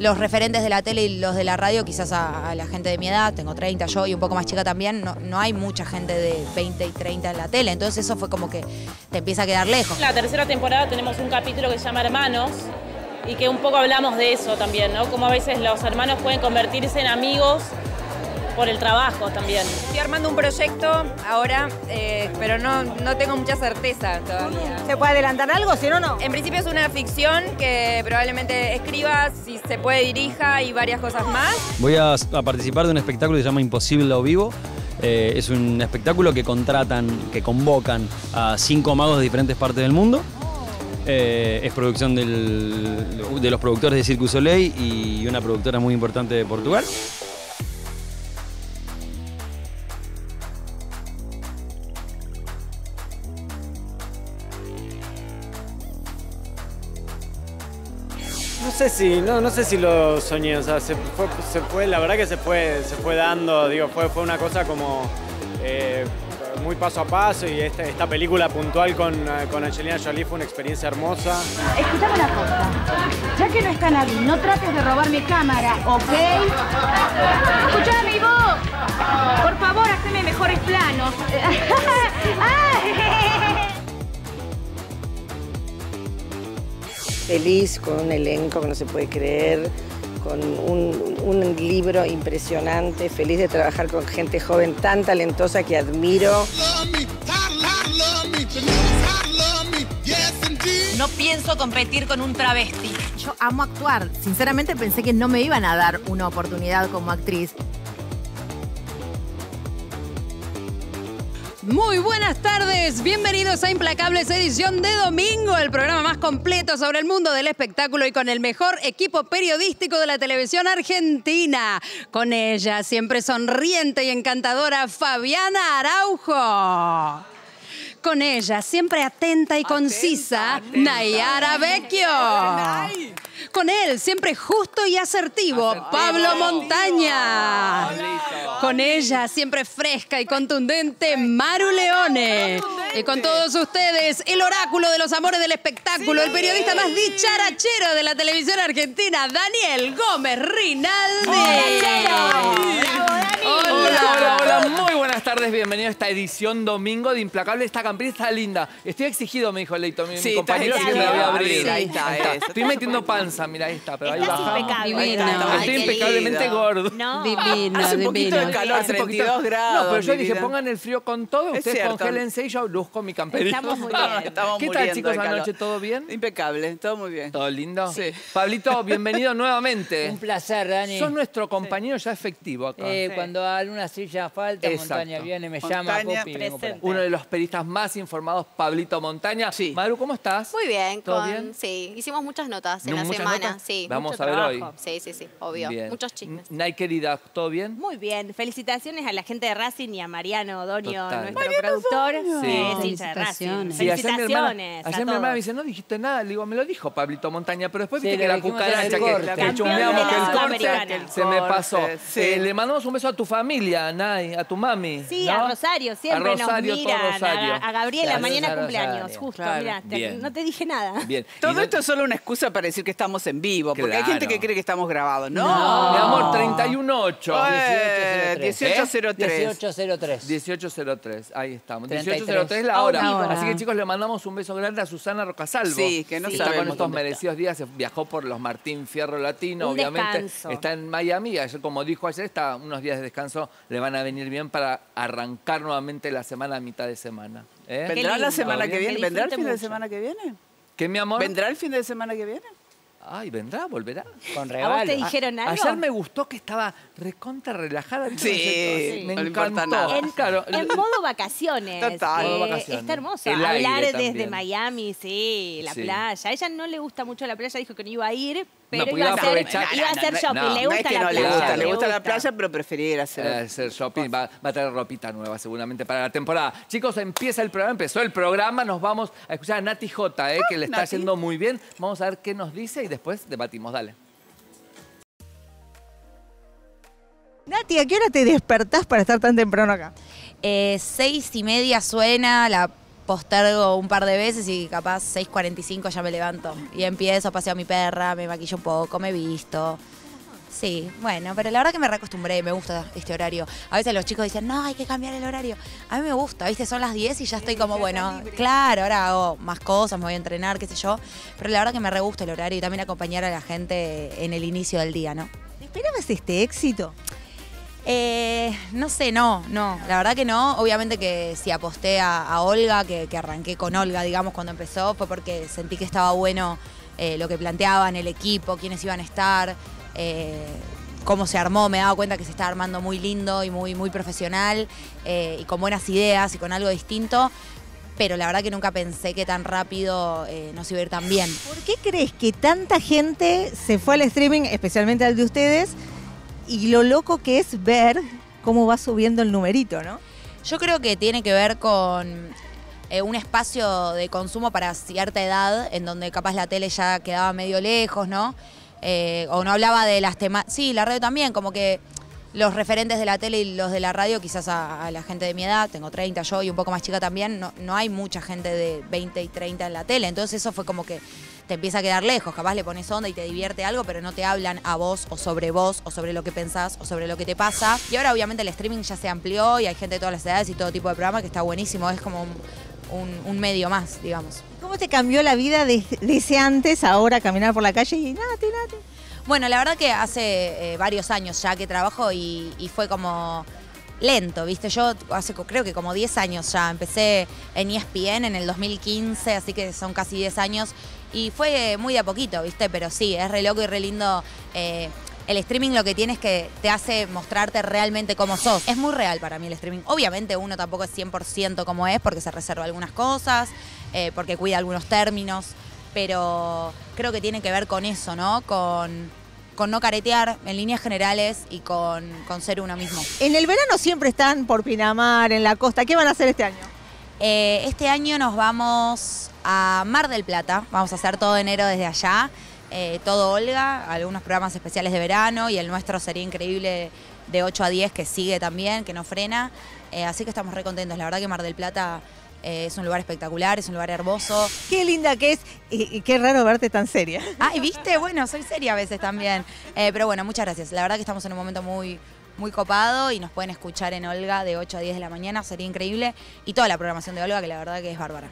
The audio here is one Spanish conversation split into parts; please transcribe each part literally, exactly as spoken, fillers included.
los referentes de la tele y los de la radio, quizás a, a la gente de mi edad, tengo treinta yo y un poco más chica también, no, no hay mucha gente de veinte y treinta en la tele, entonces eso fue como que te empieza a quedar lejos. En la tercera temporada tenemos un capítulo que se llama Hermanos y que un poco hablamos de eso también, ¿no? Como a veces los hermanos pueden convertirse en amigos por el trabajo también. Estoy armando un proyecto ahora, eh, pero no, no tengo mucha certeza todavía. ¿Se puede adelantar algo? Si no, no. En principio es una ficción que probablemente escriba, si se puede dirija y varias cosas más. Voy a, a participar de un espectáculo que se llama Imposible o Vivo. Eh, es un espectáculo que contratan, que convocan a cinco magos de diferentes partes del mundo. Eh, es producción del, de los productores de Cirque du Soleil y una productora muy importante de Portugal. No sé si, no, no sé si lo soñé, o sea, se fue, se fue, la verdad que se fue, se fue dando, digo, fue, fue una cosa como eh, muy paso a paso y esta, esta película puntual con, con Angelina Jolie fue una experiencia hermosa. Escuchame una cosa. Ya que no está nadie, no trates de robar mi cámara, ¿ok? Escuchame vos. Por favor, haceme mejores planos. Feliz con un elenco que no se puede creer, con un, un libro impresionante, feliz de trabajar con gente joven tan talentosa que admiro. No pienso competir con un travesti. Yo amo actuar. Sinceramente pensé que no me iban a dar una oportunidad como actriz. Muy buenas tardes, bienvenidos a Implacables edición de domingo, el programa más completo sobre el mundo del espectáculo y con el mejor equipo periodístico de la televisión argentina. Con ella, siempre sonriente y encantadora, Fabiana Araujo. Con ella, siempre atenta y concisa, atenta, atenta. Nayara Vecchio. Con él, siempre justo y asertivo, asertivo. Pablo Montaña. Pablito. Con ella, siempre fresca y contundente, Maru Leone. Contundente. Y con todos ustedes, el oráculo de los amores del espectáculo, sí. El periodista más dicharachero de la televisión argentina, Daniel Gómez Rinaldi. ¡Hola, Hola, hola, hola, muy buenas tardes, bienvenido a esta edición domingo de Implacable. Esta campera está linda. Estoy exigido, me dijo Leito, mi, sí, mi compañero, así que me la voy a abrir. Ahí está, ahí está. Estoy metiendo panza, mira, ahí está, pero ahí bajamos. Divino. Estoy impecablemente gordo. No. Divino, Hace un divino. poquito de calor, Hace treinta y dos grados. No, pero yo dije, pongan el frío con todo, ustedes congélense y yo luzco mi camperita. Estamos muy bien. Estamos ¿Qué tal, chicos, anoche? ¿Todo bien? Impecable, todo muy bien. ¿Todo lindo? Sí. Pablito, bienvenido nuevamente. Un placer, Dani. Sos nuestro compañero ya efectivo acá. Eh, sí. Cuando alguna silla falta, Exacto. Montaña viene, me Montaña, llama, Pupi, vengo para acá. Uno de los periodistas más informados, Pablito Montaña. Sí. Maru, ¿cómo estás? Muy bien, ¿Todo con, bien? Sí, hicimos muchas notas en ¿No, la muchas semana. notas? Sí. Vamos Mucho a ver trabajo. hoy. Sí, sí, sí, obvio. Bien. Muchos chismes. Nay, querida, ¿todo bien? Muy bien. Felicitaciones a la gente de Racing y a Mariano Donio, Total. nuestro Mariano productor. Donio. Sí, Sí. es hincha de Racing. Felicitaciones. Sí, ayer mi hermana, Felicitaciones. ayer a mi hermana me todos. dice, no dijiste nada. Le digo, me lo dijo Pablito Montaña, pero después Sí, viste lo que la dijimos en cucaracha el que, corte. que Campeón chusmeamos de que la el corte Sudamericana. se me pasó. Sí. Eh, le mandamos un beso a tu familia, Nay, a tu mami. Sí, ¿no? a Rosario, siempre a Rosario, nos todo miran. Rosario. A, a Gabriela, Claro, mañana a cumpleaños, Rosario. justo, Claro. mirá, te- Bien. no te dije nada. Bien. Todo Y no- esto es solo una excusa para decir que estamos en vivo, porque hay Claro. gente que cree que estamos grabados. No. Mi amor, treinta y uno ocho. Eh, dieciocho cero tres. dieciocho cero tres. dieciocho cero tres, ahí estamos. treinta y tres. dieciocho cero tres la hora. Ahora. Así que chicos, le mandamos un beso grande a Susana Rocasalvo. Sí, que no está sabemos con estos dónde merecidos días, se viajó por los Martín Fierro Latino, Un obviamente. descanso. Está en Miami, ayer, como dijo ayer, está unos días de descanso, le van a venir bien para arrancar nuevamente la semana a mitad de semana. ¿Eh? ¿Vendrá la lindo. semana que ¿Todo bien? viene? Que ¿Vendrá el disfrute fin de mucho. semana que viene? ¿Qué, mi amor? ¿Vendrá el fin de semana que viene? Ay, vendrá, volverá. Con ¿A regalo. vos te dijeron algo? Ayer me gustó que estaba recontra relajada. ¿viste? Sí, me no le encantó. importa nada. En, Claro, en modo vacaciones. Total. Eh, Modo vacaciones. Está hermoso. El aire Hablar también. desde Miami, sí, la Sí. playa. A ella no le gusta mucho la playa, dijo que no iba a ir, pero porque iba, iba a a hacer, aprovechar. iba a hacer No, shopping. no, le No gusta es que la no playa. le gusta, le le gusta la playa, pero prefiere ir a hacer... Eh, hacer shopping, va, va a traer ropita nueva seguramente para la temporada. Chicos, empieza el programa, empezó el programa, nos vamos a escuchar a Nati J, eh, que le está Nati. yendo muy bien. Vamos a ver qué nos dice y después debatimos, dale. Nati, ¿a qué hora te despertás para estar tan temprano acá? Eh, seis y media suena, la postergo un par de veces y capaz seis cuarenta y cinco ya me levanto. Y empiezo, paseo a mi perra, me maquillo un poco, me visto. Sí, bueno, pero la verdad que me reacostumbré, me gusta este horario. A veces los chicos dicen, no, hay que cambiar el horario. A mí me gusta, ¿viste? Son las diez y ya estoy como, bueno, claro, ahora hago más cosas, me voy a entrenar, qué sé yo. Pero la verdad que me re gusta el horario y también acompañar a la gente en el inicio del día, ¿no? ¿Te esperabas este éxito? Eh, no sé, no, no, la verdad que no. Obviamente que si aposté a, a Olga, que, que arranqué con Olga, digamos, cuando empezó, fue porque sentí que estaba bueno eh, lo que planteaban, el equipo, quiénes iban a estar, eh, cómo se armó. Me daba cuenta que se estaba armando muy lindo y muy, muy profesional eh, y con buenas ideas y con algo distinto. Pero la verdad que nunca pensé que tan rápido eh, nos iba a ir tan bien. ¿Por qué crees que tanta gente se fue al streaming, especialmente al de ustedes? Y lo loco que es ver cómo va subiendo el numerito, ¿no? Yo creo que tiene que ver con eh, un espacio de consumo para cierta edad, en donde capaz la tele ya quedaba medio lejos, ¿no? Eh, o no hablaba de las temas... Sí, la radio también, como que los referentes de la tele y los de la radio, quizás a, a la gente de mi edad, tengo treinta yo y un poco más chica también, no, no hay mucha gente de veinte y treinta en la tele, entonces eso fue como que te empieza a quedar lejos, capaz le pones onda y te divierte algo, pero no te hablan a vos o sobre vos o sobre lo que pensás o sobre lo que te pasa. Y ahora obviamente el streaming ya se amplió y hay gente de todas las edades y todo tipo de programa que está buenísimo, es como un, un, un medio más, digamos. ¿Cómo te cambió la vida de, de ese antes, ahora caminar por la calle y nate, nate? Bueno, la verdad que hace eh, varios años ya que trabajo y, y fue como lento, ¿viste? Yo hace creo que como diez años ya empecé en E S P N en el dos mil quince, así que son casi diez años. Y fue muy de a poquito, ¿viste? Pero sí, es re loco y re lindo. Eh, el streaming lo que tiene es que te hace mostrarte realmente cómo sos. Es muy real para mí el streaming. Obviamente uno tampoco es cien por ciento como es, porque se reserva algunas cosas, eh, porque cuida algunos términos, pero creo que tiene que ver con eso, ¿no? Con, con no caretear en líneas generales y con, con ser uno mismo. En el verano siempre están por Pinamar, en la costa. ¿Qué van a hacer este año? Eh, este año nos vamos a Mar del Plata, vamos a hacer todo enero desde allá, eh, todo Olga, algunos programas especiales de verano y el nuestro sería increíble de ocho a diez que sigue también, que no frena, eh, así que estamos re contentos, la verdad que Mar del Plata eh, es un lugar espectacular, es un lugar hermoso. Qué linda que es y, y qué raro verte tan seria. Ay, ¿viste? Bueno, soy seria a veces también, eh, pero bueno, muchas gracias, la verdad que estamos en un momento muy... muy copado y nos pueden escuchar en Olga de ocho a diez de la mañana, sería increíble. Y toda la programación de Olga, que la verdad que es bárbara.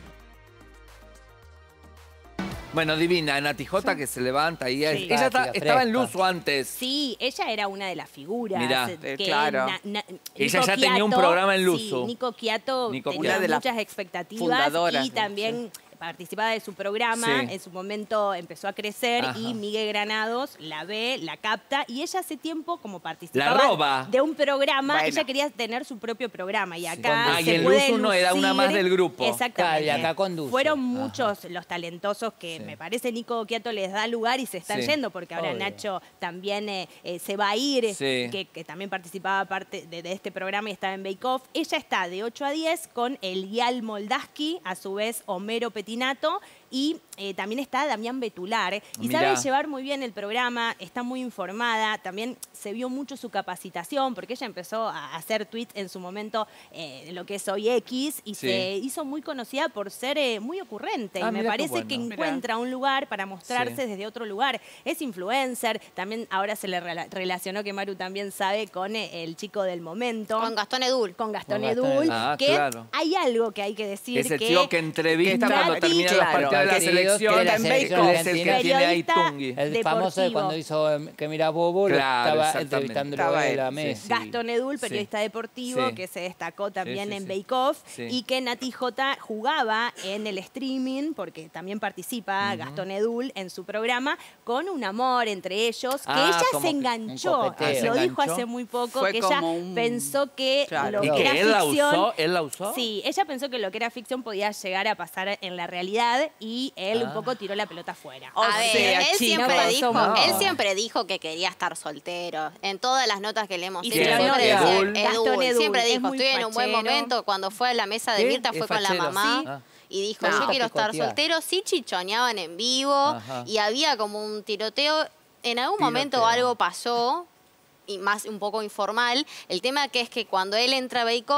Bueno, divina, Nati Jota, sí, que se levanta ahí. Sí. Ella está, Fresca. estaba en Luzu antes. Sí, ella era una de las figuras. Mirá, que claro. Na, na, ella ya Quiato, tenía un programa en Luzu. Sí, Nico Quiato Nico tenía Quiato. muchas expectativas fundadoras, y también... Sí, participaba de su programa, sí, en su momento empezó a crecer. Ajá. Y Miguel Granados la ve, la capta y ella hace tiempo como participaba la roba. de un programa, bueno, ella quería tener su propio programa y acá sí, se y puede lucir, no era una más del grupo. Exactamente. Claro, y acá conduce. Fueron muchos los talentosos que sí, me parece Nico Quiato les da lugar y se están sí, yendo porque ahora obvio, Nacho también eh, eh, se va a ir, sí, que, que también participaba parte de, de este programa y estaba en Bake Off. Ella está de ocho a diez con Elial Moldaski, a su vez Homero Petinato. Y eh, también está Damián Betular. ¿eh? Y Mirá, sabe llevar muy bien el programa, está muy informada. También se vio mucho su capacitación, porque ella empezó a hacer tweets en su momento, eh, lo que es Hoy X, y sí, se hizo muy conocida por ser eh, muy ocurrente. Ah, y me parece bueno, que encuentra mirá, un lugar para mostrarse sí, desde otro lugar. Es influencer. También ahora se le re relacionó, que Maru también sabe, con eh, el chico del momento. Con Gastón Edul. Con Gastón, con Gastón Edul. Ah, que claro, hay algo que hay que decir. Es el que, chico que entrevista que cuando termina los partidos de la selección, de la selección es el que tiene ahí Tungui. El famoso de cuando hizo que mira Bobo, claro, estaba entrevistándolo a la Messi. Gastón Edul, periodista sí, deportivo, sí, que se destacó también sí, sí, en Bake Off, sí, y que Nati Jota jugaba en el streaming, porque también participa uh-huh, Gastón Edul en su programa, con un amor entre ellos, que ah, ella se enganchó, lo ¿se dijo enganchó? hace muy poco, Fue que ella un... pensó que claro, lo ¿y que que era él ficción... La usó? ¿Él la usó? Sí, ella pensó que lo que era ficción podía llegar a pasar en la realidad y él ah, un poco tiró la pelota afuera. A ver, sea, él, China, siempre no dijo, no. él siempre dijo que quería estar soltero. En todas las notas que le hemos hecho, siempre decía, Edul. Edul, Edul. siempre dijo, estoy fachero, en un buen momento. Cuando fue a la mesa de Mirta fue con la mamá. ¿Sí? Y dijo, no, yo quiero estar soltero. Sí chichoneaban en vivo. Ajá. Y había como un tiroteo. En algún tiroteo. momento algo pasó, y más un poco informal. El tema que es que cuando él entra a Bake Off,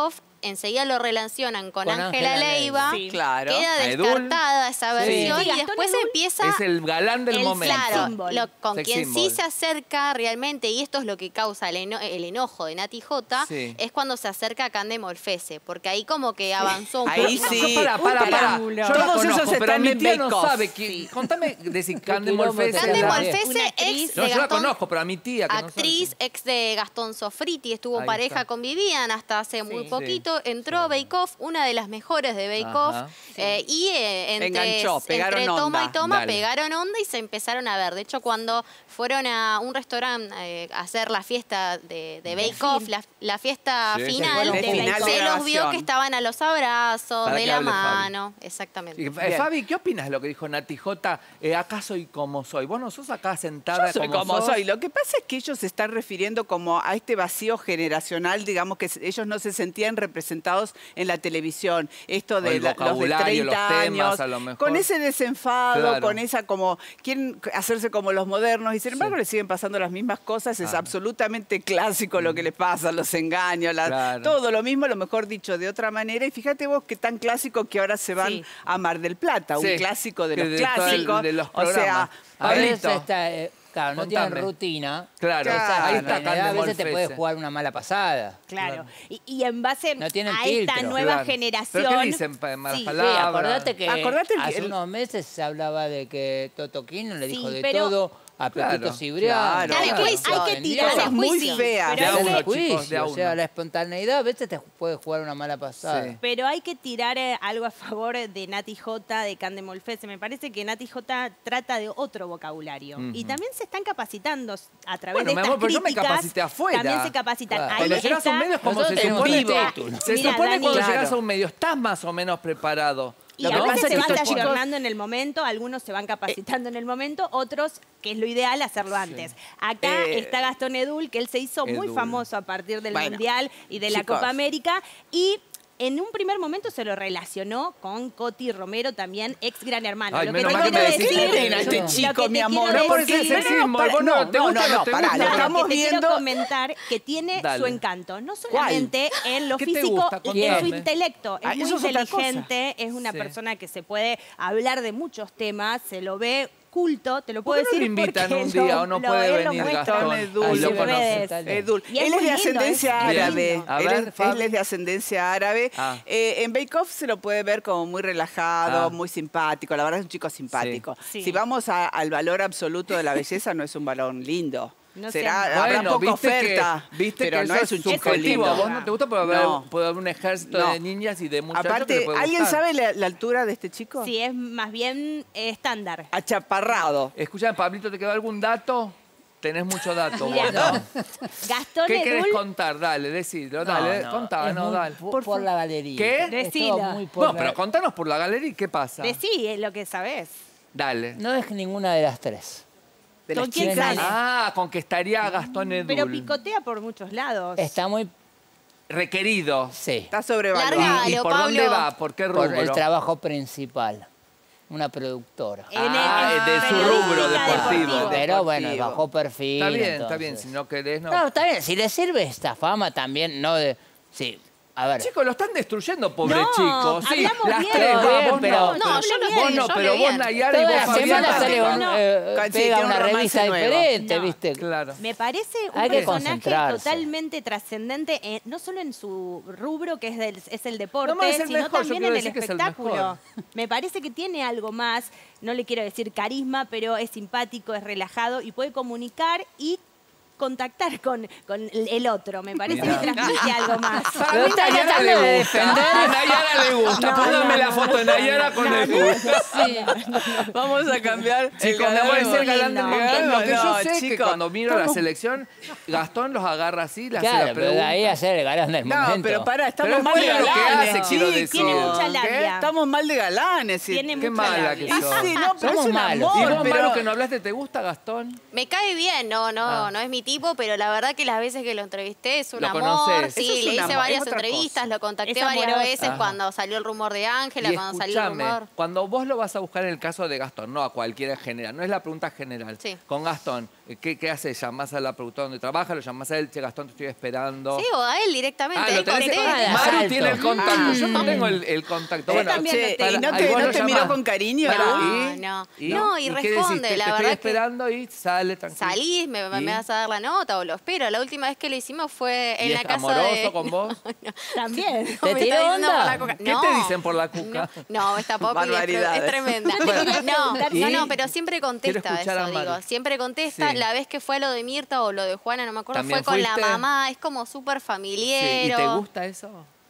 enseguida lo relacionan con Con Ángela Ángela Leiva, Sí, claro. queda A Edul. descartada esa versión Sí. y después Edul empieza... Es el galán del el- momento. Claro, symbol. lo- con Sex quien symbol. sí se acerca realmente, y esto es lo que causa el, eno- el enojo de Nati J, Sí. es cuando se acerca a Cande Molfese, porque ahí como que avanzó un Ahí poco. sí. Para, para, Un para. triángulo. Yo la Todos conozco, esos pero están mi en tía no Bake Off. sabe. quién- Contame, decir, Cande quilombo Molfese. te Cande la- Molfese, Una ex actriz. No, de yo la Gastón, conozco, pero a mi tía que no sabe actriz, ex de Gastón Sofriti, estuvo Ahí pareja, está. convivían hasta hace muy Sí. poquito, entró a Bake Off, una de las mejores de Bake Off, Ajá. eh, y eh, entre, Enganchó, pegaron entre toma onda. y toma Dale. pegaron onda y se empezaron a ver. De hecho, cuando fueron a un restaurante eh, a hacer la fiesta de, de Bake Off, la, la fiesta Sí, se final, fueron De final de se los vio grabación. que estaban a los abrazos, Para de que la hable Fabi. mano, exactamente. Y, eh, Bien. Fabi, ¿qué opinas de lo que dijo Nati J? Eh, acá soy como soy. Vos no sos acá sentada Yo soy como, como sos. soy. Lo que pasa es que ellos se están refiriendo como a este vacío generacional, digamos que ellos no se sentían representados en la televisión. Esto O de el la- los de vocabulario, treinta los temas, años, a lo mejor. con ese desenfado, Claro. con esa como, quieren hacerse como los modernos y sin embargo les siguen pasando las mismas cosas. Es Ah. absolutamente clásico lo que les pasa, los engaños, la- Claro. todo lo mismo, lo mejor dicho de otra manera. Y fíjate vos qué tan clásico que ahora se van Sí. a Mar del Plata, Sí. un clásico de Que los de todo el- clásicos. de los o sea, programas. A Pablito. veces está, eh, claro, no Contame. tienen rutina. Claro, Claro. ahí En está realidad, Cande a veces te Molfese. puede jugar una mala pasada. Claro. Y, y en base No tienen a esta filtro. nueva Claro. generación... ¿Pero qué dicen? Pa- malas Sí. palabras. Sí, acordate que Acordate que hace el- unos meses se hablaba de que Toto Quino le dijo Sí, de pero- todo a Pepito Claro, Cibrián. claro. Dale, pues, hay que tirar Cosas de muy juicio. feas. Pero De a hay uno, que- juicio, chicos, de a o sea, uno. la espontaneidad a veces te puede jugar una mala pasada. Sí. Pero hay que tirar eh, algo a favor de Nati J, de Cande Molfese. Me parece que Nati J trata de otro vocabulario. Ujú. Y también se están capacitando a través Bueno, de mi estas amor, pero yo me críticas. capacité afuera. También se capacitan. Claro. Ahí Cuando llegas a un está- medio es como Nosotros se tenemos supone. un título. Se Mira, supone Dani, cuando claro. llegas a un medio estás más o menos preparado. Y Lo a que veces pasa se es van que estos chicos- ayornando en el momento, algunos se van capacitando en el momento, otros, que es lo ideal, hacerlo antes. Acá Eh, está Gastón Edul, que él se hizo muy Edul. famoso a partir del Bueno, Mundial y de la chicos. Copa América. Y en un primer momento se lo relacionó con Coti Romero, también ex Gran Hermano. Ay, lo que menos te mal que quiero me decís decir, que tiene a este lo chico, que te mi amor, quiero no porque decir- es sexismo, para- vos no, no, te no, gusta, no, no, te pará, gusta. lo Claro, estamos que te viendo. quiero comentar que tiene Dale. su encanto, no solamente en lo ¿Qué te físico, gusta? en su Contame. intelecto. Es Ah, muy eso es otra cosa. inteligente, es una Sí. persona que se puede hablar de muchos temas, se lo ve culto, te lo ¿Por puedo qué no decir lo invitan porque un día lo- o no lo- puede él lo venir muestra Gastón? Edul, en lo sus conoce. redes. Edul. Y es Él es muy de lindo, ascendencia es muy árabe. lindo. A Él, ver, es- Fabi. él es de ascendencia árabe. Ah. Eh, en Bake Off se lo puede ver como muy relajado, Ah. muy simpático. La verdad es un chico simpático. Sí. Si vamos a- al valor absoluto de la belleza, no es un valor lindo. No Será, sé. habrá Bueno, poca viste oferta, que, viste pero que no eso es un es chico subjetivo. lindo. ¿A vos no te gusta? Puede haber, No. puede haber un ejército No. de niñas y de muchachos que le Aparte, puede ¿alguien gustar. sabe la, la altura de este chico? Sí, es más bien eh, estándar. Achaparrado. Escucha, Pablito, ¿te quedó algún dato? Tenés mucho dato Mirá, vos, ¿no? Gastón ¿Qué querés Edul, contar? Dale, decilo, dale, No, no, contá, es no, muy dale. Por, por la galería. ¿Qué? Es todo Decilo. muy por No, la- pero contanos por la galería, ¿qué pasa? decí eh, lo que sabés. Dale. No es ninguna de las tres. De ¿Con las quién chicas. sale? Ah, con que estaría Gastón Edul. Pero picotea por muchos lados. Está muy... Requerido. Sí. Está sobrevalorado. Larga. ¿Y Dale, por dónde Pablo. va? ¿Por qué rubro? Por el trabajo principal. Una productora. En el- Ah, en de su periodística rubro deportivo. deportiva. Pero bueno, Deportivo. bajó perfil. Está bien, está entonces. bien. Si no querés, no. No, está bien. Si le sirve esta fama también, no de... Sí, a ver. Chicos, lo están destruyendo, pobre No, chico. Sí, hablamos las bien. tres, Está va, bien, vos pero- no. No, yo no Vos bien, no, yo pero hablé vos, bien. Nayara, y Toda vos, la Fabián, semana también. sale un, No. eh, Sí, pega tiene un una romance revista nuevo. diferente, No. ¿viste? Claro. Me parece un Hay que personaje concentrarse. totalmente trascendente, eh, no solo en su rubro, que es, del- es el deporte, No, no, es el sino mejor, yo también quiero en el decir que es el espectáculo. mejor. Me parece que tiene algo más, no le quiero decir carisma, pero es simpático, es relajado y puede comunicar y contactar con, con el otro. Me parece Mirá. que transmite algo más. A mí Nayara le gusta. A Nayara le gusta. No, Póngame no, la no, foto de no, Nayara no, con no, el... no. Vamos a cambiar. el Chicos, me galán parece el del galán del mundo. mundo. Lo que yo No, sé es que chicos, cuando miro la estamos- selección, Gastón los agarra así, le hace Claro, la pero de pregunta. ahí a ser el galán del No, momento. pero pará, estamos Pero es mal de bueno lo que galanes. hace, quiero Sí, decir. Tiene mucha ¿Qué? labia. Estamos mal de galanes. sí. Tiene Qué mucha mala labia. que Y sos. sí, no, pero Somos es un malos. ¿Y amor, vos, pero... Maru, que no hablaste, te gusta Gastón? Me cae bien, no, no, Ah. no es mi mi tipo, pero la verdad que las veces que lo entrevisté es un ¿Lo amor. conoces? Sí, Eso es le un hice amor, varias es otra entrevistas, cosa. lo contacté Es varias amoroso. veces Ajá. cuando salió el rumor de Ángela, Y cuando salió el escúchame, rumor. cuando vos lo vas a buscar en el caso de Gastón, no a cualquiera en general, no es la pregunta general. Sí. Con Gastón, ¿qué, qué haces? ¿Llamás a la productora donde trabaja? ¿Lo llamás a él? Che, Gastón, te estoy esperando. Sí, o a él directamente. Ah, él lo tenés contesta. Maru Salto. tiene el contacto. Ah. Yo no tengo el, el contacto. Yo Bueno, también che, lo tengo. para- ¿Y no ahí te- vos no lo te miró llamás. con cariño, Pará, no, ¿y? no. ¿Y? No, y ¿Y qué responde, decís? la Te verdad estoy que- esperando y sale tranquilo. Salís, me, me ¿Y? vas a dar la nota o lo espero. La última vez que lo hicimos fue en ¿Y la es casa amoroso de... con vos? También. No, ¿Te me tiró está diciendo onda? por la coca. ¿Qué No. te dicen por la cuca? No, esta Poppy es, tre- Barbaridades. es tremenda. Bueno, no, ¿y? no, no, pero siempre Quiero contesta escuchar a eso, Maru. digo. Siempre contesta. Sí. La vez que fue lo de Mirta o lo de Juana, no me acuerdo, ¿También fue con fuiste? la mamá. Es como súper Sí, familiar. ¿y te gusta eso?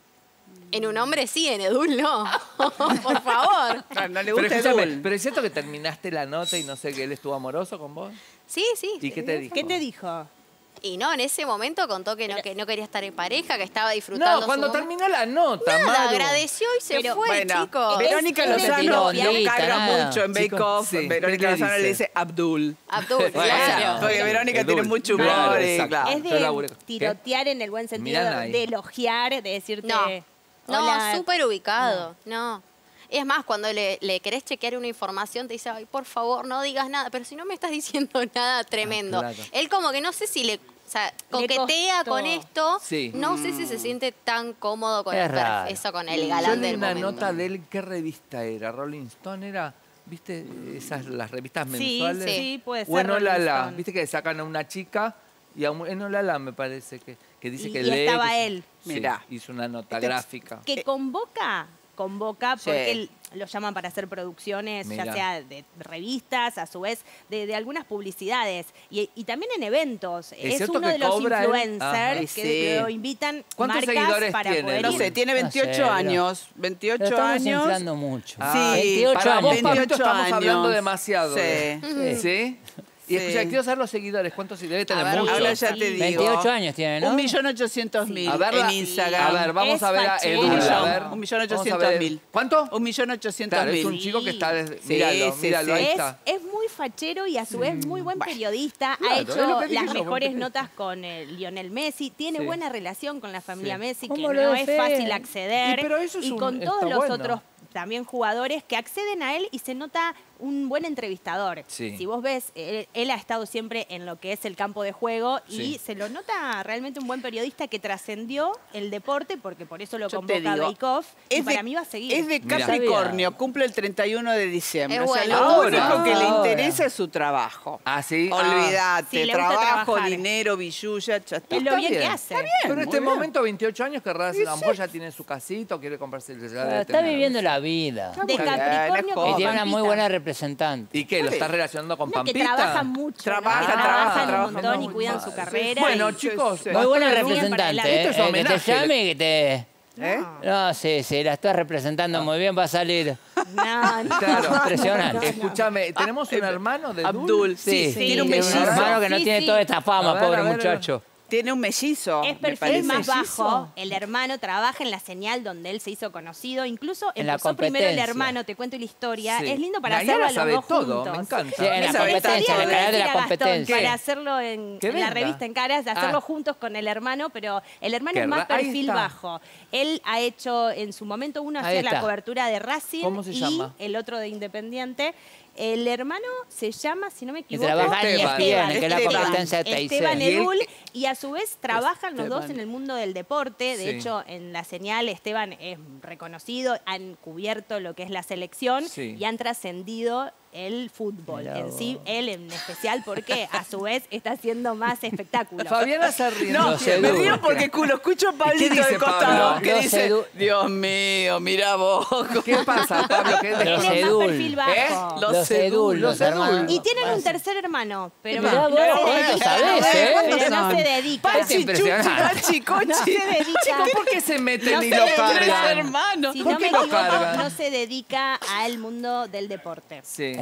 En un hombre sí, en Edul no. Por favor. No, no le Pero, gusta escúchame, Edul. pero es cierto que terminaste la nota y no sé, que él estuvo amoroso con vos. Sí, sí. ¿Y qué te dijo? ¿Qué te dijo? Y no, en ese momento contó que no, que no quería estar en pareja, que estaba disfrutando. No, cuando su momento. terminó la nota, Nada, Maru. agradeció y se Pero, fue, Bueno, chicos. Verónica Es- es Lozano tiró, lo Lita, carga nada. mucho en Bake Chicos, Off. sí. Verónica ¿Qué Lozano dice? le dice Abdul. Abdul, Bueno, claro. Porque Verónica Edul. tiene mucho humor Claro, y exacto. claro. Es yo laburé de con- tirotear en el buen sentido, Mirá ahí. de elogiar, de decirte... No, no, "Hola". súper ubicado, no. Es más, cuando le, le querés chequear una información, te dice, ay, por favor, no digas nada. Pero si no me estás diciendo nada tremendo. Ah, claro. Él como que no sé si le... O sea, coquetea costó. con esto. Sí. No sé si se siente tan cómodo con Es el perf- raro. eso, con el Yo galán leí del una momento. nota de él, ¿qué revista era? ¿Rolling Stone era? ¿Viste esas las revistas Sí, mensuales? sí, puede ser O en Olala, Rolling Stone. ¿viste que sacan a una chica? Y a un- en Olala me parece que, que dice Y- que y lee. estaba que- él. Sí, Mirá. hizo una nota Este- gráfica. Que convoca, convoca Sí. porque él- lo llaman para hacer producciones, Mirá. ya sea de revistas, a su vez, de, de algunas publicidades y, y también en eventos. ¿Es Es, cierto uno que de los cobra él? influencers Ajá. que Sí. lo invitan ¿Cuántos marcas seguidores para tiene? poder No ir. sé, tiene veintiocho No sé, pero- años. Lo veintiocho estamos años. inflando mucho. Ah, Sí, veintiocho para vos, años. Pablito, veintiocho estamos hablando años. demasiado. Sí. de- ¿Sí? Y Sí. escucha, quiero saber los seguidores. ¿Cuántos debe tener? A ver, Muchos. Ahora ya te digo. veintiocho años tiene, ¿no? Un millón ochocientos mil A ver, en la- Instagram. A ver, vamos Es a ver a fachero. Edul. Un A millón, ver. un millón Vamos a ochocientos ver. mil. ¿Cuánto? Un millón ochocientos Claro, es mil. un chico que está desde... Sí, míralo, sí, míralo, sí. ahí Es, está. es muy fachero y a su vez muy buen periodista. claro, ha es lo hecho que dije las yo, buen mejores periodista. notas con eh, Lionel Messi. Tiene Sí. buena relación con la familia Sí. Messi, que ¿Cómo no lo es fe? fácil acceder. Y pero eso es y un- con está todos los bueno. otros también jugadores que acceden a él y se nota un buen entrevistador. Sí. Si vos ves, él, él ha estado siempre en lo que es el campo de juego y Sí. se lo nota realmente un buen periodista que trascendió el deporte porque por eso lo Yo te convoca digo, Bake Off y es de- para mí va a seguir. Es de Mira. Capricornio, cumple el treinta y uno de diciembre. Es o sea, bueno. lo Ahora. único que le Ahora. interesa es su trabajo. Ah, sí. Ah. Olvídate, Sí, le gusta trabajo, trabajar. dinero, billulla, ya está. Es lo Está bien que hace. Está bien, Pero en muy este bien. momento, veintiocho años, querrás, a lo mejor ya tiene su casito, quiere comprarse el ya Ah, debe está tener. viviendo la vida. De Está bien, Capricornio es que joven. Y tiene una muy Pampita. buena representante. ¿Y qué? ¿Lo estás relacionando con No, que Pampita? trabajan mucho. Trabaja, ¿no? Que trabaja, trabajan trabaja un montón y muy cuidan mal. su carrera. Bueno, y- chicos, Sí, sí. Muy buena Bastante bien para representante, adelante. ¿eh? Esto es Eh, que te homenaje. llame y que te... ¿Eh? No, sí, sí, la estás representando muy bien, va a salir No, no. Claro. impresionante. Escúchame, ¿tenemos un hermano de Abdul, sí, Sí, tiene un tiene mellizo. hermano que no Sí, tiene sí. toda esta fama, A ver, pobre a ver, muchacho. Tiene un mellizo. Es me perfil parece. más ¿Mellizo? bajo. El hermano trabaja en la señal donde él se hizo conocido. Incluso En la empezó primero el competencia. hermano, te cuento la historia. Sí. Es lindo para Nayara hacerlo a los sabe dos todo, juntos. me encanta. Sí, en la Esa competencia, en el ventaja. canal de la Decir a Gastón competencia. Para hacerlo en, ¿Qué en la venda? revista En Caras, de hacerlo Ah. juntos con el hermano, pero el hermano Qué es más ra- ahí perfil está. bajo. Él ha hecho, en su momento, uno Ahí hacía la está. cobertura de Racing ¿Cómo se y llama? el otro de Independiente. El hermano se llama, si no me Y equivoco, trabaja en E S P N, que es la Esteban. competencia de T I C. Esteban Y él- Edul, y a su vez trabajan los dos Esteban. en el mundo del deporte. De Sí. hecho, en la señal Esteban es reconocido, han cubierto lo que es la selección Sí. y han trascendido el fútbol Mirá en vos. sí, él en especial, porque a su vez está haciendo más espectáculos. Fabiana se ríe. No, Los me Edu. río porque culo, escucho a Pablito dice de costado Pablo? que Los dice, Edu. Dios mío, mira vos. ¿Qué pasa, Pablo? ¿Qué Él de- Los es más Edul. perfil bajo. ¿Eh? Los, Los Edul, Edul, los los hermanos. Y tienen un tercer hermano, pero Mirá no, vos, no se ¿cuánto dedica. sabés, eh? Pero no son? se dedica. Pachi, Pachi, Chuchi, impresionante. Pachi, Cochi. No se dedica. Chicos, ¿por qué se meten No y se lo dedica. cargan? hermanos. Si ¿Por no qué me lo equivoco, cargan? no se dedica al mundo del deporte. Sí.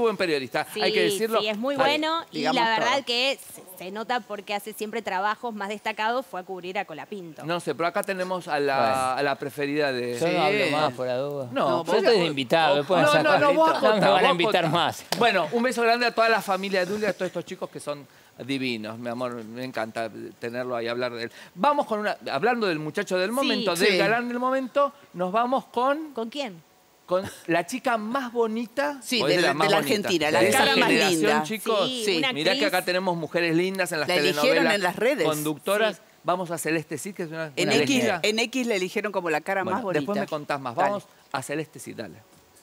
buen periodista, Sí, hay que decirlo. sí, es muy Vale, bueno y digamos la verdad todo. que se, se nota porque hace siempre trabajos más destacados, fue a cubrir a Colapinto. No sé, pero acá tenemos a la, Bueno. a la preferida de... Yo no hablo más, por la duda. No, yo vos- estoy de invitado, me pueden No, no, sacar. no, vos No acotá, me van a vos invitar acotá. más. Bueno, un beso grande a toda la familia de Dulce, a todos estos chicos que son divinos, mi amor, me encanta tenerlo ahí, hablar de él. Vamos con una, hablando del muchacho del momento, Sí, del sí. galán del momento, nos vamos con... ¿Con quién? Con la chica más bonita. Sí, ¿o de es la- más de la bonita? Argentina, la de esa cara más generación, linda. chicos. Sí, Sí. una Mirá que actriz. acá tenemos mujeres lindas en las La eligieron telenovelas. en las redes. Conductoras. Sí. Vamos a Celeste Cid, que es una, En una X, elegida. en X le eligieron como la cara Bueno, más bonita. después me contás más. Vamos a Celeste Cid, dale.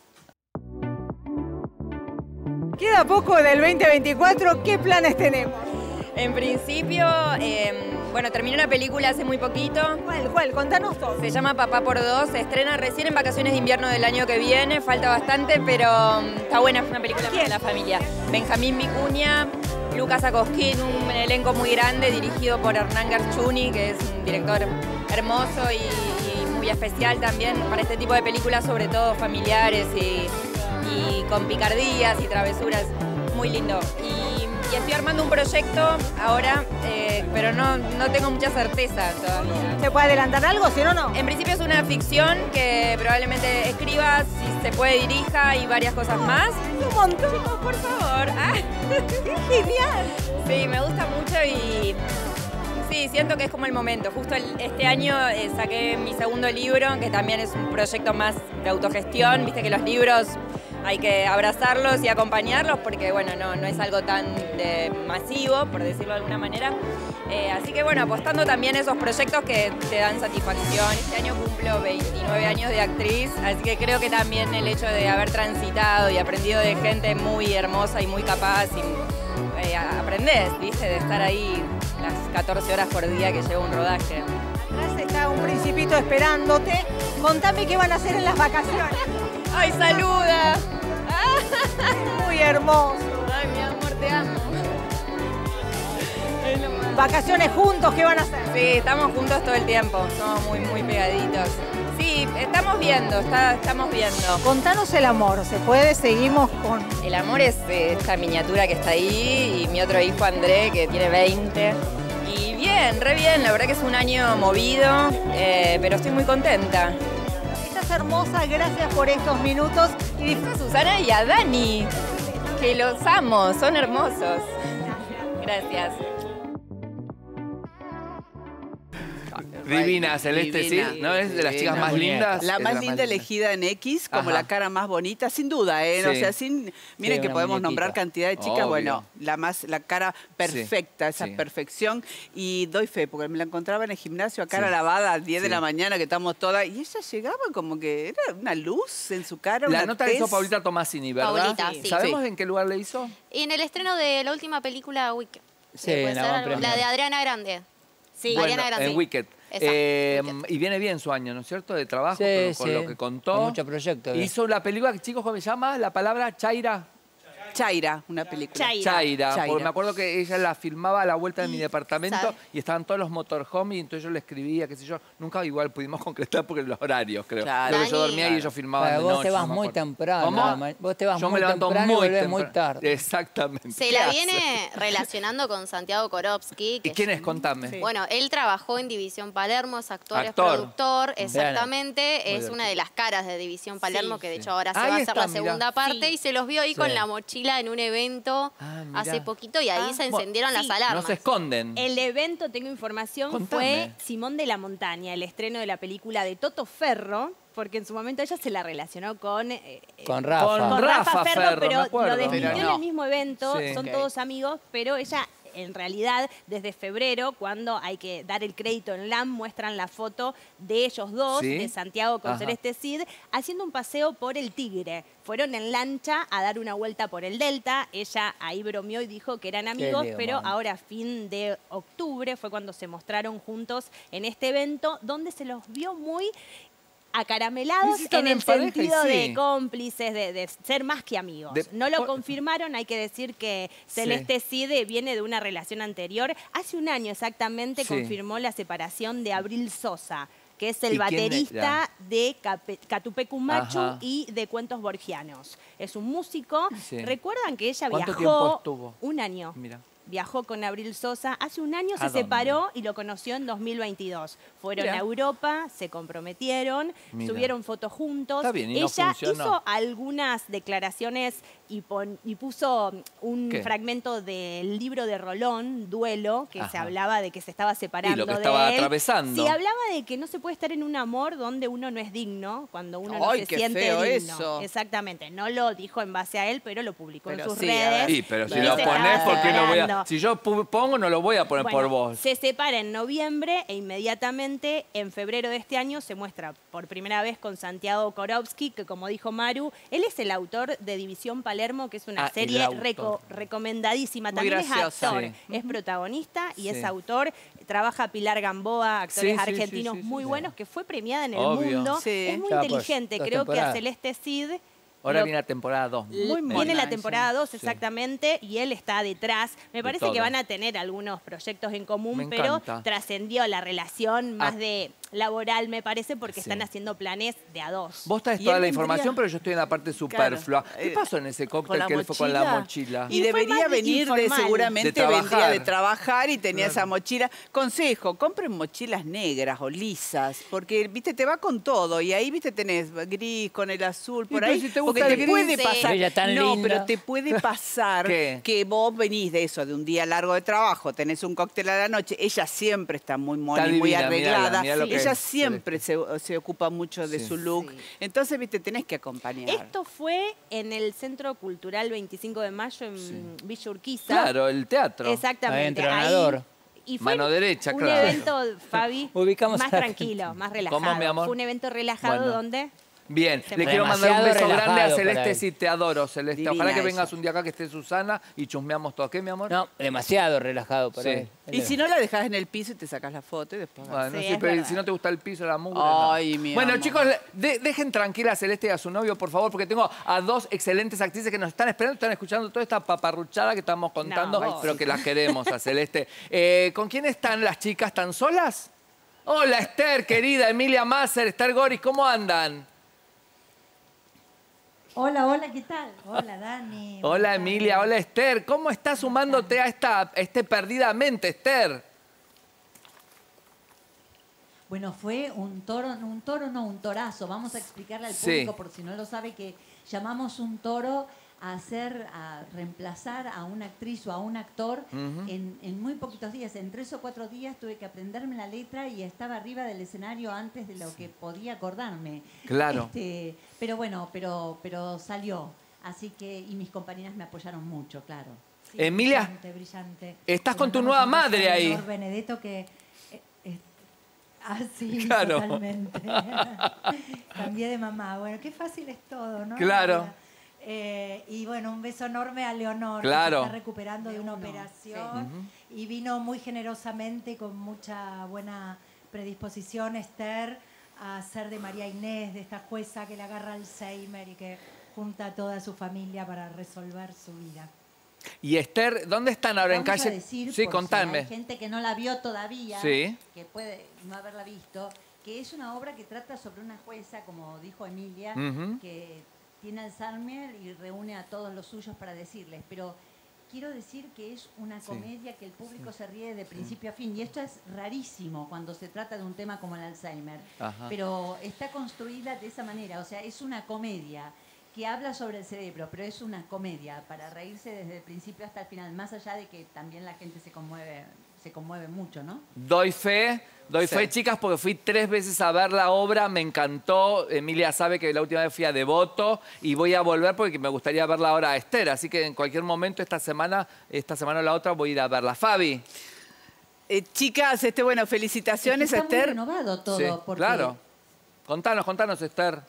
Queda poco del veinte veinticuatro, ¿qué planes tenemos? En principio, eh, bueno, terminé una película hace muy poquito. ¿Cuál? ¿Cuál? Contanos todo. Se llama Papá por Dos, se estrena recién en vacaciones de invierno del año que viene, falta bastante, pero um, está buena, es una película para la familia. Benjamín Vicuña, Lucas Akoskin, un elenco muy grande dirigido por Hernán Garchuni, que es un director hermoso y, y muy especial también para este tipo de películas, sobre todo familiares y, y con picardías y travesuras, muy lindo. Y, y estoy armando un proyecto ahora, eh, pero no, no tengo mucha certeza todavía. ¿Se puede adelantar algo? Si no, no. En principio es una ficción que probablemente escriba, si se puede dirija y varias cosas más. Un montón. Chicos, por favor. Ah. Genial. Sí, me gusta mucho y sí, siento que es como el momento. Justo el- este año eh, saqué mi segundo libro, que también es un proyecto más de autogestión. Viste que los libros hay que abrazarlos y acompañarlos porque, bueno, no, no es algo tan eh, masivo, por decirlo de alguna manera. Eh, así que, bueno, apostando también a esos proyectos que te dan satisfacción. Este año cumplo veintinueve años de actriz, así que creo que también el hecho de haber transitado y aprendido de gente muy hermosa y muy capaz y eh, aprendés, ¿viste? De estar ahí las catorce horas por día que lleva un rodaje. Atrás está un principito esperándote. Contame qué van a hacer en las vacaciones. ¡Ay, saluda! Muy hermoso. Ay, mi amor, te amo. Vacaciones juntos, ¿qué van a hacer? Sí, estamos juntos todo el tiempo, somos muy, muy pegaditos. Sí, estamos viendo, está- estamos viendo. Contanos el amor, ¿se puede? Seguimos con... El amor es eh, esta miniatura que está ahí y mi otro hijo André, que tiene veinte. Y bien, re bien, la verdad que es un año movido, eh, pero estoy muy contenta. Estás hermosa, gracias por estos minutos. Y a Susana y a Dani, que los amo, son hermosos. Gracias. Divina, Celeste Divina. Cid, ¿no? Es de las chicas Divina. más lindas. La es más de linda elegida en X, como Ajá. la cara más bonita, sin duda, ¿eh? O Sí. sea, sin, miren Sí, que una podemos muñequita. nombrar cantidad de chicas, Obvio. bueno, la más, la cara perfecta, esa sí. perfección. Y doy fe, porque me la encontraba en el gimnasio a cara Sí. lavada a diez de Sí. la mañana, que estamos todas, y ella llegaba como que era una luz en su cara, La una nota la hizo tez. Paulita Tomasini, ¿verdad? Paulita, sí. ¿Sabemos Sí. en qué lugar le hizo? Y en el estreno de la última película, Wicked. Sí, ¿Puede en la ser Van algo? Premier. La de Adriana Grande. Sí. Bueno, Adriana Grande. en Wicked. Exacto, Eh, Wicked. y viene bien su año, ¿no es cierto? De trabajo, Sí, con, con sí. lo que contó. Con muchos proyectos. eh. Hizo la película que, chicos, ¿cómo se llama? La palabra Chaira. Chaira, una película. Chaira. Chaira. Chaira. Porque me acuerdo que ella la filmaba a la vuelta de mi departamento ¿sabe? y estaban todos los motorhomes y entonces yo le escribía, qué sé yo. Nunca igual pudimos concretar porque los horarios, creo. Claro. Creo que yo Dani. dormía y ellos filmaban Claro, de vos noche. te vas no me muy acuerdo. temprano. ¿Cómo? ma- Vos te vas Yo muy me levanto temprano y muy volvés muy temprano. tarde. Exactamente. Se ¿Qué la hace? viene relacionando con Santiago Korowski. ¿Y que quién es? Contame. Bueno, él trabajó en División Palermo, es actor, es Actor. productor, exactamente. Muy Es bien. una de las caras de División Palermo, Sí. que de hecho ahora se Ahí va a hacer está, la mirá. segunda parte. Sí. Y se los vio ahí Sí. con la mochila en un evento Ah, mirá. hace poquito y ahí Ah, se bueno, encendieron las sí. alarmas. No se esconden. El evento, tengo información, Contame. fue Simón de la Montaña, el estreno de la película de Toto Ferro, porque en su momento ella se la relacionó con... eh, Con Rafa. Con con Rafa Rafa, Ferro, Ferro, me pero acuerdo. lo desmintió Pero en no. el mismo evento, Sí. son Ok. todos amigos, pero ella en realidad desde febrero, cuando hay que dar el crédito en L A M, muestran la foto de ellos dos, Sí. de Santiago con Ajá. Celeste Cid, haciendo un paseo por el Tigre. Fueron en lancha a dar una vuelta por el Delta, ella ahí bromeó y dijo que eran amigos, lindo, pero man. ahora a fin de octubre fue cuando se mostraron juntos en este evento, donde se los vio muy acaramelados Sí, sí, están en el en pareja y sentido sí. de cómplices, de, de ser más que amigos. De- no lo por- confirmaron, hay que decir que Celeste Cid viene de una relación anterior. Hace un año exactamente Sí. confirmó la separación de Abril Sosa, que es el ¿Y quién es? baterista de Cape- Catupecu Machu Ajá. y de Cuentos Borgianos. Es un músico. Sí. ¿Recuerdan que ella ¿Cuánto viajó tiempo estuvo? un año? Mira. viajó con Abril Sosa. Hace un año se dónde? separó y lo conoció en dos mil veintidós. Fueron Mirá. a Europa, se comprometieron, Mira. subieron fotos juntos. Está bien, y no Ella funcionó. hizo algunas declaraciones y, pon- y puso un ¿Qué? fragmento del libro de Rolón, Duelo, que Ajá. se hablaba de que se estaba separando Y lo que de estaba él. atravesando. Sí, hablaba de que no se puede estar en un amor donde uno no es digno, cuando uno no Ay, se qué siente feo digno. eso. Exactamente. No lo dijo en base a él, pero lo publicó Pero en sus sí, a ver. redes. Sí, pero si Y lo se pones, estaba ¿por qué no voy a...? separando. Si yo pu- pongo, no lo voy a poner Bueno, por vos. se separa en noviembre e inmediatamente en febrero de este año se muestra por primera vez con Santiago Korowski, que como dijo Maru, él es el autor de División Palermo, que es una Ah, el serie autor. reco- recomendadísima. Muy También es graciosa. actor, Sí. es protagonista y Sí. es autor. Trabaja Pilar Gamboa, actores Sí, sí, sí, argentinos sí, sí, muy sí. buenos, que fue premiada en el Obvio. mundo. Sí. Es muy Ya, pues, inteligente. dos Creo que a temporadas. Celeste Cid... Ahora lo- viene la temporada dos. L- Muy Viene mona la temporada esa. dos, exactamente, y él está detrás. Me De parece todo. que van a tener algunos proyectos en común, Me pero encanta. trascendió la relación más Ah. de laboral, me parece, porque Sí. están haciendo planes de a dos. Vos traes Y toda él la vendría- información, pero yo estoy en la parte superflua. ¿Qué Eh, pasó en ese con cóctel la que él fue con la mochila. mochila? Y, Y fue debería más venir de informal. seguramente De trabajar. vendría de trabajar y tenía esa mochila. Consejo, compren mochilas negras o lisas, porque viste te va con todo y ahí viste tenés gris con el azul por pero ahí, si te porque gusta te el gris. puede Sí. pasar. Ella tan no, linda. pero te puede pasar ¿Qué? que vos venís de eso, de un día largo de trabajo, tenés un cóctel a la noche, ella siempre está muy mona Está y muy divina, arreglada, mirala, mirá lo que ella es, siempre se, se ocupa mucho de Sí. su look, Sí. entonces viste tenés que acompañar. Esto fue en el Centro Cultural veinticinco de mayo en Sí. Villa Urquiza. Claro, el teatro. Exactamente. Ahí, Ahí- entrenador. y fue Mano derecha, un claro. evento, Fabi, Ubicamos más a la tranquilo, más relajado. ¿Cómo, mi amor? Fue un evento relajado Bueno. donde... Bien, Se le fue. quiero mandar un beso Demasiado grande a relajado Celeste, para él. sí, te adoro, Celeste. Divina Ojalá que ella. vengas un día acá que esté Susana y chusmeamos todo. ¿Qué, mi amor? No, demasiado relajado para Sí. él. Y si no la dejás en el piso y te sacás la foto y después... Bueno, Sí, sí, es pero verdad. si no te gusta el piso, la mugre, no. Ay, mi Bueno, amor. chicos, de- dejen tranquila a Celeste y a su novio, por favor, porque tengo a dos excelentes actrices que nos están esperando, están escuchando toda esta paparruchada que estamos contando, No, pero que las queremos a Celeste. Eh, ¿Con quién están las chicas? ¿Están solas? Hola, Esther, querida, Emilia Masser, Esther Goris, ¿cómo andan? Hola, hola, ¿qué tal? Hola, Dani. Hola, Emilia, hola, Esther. ¿Cómo estás sumándote a esta, a este Perdidamente, Esther? Bueno, fue un toro, un toro no, un torazo. Vamos a explicarle al Sí. público, por si no lo sabe, que llamamos un toro a hacer, a reemplazar a una actriz o a un actor Ujú. en, en muy poquitos días. En tres o cuatro días tuve que aprenderme la letra y estaba arriba del escenario antes de lo que podía acordarme. Claro. Este, pero bueno, pero, pero salió. Así que, y mis compañeras me apoyaron mucho, claro. Sí, Emilia, brillante, brillante. estás Le con tu mandamos nueva un beso madre a ahí. Leonor Benedetto que... eh, eh, ah, sí, Claro. totalmente. Cambié de mamá. Bueno, qué fácil es todo, ¿no? Claro. Eh, y bueno, un beso enorme a Leonor, Claro. que se está recuperando de una operación y vino muy generosamente, con mucha buena predisposición, Esther, a ser de María Inés, de esta jueza que le agarra Alzheimer y que junta a toda su familia para resolver su vida. Y Esther, ¿dónde están ahora? ¿En Vamos calle? a decir, Sí, por contadme. si hay gente que no la vio todavía, Sí. que puede no haberla visto, que es una obra que trata sobre una jueza, como dijo Emilia, Ujú. que tiene Alzheimer y reúne a todos los suyos para decirles, pero quiero decir que es una Sí. comedia que el público se ríe de principio a fin, y esto es rarísimo cuando se trata de un tema como el Alzheimer, Ajá. pero está construida de esa manera, o sea, es una comedia que habla sobre el cerebro, pero es una comedia para reírse desde el principio hasta el final, más allá de que también la gente se conmueve, se conmueve mucho, ¿no? Doy fe, doy Sí. fe, chicas, porque fui tres veces a ver la obra, me encantó. Emilia sabe que la última vez fui a Devoto y voy a volver porque me gustaría verla ahora a Esther. Así que en cualquier momento esta semana, esta semana o la otra, voy a ir a verla. Fabi. Eh, chicas, este, bueno, felicitaciones, Está muy Esther. renovado todo, Sí, porque claro. Contanos, contanos, Esther.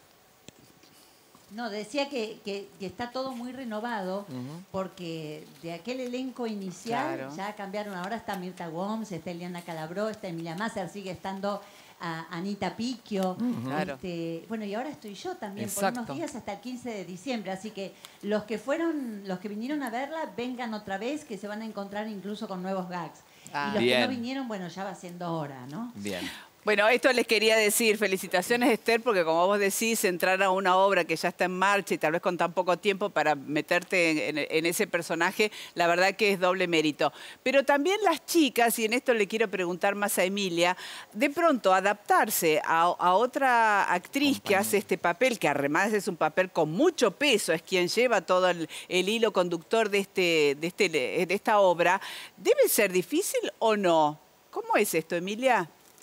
no, decía que, que- que está todo muy renovado Ujú. porque de aquel elenco inicial Claro. ya cambiaron. Ahora está Mirta Gomes, está Eliana Calabró, está Emilia Masser, sigue estando a Anita Picchio. Ujú. Claro. Este, bueno, y ahora estoy yo también Exacto. por unos días hasta el quince de diciembre. Así que los que fueron, los que vinieron a verla, vengan otra vez, que se van a encontrar incluso con nuevos gags. Ah. Y los Bien. que no vinieron, bueno, ya va siendo hora, ¿no? Bien. Bueno, esto les quería decir, felicitaciones Esther, porque como vos decís, entrar a una obra que ya está en marcha y tal vez con tan poco tiempo para meterte en, en, en ese personaje, la verdad que es doble mérito. Pero también las chicas, y en esto le quiero preguntar más a Emilia, de pronto adaptarse a, a otra actriz que hace este papel, que además es un papel con mucho peso, es quien lleva todo el, el hilo conductor de, este, de, este, de esta obra, ¿debe ser difícil o no? ¿Cómo es esto, Emilia?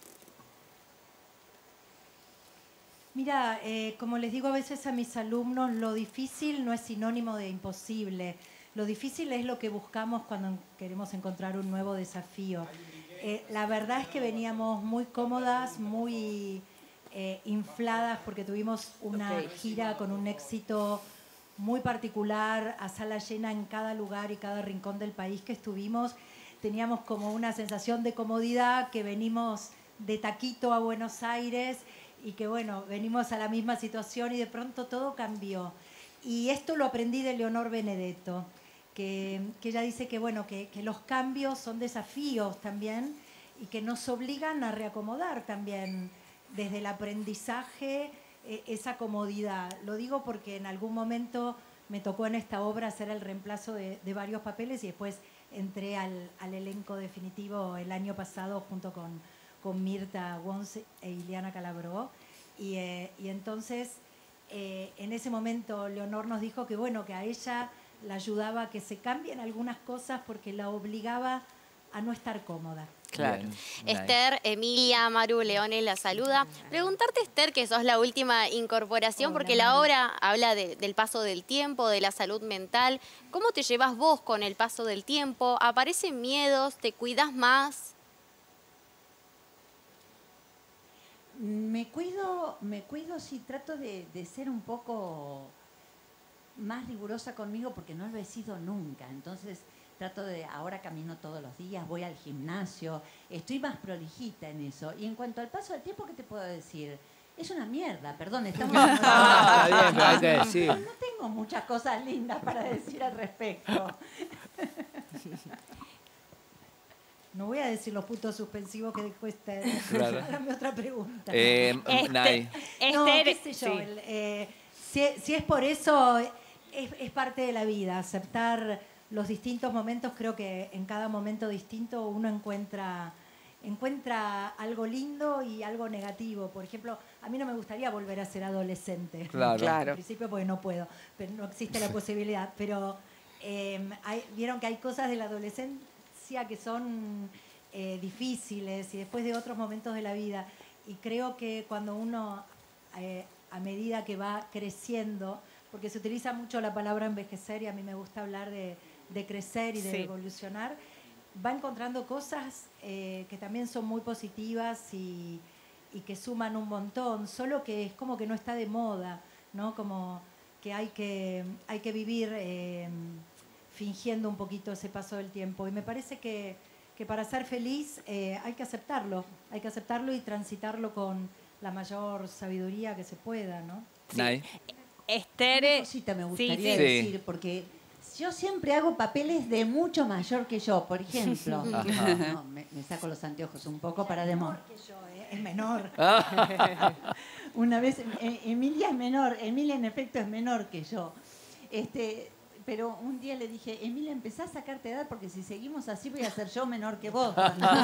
Mira, eh, como les digo a veces a mis alumnos, lo difícil no es sinónimo de imposible. Lo difícil es lo que buscamos cuando queremos encontrar un nuevo desafío. Eh, la verdad es que veníamos muy cómodas, muy eh, infladas, porque tuvimos una okay. gira con un éxito muy particular, a sala llena en cada lugar y cada rincón del país que estuvimos. Teníamos como una sensación de comodidad, que venimos de taquito a Buenos Aires y que bueno, venimos a la misma situación y de pronto todo cambió. Y esto lo aprendí de Leonor Benedetto, que, que ella dice que, bueno, que, que los cambios son desafíos también y que nos obligan a reacomodar también desde el aprendizaje eh, esa comodidad. Lo digo porque en algún momento me tocó en esta obra hacer el reemplazo de, de varios papeles y después entré al, al elenco definitivo el año pasado junto con, con Mirta Wons e Ileana Calabró. Y, eh, y entonces, eh, en ese momento, Leonor nos dijo que, bueno, que a ella la ayudaba a que se cambien algunas cosas porque la obligaba a no estar cómoda. Claro. Esther, Emilia, Maru, Leone la saluda. Preguntarte, Esther, que sos la última incorporación, Hola, porque la obra habla de, del paso del tiempo, de la salud mental. ¿Cómo te llevas vos con el paso del tiempo? ¿Aparecen miedos? ¿Te cuidas más? Me cuido, me cuido, sí, trato de, de ser un poco más rigurosa conmigo porque no lo he sido nunca. Entonces trato de, ahora camino todos los días, voy al gimnasio, estoy más prolijita en eso. Y en cuanto al paso del tiempo, ¿qué te puedo decir? Es una mierda, perdón, estamos... Ah, bien, pero hay que decir. No, no tengo muchas cosas lindas para decir al respecto. No voy a decir los puntos suspensivos que dejó Esther. Claro. Dame otra pregunta. Eh, este, no, Esther, qué sé yo. sí. El, eh, si, si es por eso, es, es parte de la vida. Aceptar los distintos momentos. Creo que en cada momento distinto uno encuentra, encuentra algo lindo y algo negativo. Por ejemplo, a mí no me gustaría volver a ser adolescente. Claro. claro. En principio porque no puedo, pero no existe la posibilidad. Pero eh, hay, vieron que hay cosas de la adolescencia que son eh, difíciles y después de otros momentos de la vida. Y creo que cuando uno, eh, a medida que va creciendo, porque se utiliza mucho la palabra envejecer y a mí me gusta hablar de, de crecer y de sí. evolucionar, va encontrando cosas eh, que también son muy positivas y, y que suman un montón, solo que es como que no está de moda, ¿no? Como que hay que, hay que vivir... Eh, fingiendo un poquito ese paso del tiempo. Y me parece que, que para ser feliz eh, hay que aceptarlo, hay que aceptarlo y transitarlo con la mayor sabiduría que se pueda, ¿no? Sí. Esther, una cosita me gustaría sí, sí. decir, porque yo siempre hago papeles de mucho mayor que yo, por ejemplo. No, me, me saco los anteojos un poco para demostrar. Es menor que yo, ¿eh? Es menor. Una vez, eh, Emilia es menor, Emilia en efecto es menor que yo. Este... Pero un día le dije, Emilia, empezá a sacarte edad porque si seguimos así voy a ser yo menor que vos.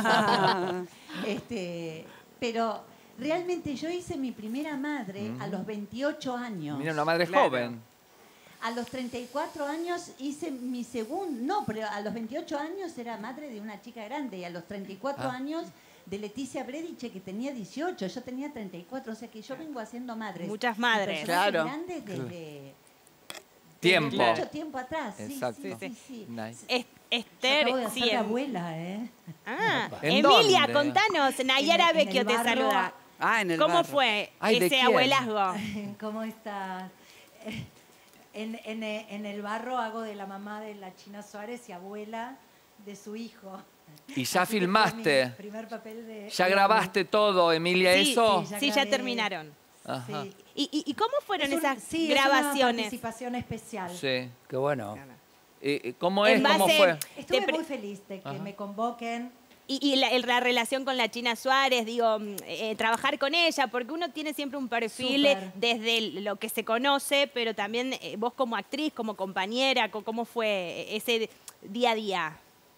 este, pero realmente yo hice mi primera madre mm. a los veintiocho años. Mira, una madre claro. joven. A los treinta y cuatro años hice mi segundo... No, pero a los veintiocho años era madre de una chica grande y a los treinta y cuatro ah. años de Leticia Brediche, que tenía dieciocho. Yo tenía treinta y cuatro, o sea que yo vengo haciendo madres. Muchas madres. Claro. Grandes desde... Tiempo. Mucho tiempo atrás, sí, Exacto. sí, sí. sí. Nice. Es, Esther, acabo de sí, ser en... abuela, ¿eh? Ah, ¿En Emilia, dónde? contanos, Nayara en, en Vecchio te barrio, saluda. Ah, en el ¿Cómo barrio. fue Ay, ese abuelazgo? ¿Cómo estás? En, en, en el barro hago de la mamá de la China Suárez y abuela de su hijo. Y ya Así filmaste. Mi primer papel de, ¿Ya de grabaste todo, Emilia, sí, eso? Sí, ya, sí, ya terminaron. Ajá. Sí. ¿Y, y, ¿Y cómo fueron es un, esas sí, grabaciones? Es una participación especial. Sí. Qué bueno. Eh, ¿Cómo es? En ¿Cómo base- fue? Estuve Te pre- muy feliz de que Ajá. me convoquen. y, y la, la relación con la China Suárez, digo, eh, trabajar con ella, porque uno tiene siempre un perfil Súper. desde lo que se conoce, pero también eh, vos como actriz, como compañera, ¿cómo fue ese día a día?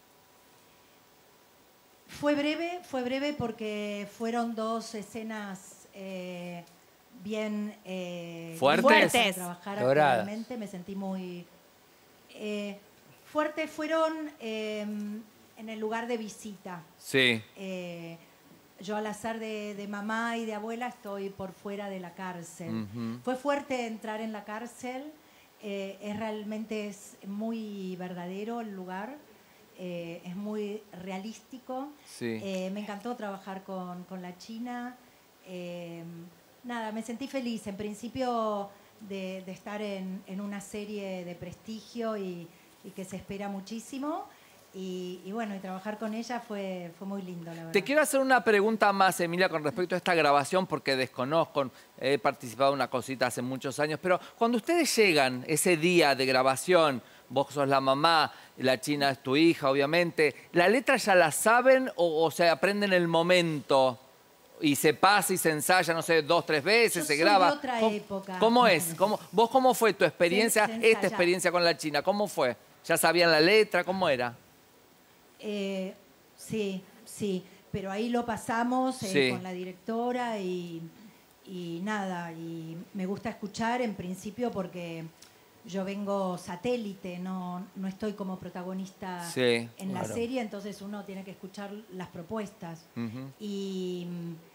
Fue breve, fue breve porque fueron dos escenas eh, bien eh, fuertes. lindas para trabajar Doradas. actualmente. Me sentí muy eh, fuertes. Fueron eh, en el lugar de visita. Sí. Eh, yo al azar de, de mamá y de abuela estoy por fuera de la cárcel. Ujú. Fue fuerte entrar en la cárcel. Eh, es realmente es muy verdadero el lugar. Eh, es muy realístico. Sí. Eh, me encantó trabajar con, con la China. Eh, nada, me sentí feliz en principio de, de estar en, en una serie de prestigio y, y que se espera muchísimo. Y, y bueno, y trabajar con ella fue, fue muy lindo, la verdad. Te quiero hacer una pregunta más, Emilia, con respecto a esta grabación, porque desconozco, he participado en una cosita hace muchos años, pero cuando ustedes llegan ese día de grabación, vos sos la mamá, la China es tu hija, obviamente, ¿la letra ya la saben o, o se aprende en el momento? Y se pasa y se ensaya, no sé, dos, tres veces, Yo se soy graba. de otra ¿Cómo, época. ¿Cómo es? ¿Cómo, ¿Vos cómo fue tu experiencia, Se- se esta ensaya. experiencia con la China? ¿Cómo fue? ¿Ya sabían la letra? ¿Cómo era? Eh, sí, sí, pero ahí lo pasamos eh, Sí. con la directora y, y nada, y me gusta escuchar en principio porque yo vengo satélite, no, no estoy como protagonista Sí, en la claro. serie, entonces uno tiene que escuchar las propuestas. Ujú. Y,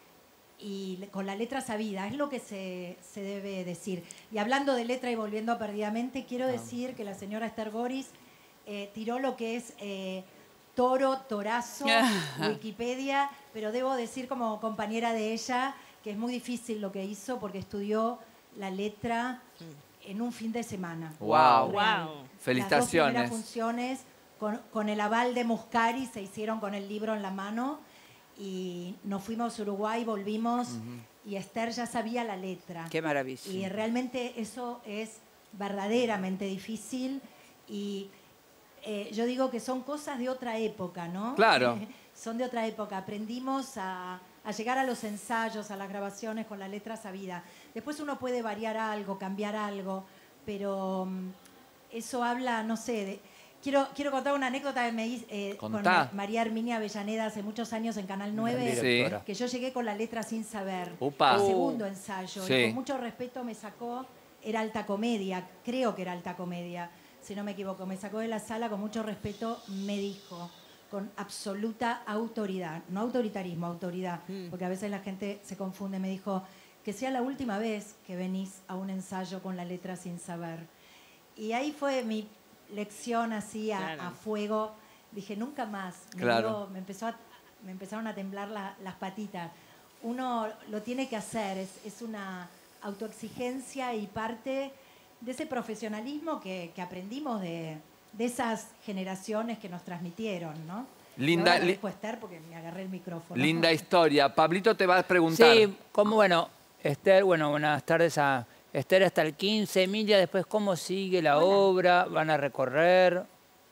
y le- con la letra sabida, es lo que se, se debe decir. Y hablando de letra y volviendo a Perdidamente, quiero decir que la señora Esther Goris eh, tiró lo que es eh, toro, torazo, Wikipedia, pero debo decir como compañera de ella que es muy difícil lo que hizo porque estudió la letra en un fin de semana. Wow. Real. Wow. Las Felicitaciones. dos primeras funciones con, con el aval de Muscari se hicieron con el libro en la mano y nos fuimos a Uruguay, volvimos y Esther ya sabía la letra. Qué maravilla. Y realmente eso es verdaderamente difícil y eh, yo digo que son cosas de otra época, ¿no? Claro. Son de otra época. Aprendimos a, a llegar a los ensayos, a las grabaciones con la letra sabida. Después uno puede variar algo, cambiar algo, pero mm, eso habla, no sé, de, quiero, quiero contar una anécdota que me hice eh, con Contá. Ma- María Herminia Avellaneda hace muchos años en Canal nueve, Sí. que yo llegué con la letra sin saber. Upa. El Uh. segundo ensayo. Sí. Y con mucho respeto me sacó, era alta comedia, creo que era alta comedia, si no me equivoco. Me sacó de la sala con mucho respeto, me dijo, con absoluta autoridad, no autoritarismo, autoridad, porque a veces la gente se confunde, me dijo que sea la última vez que venís a un ensayo con la letra sin saber. Y ahí fue mi lección así a, Claro. a fuego. Dije, nunca más. Me, Claro. dio- me, empezó a- me empezaron a temblar la- las patitas. Uno lo tiene que hacer, es, es una autoexigencia y parte de ese profesionalismo que, que aprendimos de, de esas generaciones que nos transmitieron, ¿no? Linda- Y ahora lo li- dejo a Esther porque me agarré el micrófono. Linda historia. Pablito te va a preguntar. Sí, como bueno, Esther, bueno, buenas tardes a Esther hasta el quince, Emilia, después cómo sigue la obra, van a recorrer.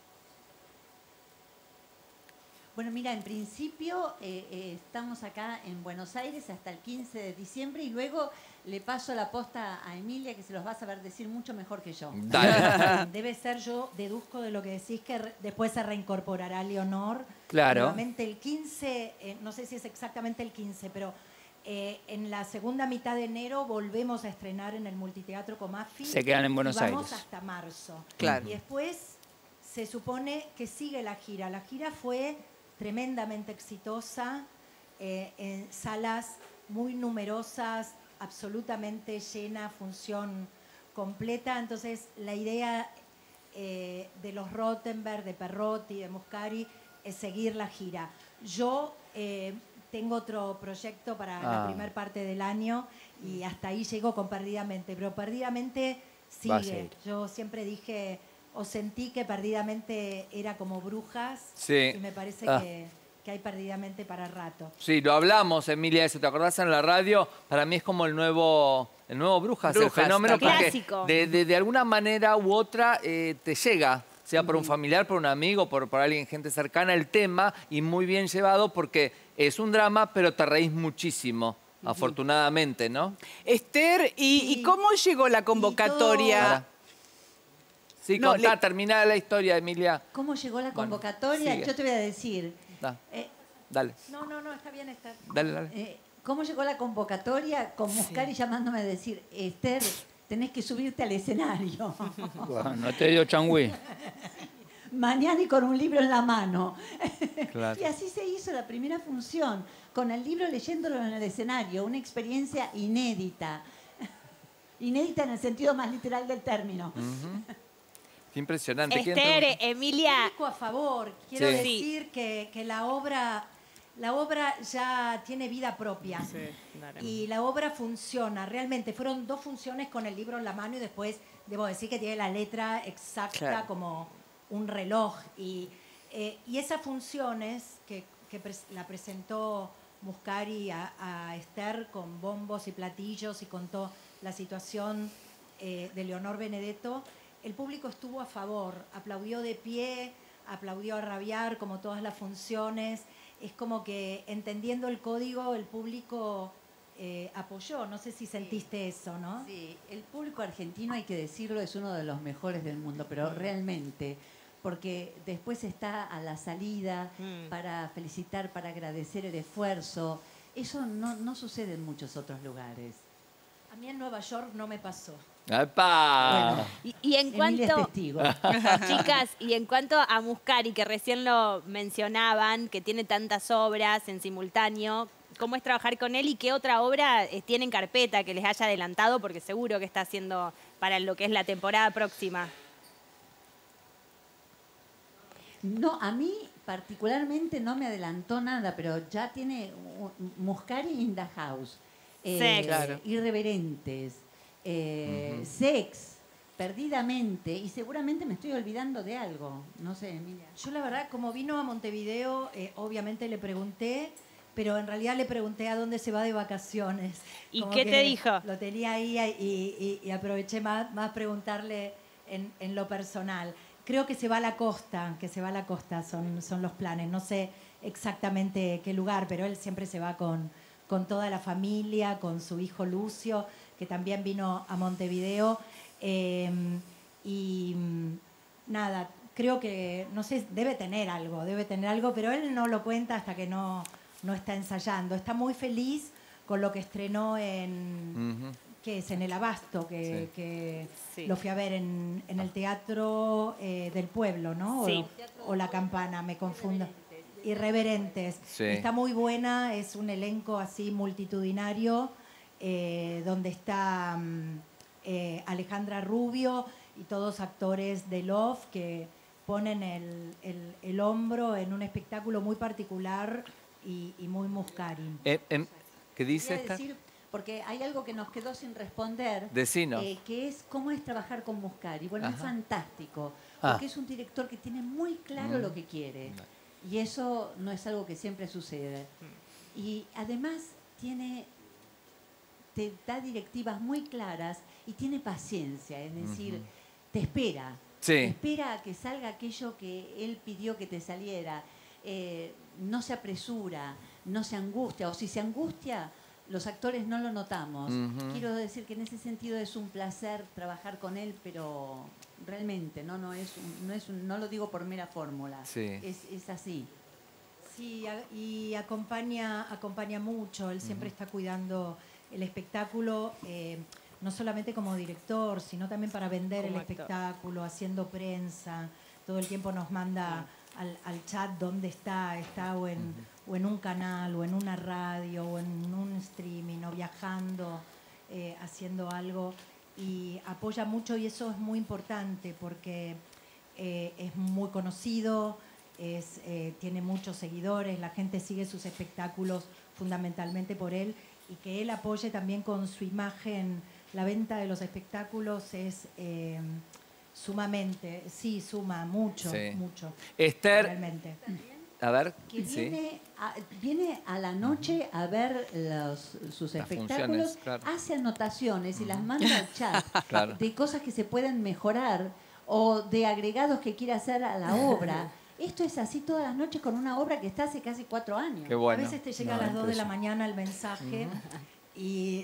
Bueno, mira, en principio eh, eh, estamos acá en Buenos Aires hasta el quince de diciembre y luego le paso la posta a Emilia que se los va a saber decir mucho mejor que yo. Debe ser, yo deduzco de lo que decís que re- después se reincorporará Leonor. Claro. Nuevamente el quince, eh, no sé si es exactamente el quince, pero eh, en la segunda mitad de enero volvemos a estrenar en el Multiteatro Comafi. Se quedan en Buenos y vamos Aires. hasta marzo. Claro. Y después se supone que sigue la gira. La gira fue tremendamente exitosa, eh, en salas muy numerosas, absolutamente llena, función completa. Entonces, la idea eh, de los Rottenberg, de Perrotti, de Muscari, es seguir la gira. Yo eh, tengo otro proyecto para la Ah. primera parte del año y hasta ahí llego con Perdidamente, pero Perdidamente Va a sigue. seguir. Yo siempre dije, o sentí que Perdidamente era como Brujas, Sí. y me parece Ah. que, que hay Perdidamente para rato. Sí, lo hablamos, Emilia, eso. ¿Te acordás en la radio? Para mí es como el nuevo, el nuevo Brujas, Brujas, el fenómeno, tal cual. porque Clásico. de, de- de alguna manera u otra eh, te llega, sea por un familiar, por un amigo, por, por alguien, gente cercana, el tema, y muy bien llevado porque es un drama, pero te reís muchísimo, uh-huh. afortunadamente, ¿no? Esther, ¿y, sí. ¿y cómo llegó la convocatoria? Sí, no, contá, le... termina la historia, Emilia. ¿Cómo llegó la convocatoria? Bueno, yo te voy a decir. Da. Eh, dale. No, no, no, está bien, Esther. Dale, dale. Eh, ¿Cómo llegó la convocatoria? Con Muscari sí. llamándome a decir, Esther, tenés que subirte al escenario. Bueno, no te dio changüí. Mañana y con un libro en la mano. Claro. Y así se hizo la primera función, con el libro leyéndolo en el escenario, una experiencia inédita. Inédita en el sentido más literal del término. Uh-huh. Qué impresionante. Esther, Emilia. A favor, quiero sí. decir que, que la obra... La obra ya tiene vida propia sí, y la obra funciona. Realmente fueron dos funciones con el libro en la mano y después debo decir que tiene la letra exacta claro. como un reloj. Y, eh, y esas funciones que, que pres la presentó Muscari a, a Esther con bombos y platillos y contó la situación eh, de Leonor Benedetto, el público estuvo a favor, aplaudió de pie, aplaudió a rabiar como todas las funciones. Es como que entendiendo el código el público eh, apoyó. No sé si sentiste eso, ¿no? Sí, el público argentino, hay que decirlo, es uno de los mejores del mundo, pero realmente, porque después está a la salida mm. para felicitar, para agradecer el esfuerzo. Eso no, no sucede en muchos otros lugares. A mí en Nueva York no me pasó. ¡Epa! Bueno, y, y en Emilia cuanto, es testigo. chicas, y en cuanto a Muscari, que recién lo mencionaban, que tiene tantas obras en simultáneo, ¿cómo es trabajar con él y qué otra obra tiene en carpeta que les haya adelantado? Porque seguro que está haciendo para lo que es la temporada próxima. No, a mí particularmente no me adelantó nada, pero ya tiene Muscari in the house. Eh, sí, claro. Irreverentes. Eh, uh-huh. Sex, perdidamente, y seguramente me estoy olvidando de algo. No sé, Emilia. Yo la verdad, como vino a Montevideo, eh, obviamente le pregunté, pero en realidad le pregunté a dónde se va de vacaciones. ¿Y como qué te dijo? Lo tenía ahí y, y, y aproveché más, más preguntarle en, en lo personal. Creo que se va a la costa, que se va a la costa, son, son los planes. No sé exactamente qué lugar, pero él siempre se va con, con toda la familia, con su hijo Lucio, que también vino a Montevideo. Eh, y nada, creo que, no sé, debe tener algo, debe tener algo, pero él no lo cuenta hasta que no, no está ensayando. Está muy feliz con lo que estrenó en, uh-huh. ¿qué es? En el Abasto, que, sí. que sí. lo fui a ver en, en el Teatro eh, del Pueblo, ¿no? Sí. O, o La Campana, me confundo. Irreverentes. Sí. Está muy buena, es un elenco así multitudinario, Eh, donde está um, eh, Alejandra Rubio y todos actores de Love que ponen el, el, el hombro en un espectáculo muy particular y, y muy Muscari. Eh, eh, ¿Qué dice esta? Decir, porque hay algo que nos quedó sin responder, Decinos. Eh, que es cómo es trabajar con Muscari. Bueno, Ajá. es fantástico, ah. porque es un director que tiene muy claro mm. lo que quiere. Y eso no es algo que siempre sucede. Mm. Y además tiene... te da directivas muy claras y tiene paciencia, es decir, uh-huh. te espera, sí. te espera a que salga aquello que él pidió que te saliera, eh, no se apresura, no se angustia, o si se angustia, los actores no lo notamos. Uh-huh. Quiero decir que en ese sentido es un placer trabajar con él, pero realmente no, no, es un, no, es un, no lo digo por mera fórmula, sí. es, es así. Sí, y acompaña, acompaña mucho, él siempre uh-huh. está cuidando el espectáculo, eh, no solamente como director, sino también para vender como el actor. Espectáculo, haciendo prensa, todo el tiempo nos manda sí. al, al chat dónde está, está o en, uh-huh. o en un canal, o en una radio, o en un streaming, o viajando, eh, haciendo algo, y apoya mucho, y eso es muy importante, porque eh, es muy conocido, es, eh, tiene muchos seguidores, la gente sigue sus espectáculos fundamentalmente por él, y que él apoye también con su imagen. La venta de los espectáculos es eh, sumamente, sí, suma mucho, sí. mucho. Esther, realmente. A ver, que sí. viene, a, viene a la noche uh-huh. a ver los, sus las espectáculos, claro. hace anotaciones uh-huh. y las manda al chat claro. de cosas que se pueden mejorar o de agregados que quiere hacer a la obra. Esto es así todas las noches con una obra que está hace casi cuatro años. Qué bueno. A veces te llega no, a las dos de la mañana el mensaje uh-huh. y,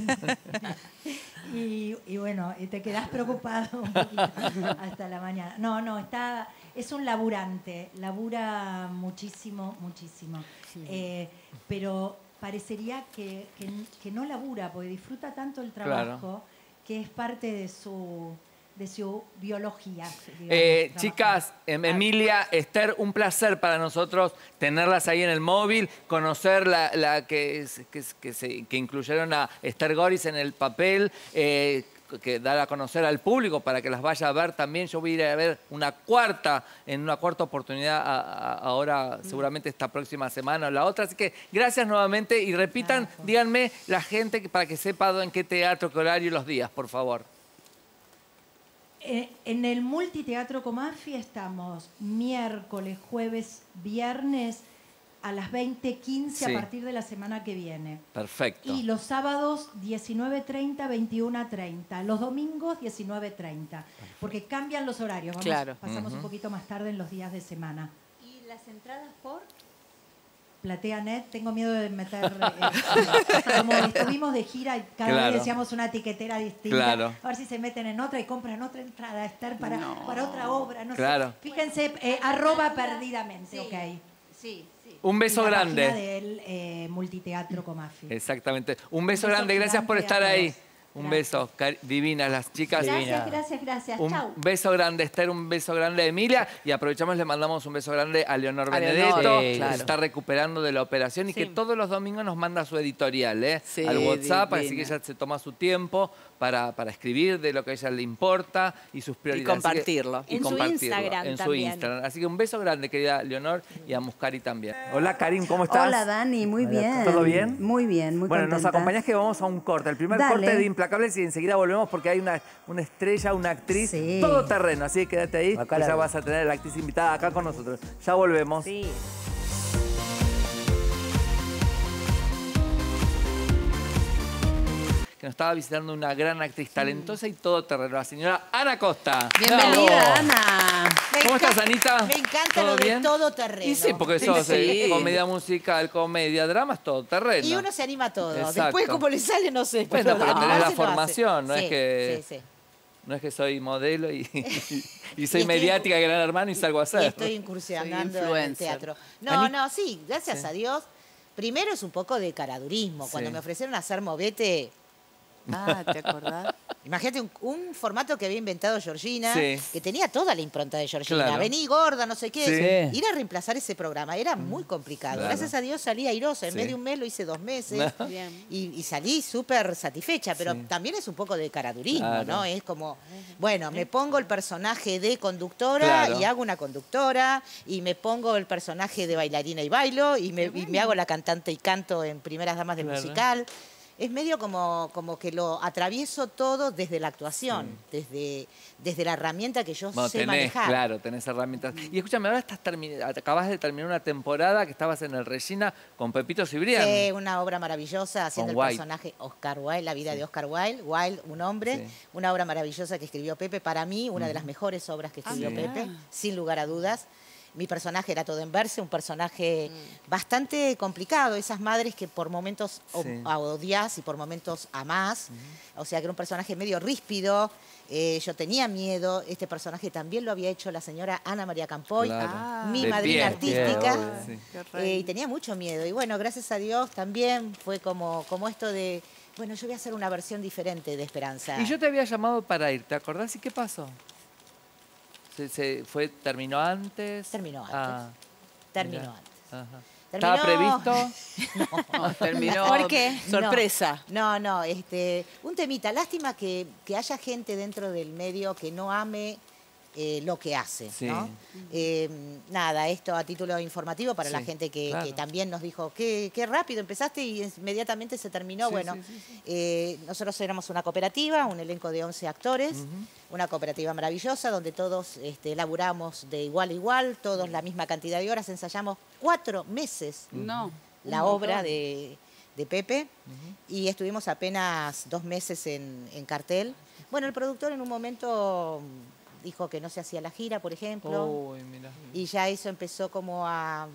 y, y bueno, y te quedas preocupado un poquito hasta la mañana. No, no, está, es un laburante, labura muchísimo, muchísimo. Sí. Eh, pero parecería que, que, que no labura, porque disfruta tanto el trabajo, claro. que es parte de su... de su biología. Digamos, eh, chicas, Emilia, Esther, un placer para nosotros tenerlas ahí en el móvil, conocer la, la que, que, que, se, que incluyeron a Esther Goris en el papel, eh, que dar a conocer al público para que las vaya a ver también. Yo voy a ir a ver una cuarta, en una cuarta oportunidad a, a, ahora, seguramente esta próxima semana o la otra. Así que gracias nuevamente y repitan, claro. díganme la gente para que sepa en qué teatro, qué horario y los días, por favor. En el Multiteatro Comafi estamos miércoles, jueves, viernes a las veinte quince sí. a partir de la semana que viene. Perfecto. Y los sábados diecinueve treinta, veintiuno treinta. Los domingos diecinueve treinta. Porque cambian los horarios. Vamos, claro. Pasamos uh-huh. un poquito más tarde en los días de semana. ¿Y las entradas por...? PlateaNet, tengo miedo de meter... Eh, como estuvimos de gira y cada claro. vez decíamos una etiquetera distinta, claro. a ver si se meten en otra y compran otra entrada, Esther, para, no. para otra obra, no claro. sé. Fíjense, eh, arroba perdidamente, sí. ok. Sí, sí. Un beso y la grande. página del eh, Multiteatro Comafi. Exactamente. Un beso, Un beso grande, gracias por estar ahí. Un beso, divinas las chicas. Gracias, Divina. gracias, gracias. Un Chau. beso grande, Esther, un beso grande, Emilia. Y aprovechamos, le mandamos un beso grande a Leonor a Benedetto, Leonor, que claro. se está recuperando de la operación y sí. que todos los domingos nos manda su editorial, ¿eh? Sí, al WhatsApp, divina. así que ella se toma su tiempo para, para escribir de lo que a ella le importa y sus prioridades. Y compartirlo. Que, y en compartirlo, su Instagram en su también. Instagram. Así que un beso grande, querida Leonor, y a Muscari también. Hola, Karim, ¿cómo estás? Hola, Dani, muy bien. ¿Todo bien? Muy bien, muy Bueno, contenta. nos acompañás que vamos a un corte. El primer Dale. corte de Implacables y enseguida volvemos porque hay una, una estrella, una actriz, Sí. todo terreno. Así que quédate ahí, Acá que la ya veo. vas a tener a la actriz invitada acá con nosotros. Ya volvemos. Sí. Que nos estaba visitando una gran actriz talentosa y todoterreno, la señora Ana Costa. Bienvenida, Ana. ¿Cómo estás, Anita? Me encanta ¿Todo lo de bien? todo terreno. Y sí, porque sos Sí. eh, comedia musical, comedia, drama, es todo terreno. Y uno se anima a todo. Exacto. Después, como le sale, no sé. Bueno, pero tenés animarse la lo formación, no hace. es que... Sí, sí. No es que soy modelo y, y soy Y estoy- mediática, gran hermano y salgo a hacer. Y estoy incursionando Soy en el influencer. teatro. No, Ani- no, sí, gracias Sí. a Dios. Primero es un poco de caradurismo. Cuando Sí. me ofrecieron hacer Movete, Ah, ¿te acordás? imagínate un, un formato que había inventado Georgina, Sí. que tenía toda la impronta de Georgina. Claro. Vení gorda, no sé qué. Sí. Ir a reemplazar ese programa era muy complicado. Claro. Gracias a Dios salí airosa. En Sí. vez de un mes lo hice dos meses. Bien. Y, y salí súper satisfecha, pero Sí. también es un poco de caradurismo, Claro. ¿no? Es como, bueno, me pongo el personaje de conductora Claro. y hago una conductora, y me pongo el personaje de bailarina y bailo, y me, y me hago la cantante y canto en Primeras Damas del Claro. Musical. Es medio como, como que lo atravieso todo desde la actuación, desde, desde la herramienta que yo Bueno, sé tenés, manejar. claro, tenés herramientas. Y escúchame, ahora estás termi- acabas de terminar una temporada que estabas en el Regina con Pepito Cibrián. Sí, una obra maravillosa haciendo Con el Wilde. personaje Oscar Wilde, la vida de Oscar Wilde. Wilde, un hombre, Sí. una obra maravillosa que escribió Pepe. Para mí, una de las mejores obras que escribió sí. Pepe, sin lugar a dudas. Mi personaje era todo en verse, un personaje bastante complicado. Esas madres que por momentos o- Sí. odias y por momentos amás. O sea, que era un personaje medio ríspido. Eh, yo tenía miedo. Este personaje también lo había hecho la señora Ana María Campoy, Claro. mi De madrina pie, pie, artística. obvio, sí. Eh, y tenía mucho miedo. Y bueno, gracias a Dios también fue como, como esto de, bueno, yo voy a hacer una versión diferente de Esperanza. Y yo te había llamado para ir, ¿te acordás? ¿Y qué pasó? ¿Se, se fue, ¿Terminó antes? Terminó antes. Ah, Terminó mira. antes. Ajá. Terminó- ¿Estaba previsto? No, terminó. ¿Por qué? Sorpresa. No, no, este, un temita. Lástima que, que haya gente dentro del medio que no ame eh, lo que hace, Sí. ¿no? Eh, nada, esto a título informativo para Sí, la gente que, claro. que también nos dijo, qué, qué rápido empezaste y inmediatamente se terminó. Sí, bueno, sí, sí, sí. eh, nosotros éramos una cooperativa, un elenco de once actores, Ujú. una cooperativa maravillosa donde todos este, laburamos de igual a igual, todos la misma cantidad de horas, ensayamos cuatro meses No. la un obra montón. de, de Pepe y estuvimos apenas dos meses en, en cartel. Bueno, el productor en un momento dijo que no se hacía la gira, por ejemplo. Uy, mirá. Y ya eso empezó como a,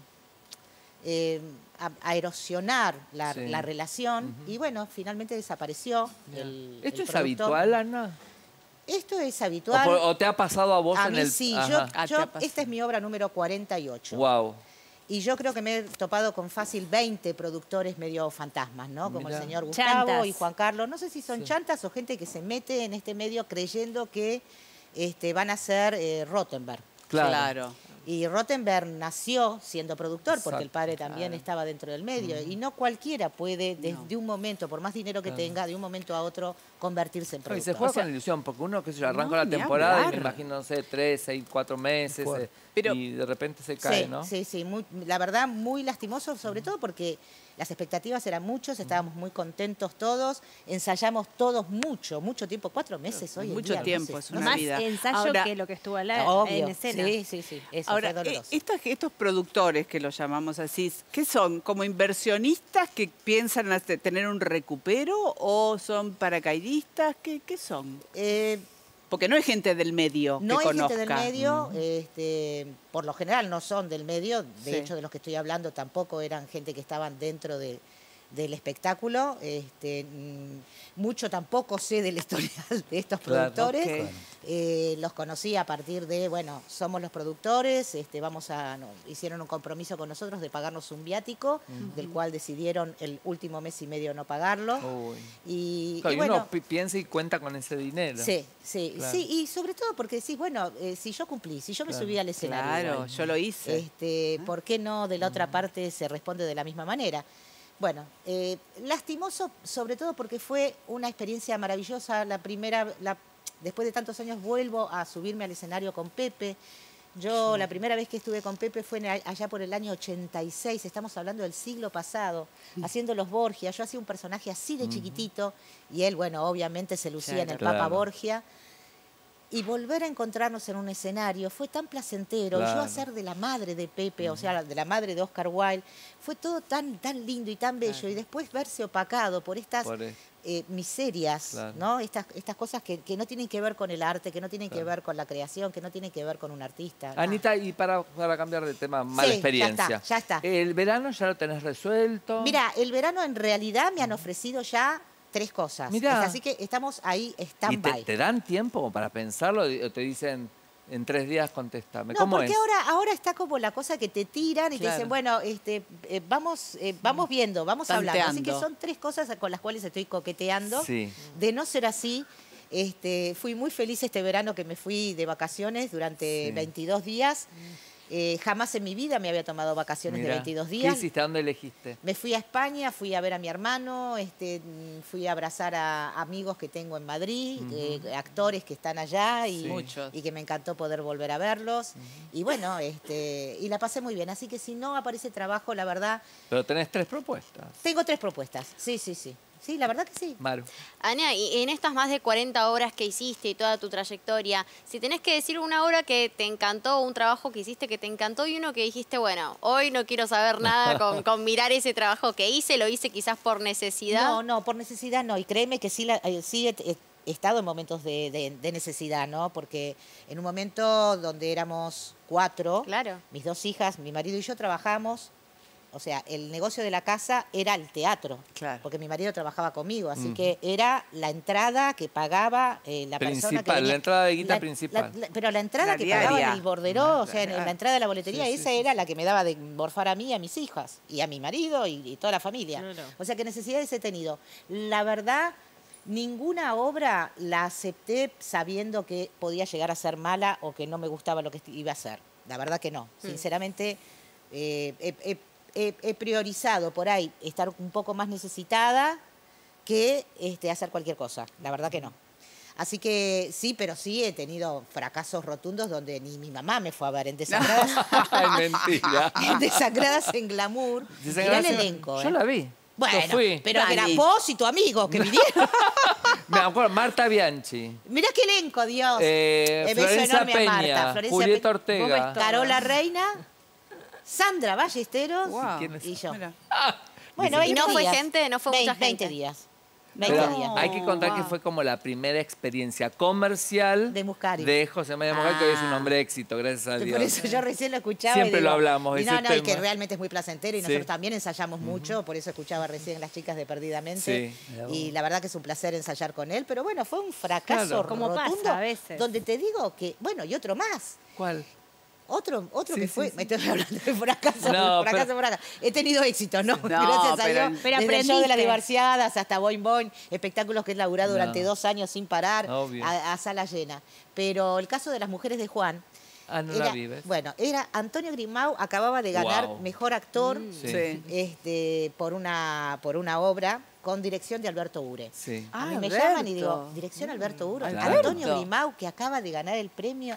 eh, a, a erosionar la, Sí. la relación. Ujú. Y bueno, finalmente desapareció el ¿Esto el es productor. habitual, Ana? Esto es ¿O, habitual. por- o te ha pasado a vos a en mí el...? sí, Ajá. yo, Ah, te yo- ha pasado. esta es mi obra número cuarenta y ocho. Wow. Y yo creo que me he topado con fácil veinte productores medio fantasmas, ¿no? Como Mirá. el señor Gustavo Chantas. y Juan Carlos. No sé si son Sí. chantas o gente que se mete en este medio creyendo que este, van a ser eh, Rottenberg. Claro. Claro. Y Rottenberg nació siendo productor, porque el Exacto, padre también claro. estaba dentro del medio. Y no cualquiera puede, desde un momento, por más dinero que Claro. tenga, de un momento a otro, convertirse en No, y productor. se juega O sea, con la ilusión, porque uno, qué sé yo, arranca No, la ni temporada y me hablar. imagino, no sé, tres, seis, cuatro meses, Fuerte. eh, Pero- y de repente se cae, sí, ¿no? sí, sí, muy- la verdad muy lastimoso, sobre todo porque las expectativas eran muchos, estábamos muy contentos todos, ensayamos todos mucho, mucho tiempo, cuatro meses hoy en Mucho día, no tiempo, sé, es no una sé. Más vida. ensayo Ahora- que lo que estuvo al- Obvio, en escena. sí, sí, sí, eso Ahora, fue doloroso. eh, estas- estos productores que los llamamos así, ¿qué son? ¿Como inversionistas que piensan hacer- tener un recupero o son paracaidistas? ¿Qué, qué son? Eh, Porque no es gente del medio No que hay gente del conozca. medio, este, por lo general no son del medio, de Sí. hecho de los que estoy hablando tampoco eran gente que estaban dentro de, del espectáculo, este, mm, mucho tampoco sé del historial de estos Claro, productores, ok. Claro. Eh, los conocí a partir de, bueno, somos los productores, este, vamos a, no, hicieron un compromiso con nosotros de pagarnos un viático, del cual decidieron el último mes y medio no pagarlo, Uy. y, Claro, y y uno bueno, pi- piensa y cuenta con ese dinero. Sí, sí, Claro. sí, y sobre todo porque decís, bueno, eh, si yo cumplí, si yo me Claro. subí al escenario, Claro, igual, yo lo hice. este, ¿por qué no de la otra parte se responde de la misma manera? Bueno, eh, lastimoso sobre todo porque fue una experiencia maravillosa, la primera, la, después de tantos años vuelvo a subirme al escenario con Pepe. Yo la primera vez que estuve con Pepe fue en a- allá por el año ochenta y seis, estamos hablando del siglo pasado, haciendo los Borgia. Yo hacía un personaje así de chiquitito y él, bueno, obviamente se lucía en el Claro. Papa Borgia. Y volver a encontrarnos en un escenario fue tan placentero. Y yo Claro. hacer de la madre de Pepe, o sea, de la madre de Oscar Wilde, fue todo tan, tan lindo y tan bello. Y después verse opacado por estas Por eso. eh, miserias, Claro. ¿no? Estas, estas cosas que, que no tienen que ver con el arte, que no tienen que Claro. ver con la creación, que no tienen que ver con un artista. Anita, y para, para cambiar de tema, mala Sí, ya experiencia. está, ya está. ¿El verano ya lo tenés resuelto? Mira, el verano en realidad me han ofrecido ya tres cosas. Mirá. Así que estamos ahí ¿Y stand-by. te, te dan tiempo como para pensarlo? ¿O te dicen, en tres días contéstame? No, ¿Cómo porque es? ahora, ahora está como la cosa que te tiran y te Claro. dicen, bueno, este, eh, vamos, eh, vamos viendo, vamos hablando. Así que Tanteando. son tres cosas con las cuales estoy coqueteando. Sí. De no ser así, este, fui muy feliz este verano que me fui de vacaciones durante Sí. veintidós días. Eh, jamás en mi vida me había tomado vacaciones Mirá, de veintidós ¿Qué días. hiciste? ¿A dónde elegiste? Me fui a España, fui a ver a mi hermano, este, mm, fui a abrazar a amigos que tengo en Madrid, Ujú. eh, actores que están allá y, Sí. Muchos. y que me encantó poder volver a verlos. Y bueno, este, y la pasé muy bien. Así que si no aparece trabajo, la verdad, Pero tenés tres propuestas. tengo tres propuestas. Sí, sí, sí. Sí, la verdad que sí. Maru. Ana, y en estas más de cuarenta obras que hiciste y toda tu trayectoria, si tenés que decir una obra que te encantó, un trabajo que hiciste que te encantó y uno que dijiste, bueno, hoy no quiero saber nada con, con mirar ese trabajo que hice, lo hice quizás por necesidad. No, no, por necesidad no. Y créeme que sí, la- eh, sí he, he estado en momentos de, de- de necesidad, ¿no? Porque en un momento donde éramos cuatro, Claro. mis dos hijas, mi marido y yo trabajamos. O sea, el negocio de la casa era el teatro, Claro. porque mi marido trabajaba conmigo, así Ujú. que era la entrada que pagaba eh, la persona que Principal, venía. la entrada de guita La- principal. la- la- pero la entrada La que diaria. pagaba en el borderó, La- o sea, en, en la- la entrada de la boletería, Sí, sí, esa sí, era la que me daba de morfar a mí y a mis hijas, y a mi marido y, y toda la familia. Claro. O sea, que necesidades he tenido. La verdad, ninguna obra la acepté sabiendo que podía llegar a ser mala o que no me gustaba lo que iba a hacer. La verdad que no. Mm. Sinceramente, eh, he, he- he- he priorizado por ahí estar un poco más necesitada que este, hacer cualquier cosa. La verdad que no. Así que sí, pero sí he tenido fracasos rotundos donde ni mi mamá me fue a ver en Desangradas, Ay, mentira. en, Desangradas en Glamour. Mirá el Desangradas en- elenco. Yo ¿eh? la vi. Bueno, Yo fui. pero Dani. era vos y tu amigo que vinieron. Me acuerdo, Marta Bianchi. Mirá qué elenco, Dios. Eh, Eh, beso Florencia enorme a Marta, Peña, Florencia Julieta Pe- Ortega. Carola Reina, Sandra Ballesteros Wow. ¿Quién es? y yo. Mira. Bueno, ¿Y veinte no fue días. gente? ¿No fue mucha veinte, veinte gente? días. No hay Pero día. hay que contar que fue como la primera experiencia comercial de Muscari. De José María Muscari, que hoy es un Ah. hombre de éxito, gracias a Dios. Por eso yo recién lo escuchaba. Siempre y lo digo, hablamos, Y ese no, no, y tema. que realmente es muy placentero y nosotros Sí. también ensayamos mucho, por eso escuchaba recién las chicas de Perdidamente. Sí. Y la verdad que es un placer ensayar con él, pero bueno, fue un fracaso Claro. Como rotundo, pasa a veces. donde te digo que, bueno, y otro más. ¿Cuál? Otro, otro Sí, que sí, fue, sí. me estoy hablando de fracaso, No, fracaso, pero- fracaso. He tenido éxito, ¿no? No, Gracias a pero- Dios. pero Desde el show de las aprendiste. divorciadas hasta Boing Boing, espectáculos que he laburado No. durante dos años sin parar, Obvio. a, a sala llena. Pero el caso de las mujeres de Juan, Ah, no era, la vives. bueno, era Antonio Grimau, acababa de ganar Wow. mejor actor Mm. Sí. este, por, una, por una obra con dirección de Alberto Ure. Sí. A mí Ah, me Alberto. llaman y digo, dirección Alberto Ure, Claro. Antonio Grimau, que acaba de ganar el premio.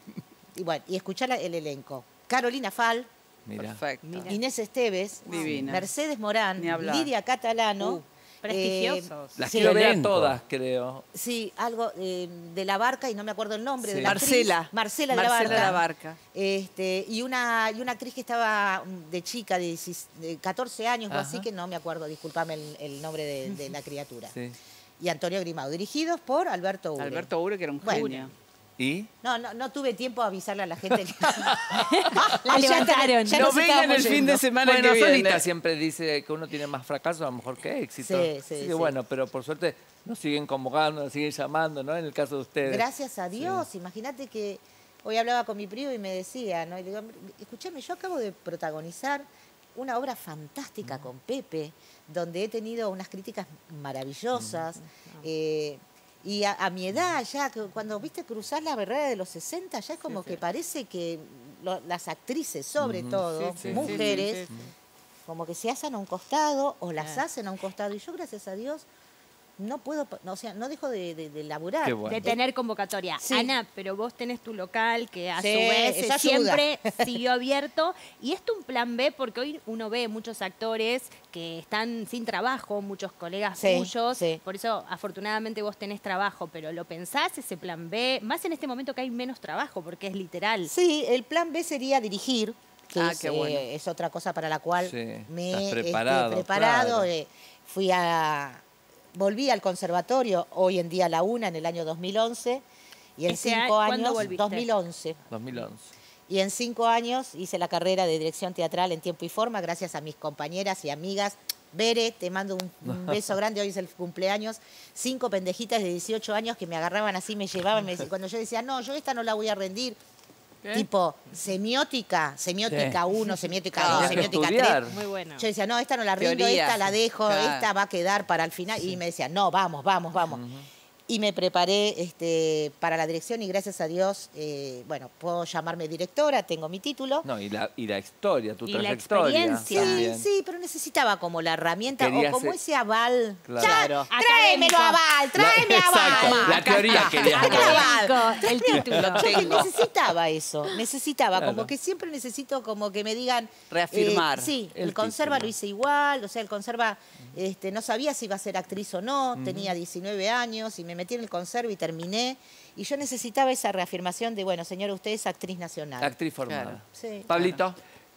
Y bueno, y escuchar el elenco. Carolina Fal, Mira. Perfecto. Inés Esteves, Divina. Mercedes Morán, Ni hablar. Lidia Catalano. Uh, prestigiosos. Las sí, quiero ver a elenco. todas, creo. Sí, algo eh, de la Barca, y no me acuerdo el nombre, Sí. de la actriz. Marcela. Marcela de la Marcela Barca. de la Barca. Este, y, una, y una actriz que estaba mm, de chica, de, dieciséis de catorce años o Ajá. así, que no me acuerdo, discúlpame el, el nombre de, de la criatura. Sí. Y Antonio Grimau, dirigidos por Alberto Ure. Alberto Ure, que era un Bueno. genio. ¿Y? No, no, no tuve tiempo a avisarle a la gente. Que... La Ya levantaron. ya No nos vengan estábamos el fin yendo. de semana Bueno, que Solita viene. siempre dice que uno tiene más fracaso a lo mejor que éxito. Sí, sí, Así que sí. bueno, pero por suerte nos siguen convocando, nos siguen llamando, ¿no? En el caso de ustedes. Gracias a Dios. Imagínate que hoy hablaba con mi primo y me decía, ¿no? Y le digo, escúchame, yo acabo de protagonizar una obra fantástica con Pepe, donde he tenido unas críticas maravillosas. eh, y a, a mi edad, ya que cuando viste cruzar la barrera de los sesenta, ya es como que parece que lo- las actrices, sobre Ujú. todo, Sí, sí, mujeres, sí, sí, como que se hacen a un costado o las hacen a un costado. Y yo, gracias a Dios, no puedo, pa- no, o sea, no dejo de, de- de laburar. Qué bueno. De tener convocatoria. Sí. Ana, pero vos tenés tu local que a Sí, su vez eso eh, ayuda. siempre siguió abierto. Y esto un plan B, porque hoy uno ve muchos actores que están sin trabajo, muchos colegas Sí, tuyos. sí. Por eso, afortunadamente, vos tenés trabajo, pero ¿lo pensás ese plan B? Más en este momento que hay menos trabajo, porque es literal. Sí, el plan B sería dirigir, que Ah, es, qué bueno. eh, es otra cosa para la cual Sí, me estás he este, preparado, preparado. claro. eh, fui a, volví al conservatorio, hoy en día a la UNA, en el año dos mil once, y en Ese cinco año, ¿cuándo años, volviste? dos mil once. dos mil once. Y en cinco años hice la carrera de dirección teatral en tiempo y forma, gracias a mis compañeras y amigas. Bere, te mando un, un beso grande, hoy es el cumpleaños. Cinco pendejitas de dieciocho años que me agarraban así, me llevaban. Me decían- cuando yo decía, no, yo esta no la voy a rendir. Tipo, semiótica, semiótica Sí. uno, semiótica Claro. dos, Tenías que semiótica estudiar. tres. Muy bueno. Yo decía, no, esta no la rindo, Teoría. esta la dejo, Claro. esta va a quedar para el final. Y me decía, no, vamos, vamos, vamos. Y me preparé este, para la dirección y gracias a Dios, eh, bueno, puedo llamarme directora, tengo mi título. No, y la, y la historia, tu Y la trayectoria. experiencia. Sí, también. sí, pero necesitaba como la herramienta Querías o como ser- ese aval. Claro. Ya, Claro. tráemelo Académico. aval, tráeme aval. Exacto, la teoría querías Tráeme ver. aval. El título. Yo que necesitaba eso, necesitaba, Claro. como que siempre necesito como que me digan... Reafirmar eh, sí, el, el conserva título. lo hice igual, o sea, el conserva este, no sabía si iba a ser actriz o no, tenía diecinueve años y me metí en el conserva y terminé. Y yo necesitaba esa reafirmación de, bueno, señora, usted es actriz nacional. Actriz formada. Claro. Sí. Pablito.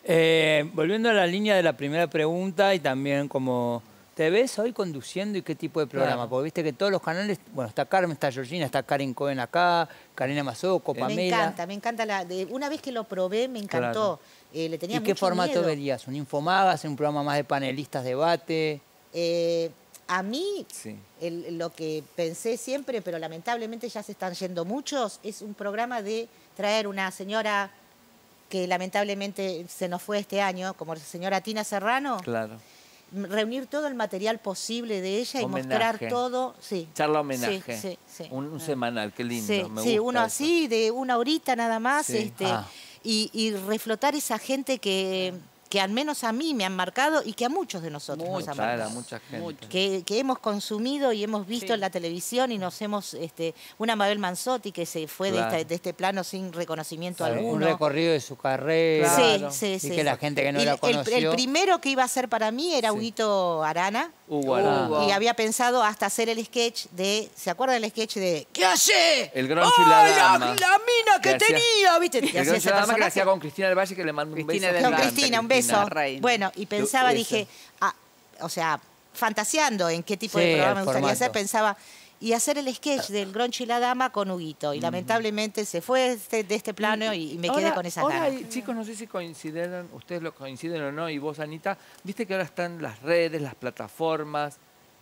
Eh, volviendo a la línea de la primera pregunta y también como, ¿te ves hoy conduciendo y qué tipo de programa? Claro. Porque viste que todos los canales, bueno, está Carmen, está Georgina, está Karen Cohen acá, Karina Mazoco, Me Pamela. encanta, me encanta. La, de, una vez que lo probé, me encantó. Eh, le tenía ¿Y qué mucho formato miedo. verías? ¿Un Infomagas, un programa más de panelistas, debate? Eh, a mí, Sí. el- lo que pensé siempre, pero lamentablemente ya se están yendo muchos, es un programa de traer una señora que lamentablemente se nos fue este año, como la señora Tina Serrano, Claro. m- reunir todo el material posible de ella y Homenaje. mostrar todo. Sí. Charla homenaje. Sí, sí, sí. Un, un semanal, qué lindo. Sí, me sí, gusta uno eso. así, de una horita nada más, Sí. este, Ah. y, y reflotar esa gente que, que al menos a mí me han marcado y que a muchos de nosotros nos han Mucha, era marcado. mucha gente. Que, que hemos consumido y hemos visto Sí. en la televisión y nos hemos, este, una Mabel Manzotti que se fue Claro. de, esta- de este plano sin reconocimiento Un alguno. recorrido de su carrera. Sí, sí, Y sí. que la gente que no Y la el- conoció. El, primero que iba a ser para mí era Huguito Arana. Hugo Arana. Hugo. Y había pensado hasta hacer el sketch de, ¿se acuerdan del sketch de ¿qué hace? El Groncho y la ¡Oh, Dama. la, la mina que, Que hacía- tenía! ¿Viste? Que El hacía Groncho y ese la Dama que personaje. hacía con Cristina del Valle, que le mando un Cristina beso. del Con Valle. gigante, Cristina, un beso. Cristina. Bueno, y pensaba, Ese. dije, ah, o sea, fantaseando en qué tipo Sí, de programa el me gustaría formato. hacer, pensaba, y hacer el sketch del Gronchi y la Dama con Huguito. Y lamentablemente se fue de este, de este plano y, y me quedé Ahora- con esas ahora ganas. hay- chicos, no sé si coinciden, ustedes lo coinciden o no, y vos, Anita, viste que ahora están las redes, las plataformas.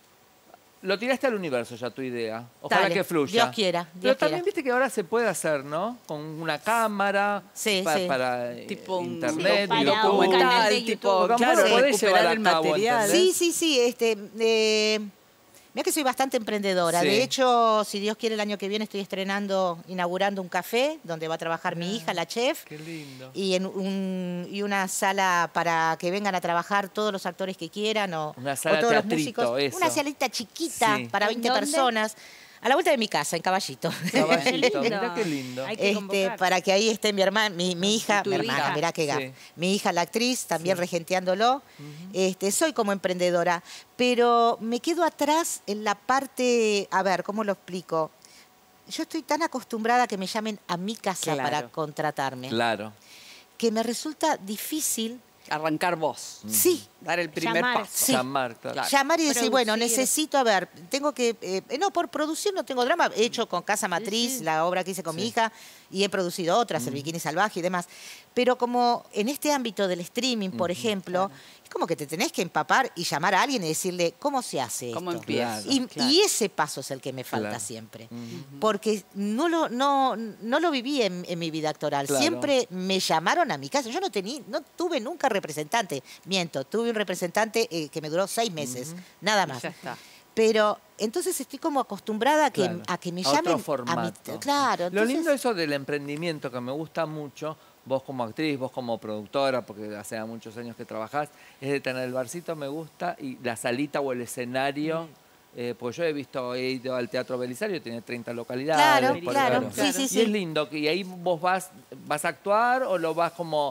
Lo tiraste al universo ya tu idea. Ojalá Dale, que fluya. Dios quiera, Dios Pero también quiera. viste que ahora se puede hacer, ¿no? Con una cámara, Sí, pa- sí. para eh, Tipo un internet, para YouTube. un canal de tipo, Porque claro, podés recuperar llevar a el cabo, material. ¿entendés? Sí, sí, sí. Este, eh, mira que soy bastante emprendedora. Sí. De hecho, si Dios quiere, el año que viene estoy estrenando, inaugurando un café donde va a trabajar mi hija, la chef. Qué lindo. Y, en un, y una sala para que vengan a trabajar todos los actores que quieran o, Una sala o todos los teatrito, músicos. eso. Una salita chiquita Sí. para veinte ¿Dónde? personas. A la vuelta de mi casa, en Caballito. Caballito, mirá qué lindo. Hay que Este, convocar. para que ahí esté mi hermana, mi, mi hija, Tu mi hija. hermana, mirá qué gaf. Sí. Mi hija, la actriz, también regenteándolo. este, soy como emprendedora, pero me quedo atrás en la parte, a ver, ¿cómo lo explico? Yo estoy tan acostumbrada a que me llamen a mi casa Claro. para contratarme, Claro. que me resulta difícil Arrancar vos. Sí. Dar el primer Llamar. paso. Sí. Llamar, claro. llamar y decir, bueno, Producir. necesito, a ver, tengo que, eh, no, por producir no tengo drama, he hecho con Casa Matriz, la obra que hice con mi hija, y he producido otras, El Bikini Salvaje y demás, pero como en este ámbito del streaming, por ejemplo, es como que te tenés que empapar y llamar a alguien y decirle, ¿cómo se hace ¿Cómo esto? empieza? Y, Claro. y ese paso es el que me falta Claro. siempre, porque no lo, no, no lo viví en, en mi vida actoral, Claro. siempre me llamaron a mi casa, yo no, tenía, no tuve nunca representante, miento, tuve un representante eh, que me duró seis meses, nada más. Ya está. Pero entonces estoy como acostumbrada a que, Claro. a que me A llamen otro formato. a mi... Claro, Lo entonces- lindo eso del emprendimiento que me gusta mucho, vos como actriz, vos como productora, porque hace muchos años que trabajás, es de tener el barcito, me gusta, y la salita o el escenario. Eh, pues yo he visto, he ido al Teatro Belisario, tiene treinta localidades. Claro, por claro, ejemplo. sí, sí, Y sí. es lindo, que- y ahí vos vas, vas a actuar o lo vas como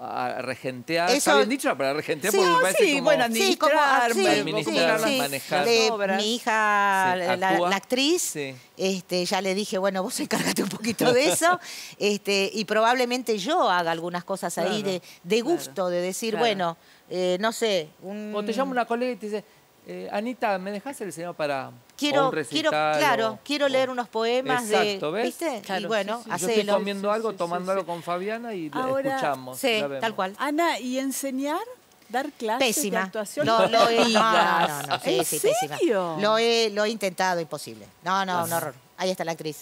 a regentear. Eso- Está bien dicho, para regentear, Sí, porque me sí, parece como... bueno, Sí, como, ah, sí, administrar, sí, sí. manejar. De obras. mi hija, Sí, la, la- actúa. la actriz, Sí. este, ya le dije, bueno, vos encárgate un poquito de eso, este, y probablemente yo haga algunas cosas ahí Claro, de, de gusto, de decir, claro. bueno, eh, no sé, un... O te llama una colega y te dice, eh, Anita, ¿me dejás el diseño para Quiero, o un quiero, recital claro, o- quiero leer unos poemas Exacto, de, ¿ves? ¿viste? Claro, y bueno, sí, sí. Yo estoy hacelo. comiendo algo, tomando algo con Fabiana y la Ahora, escuchamos. Sí, la vemos. tal cual. Ana, ¿y enseñar? ¿Dar clases Pésima. de actuación? Lo, lo he, no, digas. no, no, sí, ¿En sí, pésima. serio? Lo he, lo he intentado, imposible. No, no, un horror. Ahí está la actriz.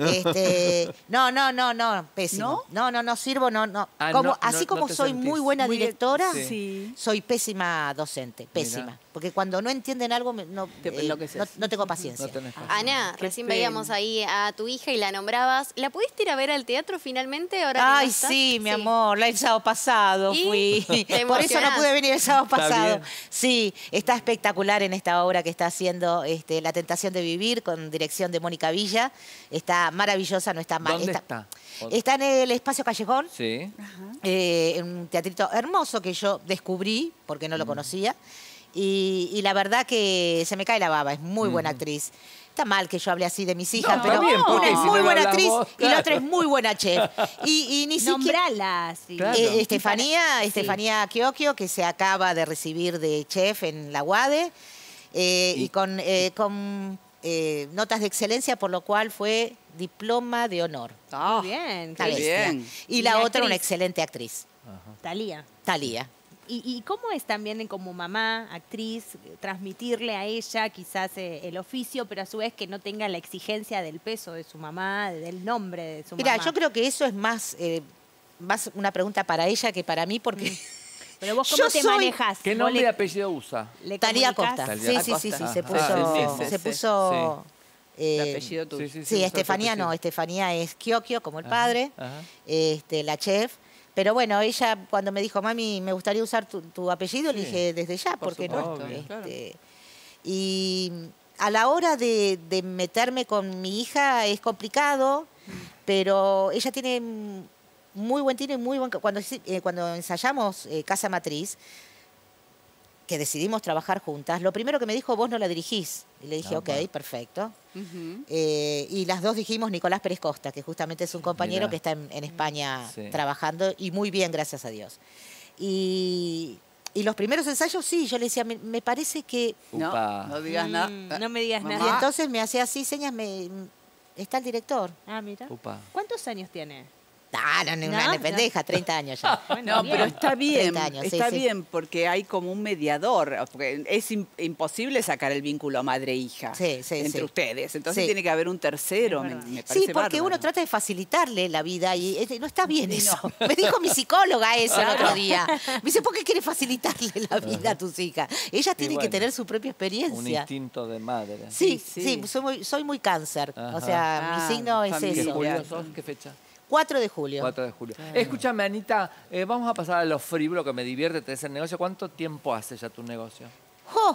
Este, no, no, no, no, pésimo. No, no, no, sirvo, no, no. Ah, Como, no, así no- como no te soy sentís. muy buena Muy- directora, Sí. soy pésima docente, pésima. Mirá. Porque cuando no entienden algo, me- no, Te eh, enloqueces. no, no tengo paciencia. No tenés paciencia. Ana, Qué recién pena. veíamos ahí a tu hija y la nombrabas. ¿La pudiste ir a ver al teatro finalmente? Ahora que no Ay, estás? sí, mi amor, la el sábado pasado ¿Y? fui. ¿Te Por eso no emocionás? pude venir el sábado Está pasado. bien. Sí, está espectacular en esta obra que está haciendo este, La Tentación de Vivir, con dirección de Mónica Villa. Está maravillosa, no está mal. ¿Dónde está, está? está en el Espacio Callejón, Sí. eh, en un teatrito hermoso que yo descubrí, porque no lo conocía. Y, y la verdad que se me cae la baba, es muy buena actriz. Está mal que yo hable así de mis hijas, No, pero está bien, porque una es si muy no lo buena hablas actriz vos, y la claro. otra es muy buena chef. Y, y ni siquiera... Nombrala. Sí. Claro. Eh, Estefanía, Sí. Estefanía Chiocchio, que se acaba de recibir de chef en la U A D E, eh, y, Y- con, eh, con eh, notas de excelencia, por lo cual fue diploma de honor. Ah, Muy bien. Esta Qué bestia. bien. Y Y la la otra, una actriz. excelente actriz, Talía. Talía. ¿Y, y cómo es también como mamá, actriz, transmitirle a ella quizás eh, el oficio, pero a su vez que no tenga la exigencia del peso de su mamá, del nombre de su Mira, mamá? yo creo que eso es más, eh, más una pregunta para ella que para mí, porque Pero vos, ¿cómo yo te soy- manejás? ¿Qué ¿Vos nombre y le- apellido usa? le Talía comunicás? Costa. Talía Sí, sí, sí, sí, Costa. se Ah, puso... sí, sí, se sí, puso eh, El apellido tuyo. Sí, sí, Sí, usa Estefanía tu no, apellido. Estefanía es Chiocchio, como el Ajá, padre, ajá. este, la chef. Pero bueno, ella cuando me dijo, mami, me gustaría usar tu, tu apellido, le Sí, dije, desde ya, por ¿por qué no? supuesto, Este, claro. Y a la hora de, de meterme con mi hija es complicado, pero ella tiene muy buen tino y muy buen... Cuando, eh, cuando ensayamos eh, Casa Matriz, que decidimos trabajar juntas, lo primero que me dijo, vos no la dirigís. Y le dije, Ah, ok, bueno. perfecto. Ujú. Eh, y las dos dijimos Nicolás Pérez Costa, que justamente es un compañero Mirá. que está en, en España Sí. trabajando y muy bien, gracias a Dios. Y y los primeros ensayos, sí, yo le decía, me, me parece que... No, no digas Mm, nada. no me digas Y nada. entonces me hacía así señas, me, está el director. Ah, mira. Upa. ¿Cuántos años tiene? Ah, no, no, No, una no. pendeja, treinta años ya. No, pero está bien, treinta años, sí, está sí. bien porque hay como un mediador, porque es im- imposible sacar el vínculo madre-hija Sí, sí, entre sí. ustedes, entonces Sí. tiene que haber un tercero, me, me parece Sí, porque bárbaro. uno trata de facilitarle la vida y eh, no está bien eso. Me dijo mi psicóloga eso el otro día. Me dice, ¿por qué quieres facilitarle la vida a tus hijas? Ellas tienen que bueno. tener su propia Un experiencia. instinto de madre. Sí, sí, soy, muy, soy muy cáncer. Ajá. O sea, Ah, mi signo es familiar. ¿Qué eso. julio sos? ¿Qué fecha? cuatro de julio. cuatro de julio. Escúchame, Anita, eh, vamos a pasar a lo frívolo que me divierte, tenés el negocio. ¿Cuánto tiempo hace ya tu negocio? ¡Jo!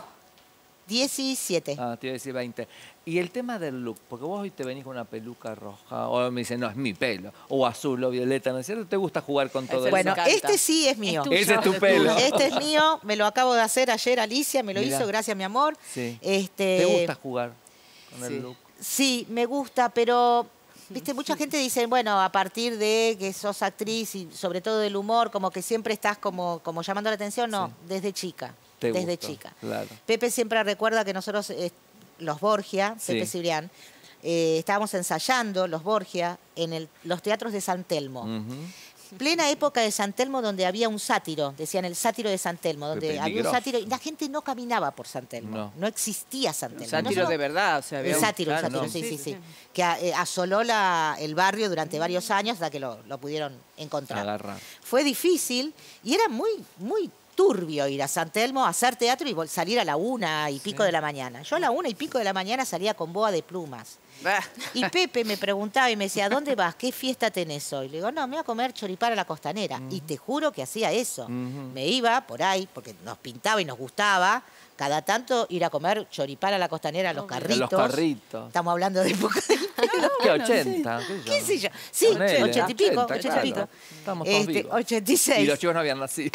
diecisiete. Ah, te iba a decir veinte. Y el tema del look, porque vos hoy te venís con una peluca roja, o me dicen, no, es mi pelo, o azul, o violeta, ¿no es cierto? ¿Te gusta jugar con todo Bueno, eso? este sí es mío. Ese es tu pelo. Este es mío, me lo acabo de hacer ayer, Alicia me lo Mirá. hizo, gracias mi amor. Sí. Este, ¿Te gusta jugar con Sí. el look? Sí, me gusta, pero viste, mucha gente dice, bueno, a partir de que sos actriz y sobre todo del humor, como que siempre estás como, como llamando la atención. No, desde chica, ¿Te desde gusta? chica. Claro. Pepe siempre recuerda que nosotros, eh, los Borgia, Sí. Pepe Cibrián, eh, estábamos ensayando los Borgia en el- los teatros de San Telmo. Ujú. Plena época de San Telmo donde había un sátiro, decían el sátiro de San Telmo, donde había un peligroso. sátiro y la gente no caminaba por San Telmo, No. no, existía San Telmo. Un sátiro No, de verdad, o sea, había el un- sátiro, el claro, sátiro, no. sí, sí, Sí, sí, sí. que eh, asoló la- el barrio durante varios años hasta que lo, lo pudieron encontrar. Agarra. Fue difícil y era muy, muy turbio ir a San Telmo a hacer teatro y vol- salir a la una y pico de la mañana. Yo a la una y pico de la mañana salía con boa de plumas. Y Pepe me preguntaba y me decía, ¿a dónde vas? ¿Qué fiesta tenés hoy? Le digo, no, me voy a comer choripán a la costanera. Y te juro que hacía eso. Me iba por ahí, porque nos pintaba y nos gustaba, cada tanto ir a comer choripán a la costanera a los carritos. los carritos. Estamos hablando de época de ¿Qué, ochenta? ¿Qué sé yo? Sí, Ponele, ochenta y pico, ochenta, ochenta y claro. pico. Estamos todos Este, vivos. ochenta y seis. Y los chicos no habían nacido.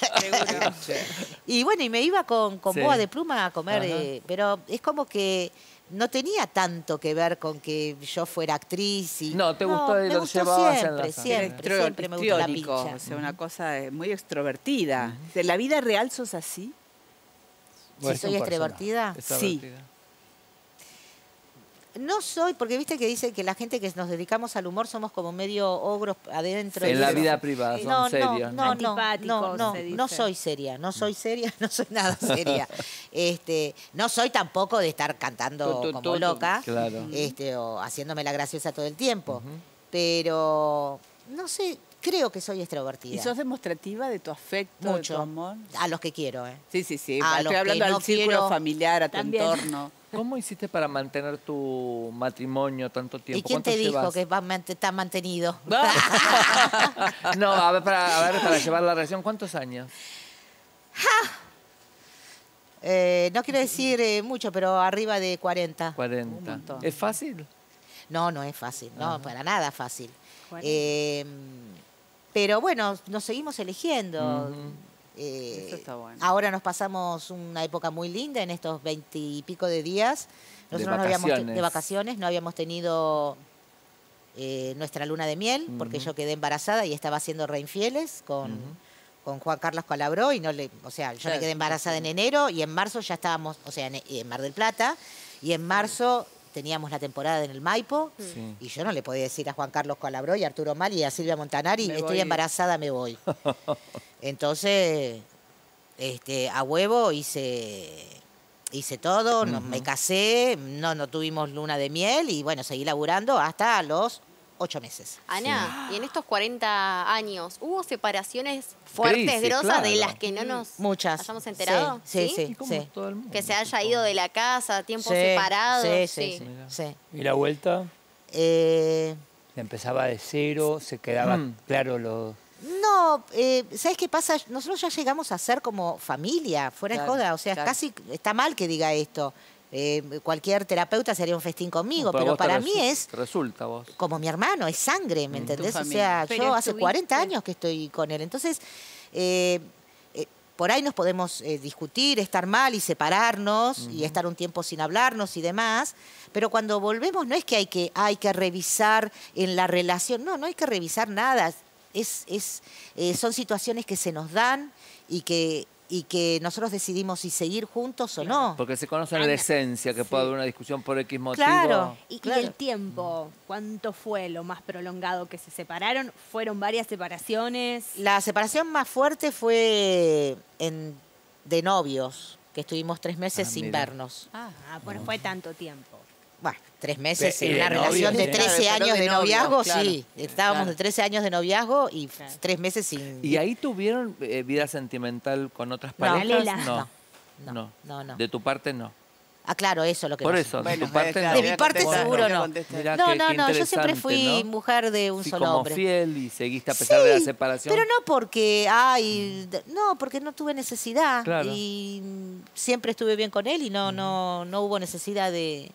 Y bueno, y me iba con, con Sí. boa de pluma a comer, Ajá. eh, pero es como que no tenía tanto que ver con que yo fuera actriz. Y, No, te gustó y me lo gustó llevabas en siempre, la sangre. siempre, Extro- siempre me gustó la histriónico, pincha. o sea, una cosa eh, muy extrovertida. ¿De la vida real sos así? Si soy extrovertida, Sí. no soy, porque viste que dicen que la gente que nos dedicamos al humor somos como medio ogros adentro. En y la eso. vida privada son no, serios, No, ¿no? no, no, no, Antipáticos, no, se no dice. soy seria, no soy seria, no soy nada seria. Este, no soy tampoco de estar cantando Tu, tu, como tu, tu. loca, Claro. este, o haciéndome la graciosa todo el tiempo. Pero no sé, creo que soy extrovertida. ¿Y sos demostrativa de tu afecto, Mucho. de tu amor? A los que quiero, ¿eh? Sí, sí, sí. A los Estoy que hablando no al círculo quiero, familiar, a tu también. entorno. ¿Cómo hiciste para mantener tu matrimonio tanto tiempo? ¿Y quién ¿Cuánto te dijo llevas? que va man- está mantenido? No, a ver, para, a ver, para llevar la relación, ¿cuántos años? Eh, no quiero decir eh, mucho, pero arriba de cuarenta. cuarenta. montón. ¿Es fácil? No, no es fácil, no, Ajá. para nada fácil. cuarenta. Eh, pero bueno, nos seguimos eligiendo. Ujú. Eh, Eso está bueno. Ahora nos pasamos una época muy linda en estos veinte y pico de días. De Nosotros no habíamos te- vacaciones. de vacaciones, no habíamos tenido eh, nuestra luna de miel, porque Ujú. yo quedé embarazada y estaba haciendo reinfieles con, con Juan Carlos Calabró y no le, o sea, yo Claro, me quedé embarazada en enero y en marzo ya estábamos, o sea, en, en Mar del Plata, y en marzo teníamos la temporada en el Maipo, Sí. y yo no le podía decir a Juan Carlos Calabró y a Arturo Mali y a Silvia Montanari, Me estoy voy. embarazada, me voy. Entonces, este, a huevo hice, hice todo, no- me casé, no, no tuvimos luna de miel y bueno, seguí laburando hasta los ocho meses. Ana, y en estos cuarenta años, ¿hubo separaciones fuertes, Crisis, grosas, de claro. las que no nos Muchas. hayamos enterado? Sí, sí, ¿Y sí. cómo sí. todo el mundo? Que se haya ido de la casa, tiempos Sí, separados. sí, Sí, sí, sí, sí. ¿Y la vuelta? Eh, Empezaba de cero, se quedaba Mm. claro los... No, eh, ¿sabes qué pasa? Nosotros ya llegamos a ser como familia, fuera Claro, de joda. O sea, claro. casi está mal que diga esto. Eh, cualquier terapeuta sería un festín conmigo, Pero a pero vos te para resu- mí es te resulta vos. como mi hermano, es sangre, ¿me entendés? O familia. sea, Pero yo hace estuviste- cuarenta años que estoy con él. Entonces, eh, eh, por ahí nos podemos eh, discutir, estar mal y separarnos y estar un tiempo sin hablarnos y demás. Pero cuando volvemos no es que hay que, hay que revisar en la relación. No, no hay que revisar nada. Es, es, eh, son situaciones que se nos dan y que y que nosotros decidimos si seguir juntos o no. Porque se conocen la esencia, que puede haber una discusión por X motivo. Claro. Y, claro. y el tiempo, ¿cuánto fue lo más prolongado que se separaron? ¿Fueron varias separaciones? La separación más fuerte fue en, de novios, que estuvimos tres meses Ah, sin mira. vernos. Ah, bueno, fue tanto tiempo. Bueno, tres meses Pe- en de una novio, relación de sí. trece Claro, pero años de de novio, noviazgo, claro. sí. Estábamos Claro. de trece años de noviazgo y tres meses sin... ¿Y ahí tuvieron eh, vida sentimental con otras No. parejas? Paralela. No. No, No. no, no. De tu parte, no. Ah, claro, eso es lo que Por no eso, sé. de tu parte, claro, no. De mi parte contestar, seguro voy a no. contestar. Mirá No, qué- no, qué no, yo siempre interesante, fui ¿no? mujer de un Sí, solo como hombre. fiel y seguiste a pesar de la Sí, separación. pero no porque, ay, d- no, porque no tuve necesidad. Claro. Y mm, siempre estuve bien con él y no, no, no hubo necesidad de,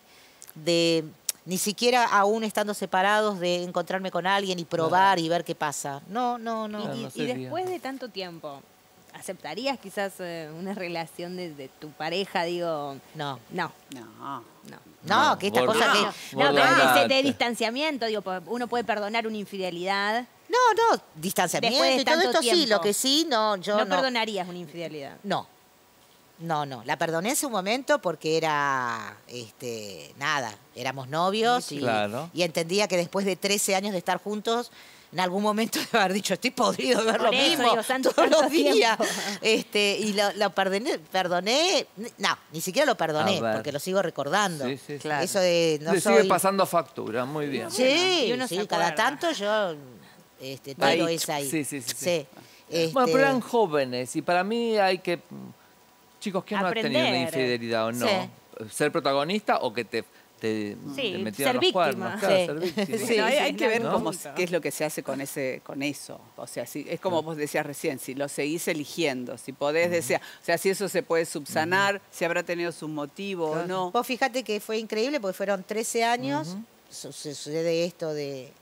de, ni siquiera aún estando separados, de encontrarme con alguien y probar y ver qué pasa. No, no, no. Claro, Y, no y sería. después de tanto tiempo, ¿aceptarías quizás eh, una relación de, de tu pareja? Digo, No. no. No. No. No, que esta gordo. cosa que... No, pero de, Bordate. de distanciamiento, digo, pues, uno puede perdonar una infidelidad. No, no, distanciamiento Después de y todo tanto esto sí, tiempo. lo que sí, no, yo no, no. perdonarías una infidelidad. No. No, no. La perdoné en su momento porque era, este, nada, éramos novios y, Claro. y entendía que después de trece años de estar juntos, en algún momento de haber dicho, estoy podrido de ver Por lo eso, mismo digo, tanto- todos los tanto días. tiempo. Este, y lo, lo perdoné, perdoné, no, ni siquiera lo perdoné, A ver. porque lo sigo recordando. Sí, sí, sí. Eso de no Le soy... sigue pasando factura, muy bien. Sí, Y uno sí, se cada acuerda. tanto yo, este, Ahí. todo es ahí. Sí, sí, sí, sí. Sí. Este, Bueno, pero eran jóvenes y para mí hay que... Chicos, ¿quién no ha tenido una Aprender. infidelidad o no? Sí. ¿Ser protagonista o que te, te, Sí, te metieron ser los víctima. cuernos? Claro, Sí. ser víctima. Sí, No, hay, sí, hay que ver ¿no? cómo, qué es lo que se hace con ese, con eso. O sea, si, es como vos decías recién, si lo seguís eligiendo, si podés desear, o sea, si eso se puede subsanar, si habrá tenido su motivo o no. Vos fíjate que fue increíble porque fueron trece años, su- sucede esto de,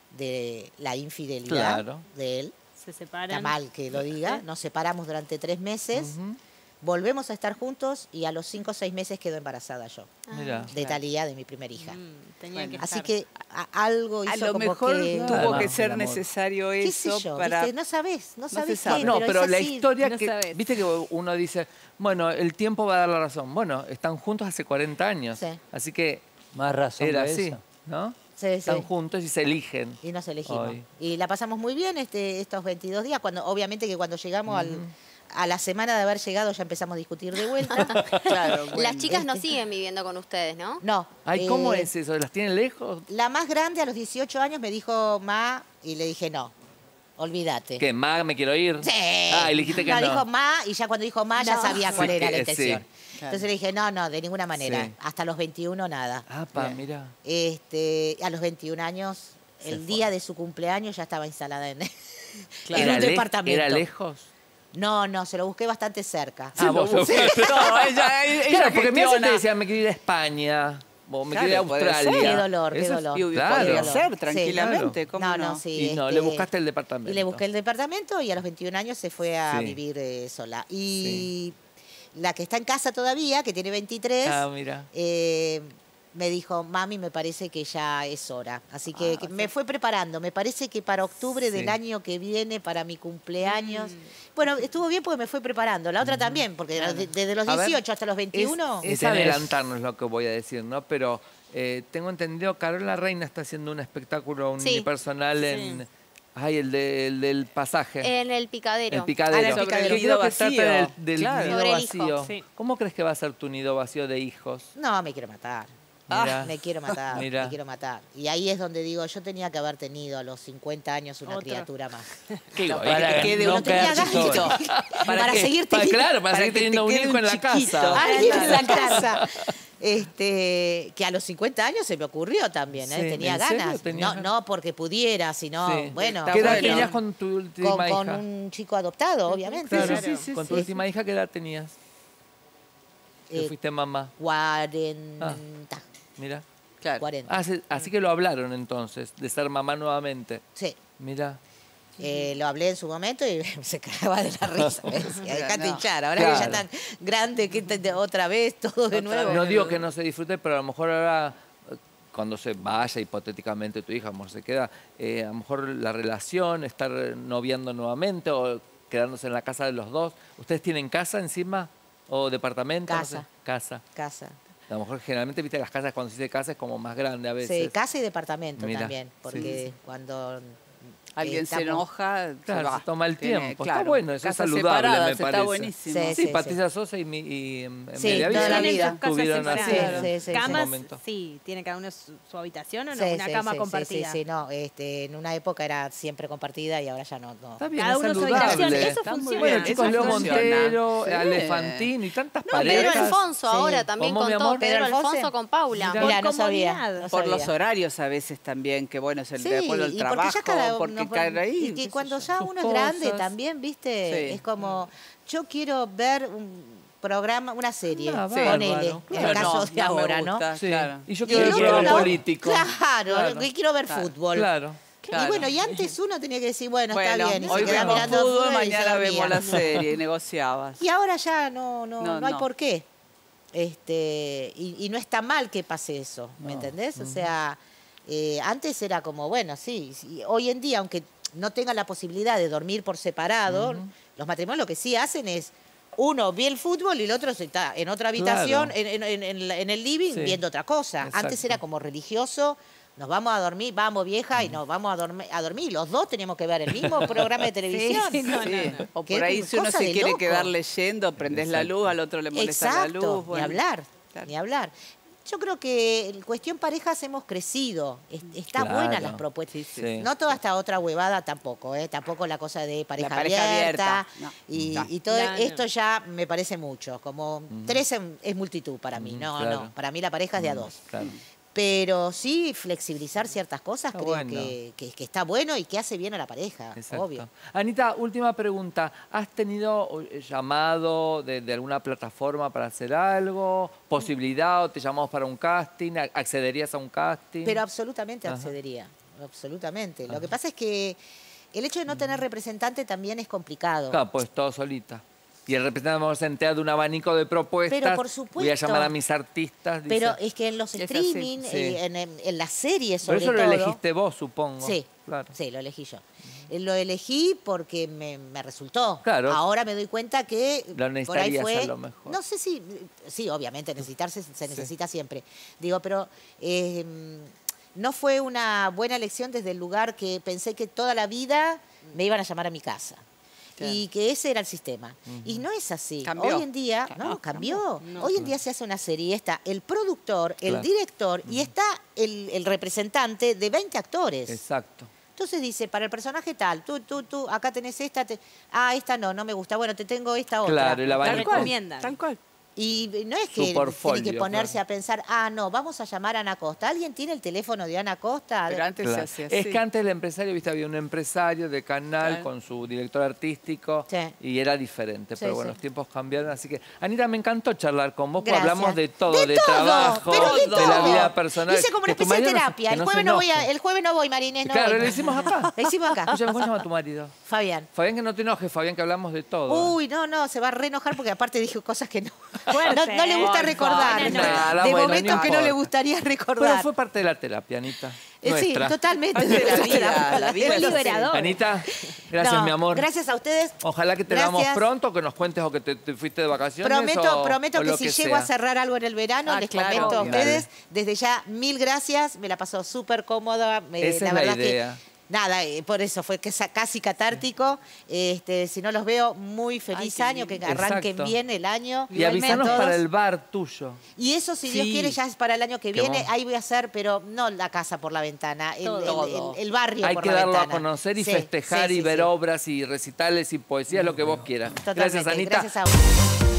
de la infidelidad Claro. de él. Se separan. Está mal que lo diga. Nos separamos durante tres meses, volvemos a estar juntos y a los cinco o seis meses quedó embarazada yo. Mirá. De Talía, de mi primera hija. Mm, tenía Bueno. que Así estar. que a- algo hizo A lo como mejor que... tuvo Claro, que el ser amor. necesario ¿Qué sé eso yo? para... ¿Viste? No sabés, no se sabés sabe. qué, No, pero, es la así. historia no que... sabes. Viste que uno dice, bueno, el tiempo va a dar la razón. Bueno, están juntos hace cuarenta años. Sí. Así que Más razón era que así, eso. ¿no? Sí, sí. Están juntos y se eligen. Y nos elegimos. Hoy. Y la pasamos muy bien este, estos veintidós días, cuando obviamente que cuando llegamos al, a la semana de haber llegado ya empezamos a discutir de vuelta. Claro, Las bueno. chicas no siguen viviendo con ustedes, ¿no? No. Ay, ¿cómo eh, es eso? ¿Las tienen lejos? La más grande a los dieciocho años me dijo, ma, y le dije, no, olvídate. ¿Qué? ¿Ma, me quiero ir? Sí. Ah, y le dijiste que no. dijo ma, y ya cuando dijo ma ya No. sabía cuál Sí, era la que- sí. intención. Claro. Entonces le dije, no, no, de ninguna manera. Sí. Hasta los veintiuno nada. Ah, pa, mira. Este, a los veintiún años, Se el fue. día de su cumpleaños ya estaba instalada en, en ¿Era un le- departamento. ¿Era lejos? No, no, se lo busqué bastante cerca. Ah, vos No, ella, ella Claro, porque me hace gestiona. te decía, me quiero ir a España, o me quiero ir a Claro, puede ser. Australia. Qué dolor, qué Eso es- dolor. Y Claro. podría Sí. ser tranquilamente, Claro. ¿cómo No, no? no, sí. Y no, este, le buscaste el departamento. Y le busqué el departamento y a los veintiún años se fue a Sí. vivir eh, sola. Y la que está en casa todavía, que tiene veintitrés, Ah, mira. eh, me dijo, mami, me parece que ya es hora. Así que, que me fue preparando. Me parece que para octubre Sí. del año que viene, para mi cumpleaños. Bueno, estuvo bien porque me fue preparando. La otra también, porque de- desde los A ver, dieciocho hasta los veintiuno. Es, es tenés- adelantarnos lo que voy a decir, ¿no? Pero eh, tengo entendido, Carola Reina está haciendo un espectáculo Sí. unipersonal en... Ay, el, de- el del pasaje. En el picadero. El picadero. Ah, el picadero. Que creo que Nido trata del, vacío. del Claro. nido Sobre el hijo, vacío. sí. ¿Cómo crees que va a ser tu nido vacío de hijos? No, me quiero matar. Mirá. Ah, me quiero matar, Mirá. me quiero matar. Y ahí es donde digo, yo tenía que haber tenido a los cincuenta años una Otro. criatura más. ¿Qué? No, Para para que que quede no un tenía pedacito. gasto. Para, qué? seguir Para- teniendo, claro, para seguir que teniendo te un quede hijo en la chiquito. casa. Alguien en la casa. Este, que a los cincuenta años se me ocurrió también, ¿eh? Sí, tenía ¿en serio? ganas. ¿Tenías No, ganas? no porque pudiera, sino, Sí. bueno. ¿Qué edad bueno, tenías con tu última con, con hija? un chico adoptado, obviamente. Claro, Sí, con tu última hija, ¿qué edad tenías? Que Eh, fuiste mamá. cuarenta. Mira. Claro. cuarenta. Ah, se- así que lo hablaron entonces, de ser mamá nuevamente. Sí. Mira. Eh, lo hablé en su momento y se cagaba de la risa. Me decía, dejate No. hinchar, ahora Claro. que ya tan grande, que te- otra vez, todo de nuevo. No digo que no se disfrute, pero a lo mejor ahora, eh, cuando se vaya hipotéticamente tu hija, a lo mejor se queda, eh, a lo mejor la relación, estar noviando nuevamente, o quedándose en la casa de los dos. ¿Ustedes tienen casa encima o departamento? Casa. No sé. Casa. Casa. A lo mejor generalmente, viste, las casas, cuando se dice casa es como más grande a veces. Sí, casa y departamento Mirá, también, porque sí, sí. cuando... Alguien estamos... se enoja, claro, se, se toma el Tiene, tiempo. claro, Está bueno, eso es saludable, me parece. Está buenísimo. Sí, Sí, sí, Patricia Sosa y, mi, y sí, Media toda la vida. tuvieron así. Sí, sí, Camas, sí. sí, tiene cada uno su, su habitación o no, Sí, una sí, cama sí, compartida. Sí, sí, sí, no, este, en una época era siempre compartida y ahora ya no. no. Está bien, Cada es uno su saludable. habitación, eso Está muy funciona. Bueno, chicos, Eso Leo funciona. Montero, Sí. Alefantino y tantas No, parejas. Pedro Alfonso ahora también ¿Cómo, mi contó. amor? Pedro ¿Pedro Alfonso Alfonso? con Paula. Mirá. Mira, no sabía. comodidad. no Por sabía. los horarios a veces también, que bueno, es el Sí, de acuerdo al y trabajo, porque ya cada porque uno caer ahí. y que qué cuando sé ya yo. uno sus es grande cosas. también, viste, Sí. es como yo quiero ver un programa, una serie, Ah, ponele, bárbaro, en Yo el caso no, de no me ahora, gusta, ¿no? Sí. claro. Y yo Y quiero el ver un otro programa lado- político. Claro, Claro. que quiero ver Claro. fútbol. Claro. Claro. Y bueno, y antes uno tenía que decir, bueno, está Bueno, bien, y hoy se quedaba vemos mirando fútbol, fútbol y se mañana dormía. vemos la serie y negociabas. Y ahora ya no, no, no, No, hay no. por qué. Este, y, y no está mal que pase eso, ¿me No. entendés? O sea, eh, antes era como, bueno, sí, sí, hoy en día, aunque no tengan la posibilidad de dormir por separado, los matrimonios lo que sí hacen es, uno ve el fútbol y el otro está en otra habitación, Claro. en, en- en la- en el living, Sí. viendo otra cosa. Antes Exacto. era como religioso, nos vamos a dormir, vamos vieja, y nos vamos a, dormir a dormir. Los dos teníamos que ver el mismo programa de televisión. Sí, no, no, no. O Qué por ahí si uno cosa se de quiere loco. quedar leyendo, prendés la luz, al otro le molesta la Exacto, luz. bueno. ni hablar, Claro. ni hablar. Yo creo que en cuestión parejas hemos crecido. Es- Está Claro. buena las propuestas. sí. No toda esta otra huevada tampoco, ¿eh? Tampoco la cosa de pareja, La pareja abierta. abierta, no. Y, No. y todo No, no. esto ya me parece mucho. Como tres es, es multitud para mí. Mm, No, claro. no. Para mí la pareja es de a Mm, dos. Claro. Pero sí flexibilizar ciertas cosas Está creo bueno. que, que- que está bueno y que hace bien a la pareja, Exacto. obvio. Anita, última pregunta. ¿Has tenido eh, llamado de, de alguna plataforma para hacer algo? ¿Posibilidad o te llamamos para un casting? ¿A- ¿Accederías a un casting? Pero absolutamente Ajá. accedería, absolutamente. Lo que pasa es que el hecho de no tener representante también es complicado. Claro, pues todo solita. Y el representante vamos a enterar de un abanico de propuestas. Pero por Voy a supuesto. llamar a mis artistas. dice. Pero es que en los Es así, streaming, sí. eh, en, en- en las series Pero sobre eso lo todo. elegiste vos, supongo. Sí, Claro. sí, lo elegí yo. Eh, Lo elegí porque me, me resultó. Claro. Ahora me doy cuenta que Lo por ahí necesitarías fue. a lo mejor. No sé si, sí, obviamente necesitarse se necesita siempre. Digo, pero eh, no fue una buena elección desde el lugar que pensé que toda la vida me iban a llamar a mi casa. Claro. Y que ese era el sistema. Y no es así. Cambió. Hoy en día, Claro, no, cambió. No, Hoy en día se hace una serie, está el productor, el Claro. director y está el, el representante de veinte actores. Exacto. Entonces dice, para el personaje tal, tú, tú, tú, acá tenés esta, te- ah, esta no, no me gusta, bueno, te tengo esta otra. Claro, el La abanico. recomiendan. Tal cual. Y no es Su que tiene portfolio, que ponerse claro. a pensar, ah, no, vamos a llamar a Ana Costa. ¿Alguien tiene el teléfono de Ana Costa? Pero antes Claro. se hacía así. Es que antes el empresario, viste, había un empresario de canal Claro. con su director artístico Sí. y era diferente. Sí, pero bueno, sí. los tiempos cambiaron. Así que, Anita, me encantó charlar con vos, porque Gracias. hablamos de todo, De de, todo, trabajo, pero de de, la todo. vida personal. Hice como una Que tu especie de marido no se- terapia. que el, no jueves se no voy a, enoje. el jueves no voy, Marinés, no Claro, voy. lo hicimos acá. Lo hicimos acá. Escúchame, ¿cómo se llama tu marido? Fabián. Fabián, que no te enojes, Fabián, que hablamos de todo. Uy, no, no, se va a re enojar porque aparte dijo cosas que no, Fuerte, no, no le gusta ¿eh? recordar. Nada, de bueno, momentos no que no le importa. gustaría Pero recordar. fue parte de la terapia, Anita. Eh, sí, nuestra. totalmente. Parte de la vida, la vida Fue es así. liberador. Anita, gracias, No, mi amor. Gracias a ustedes. Ojalá que te Gracias. veamos pronto, que nos cuentes o que te, te fuiste de vacaciones. Prometo, o- prometo o que lo si que llego a sea. cerrar algo en el verano, Ah, les claro, comento a obvio. ustedes. Desde ya, mil gracias. Me la pasó súper cómoda. Me- Esa es la verdad idea. que nada, eh, por eso fue que sa- casi catártico. Este, si no los veo, muy feliz qué año, que lindo. arranquen Exacto. bien el año. Y avisanos A todos. para el bar tuyo. Y eso, si Dios Sí. quiere, ya es para el año que Que viene. vos- Ahí voy a hacer, pero no la casa por la ventana, el, el- Todo. el- el barrio Hay por que la darlo a ventana. conocer y Sí, festejar sí, y sí, ver sí. obras y recitales y poesías, lo que vos quieras. Totalmente. Gracias, Anita. Gracias a vos.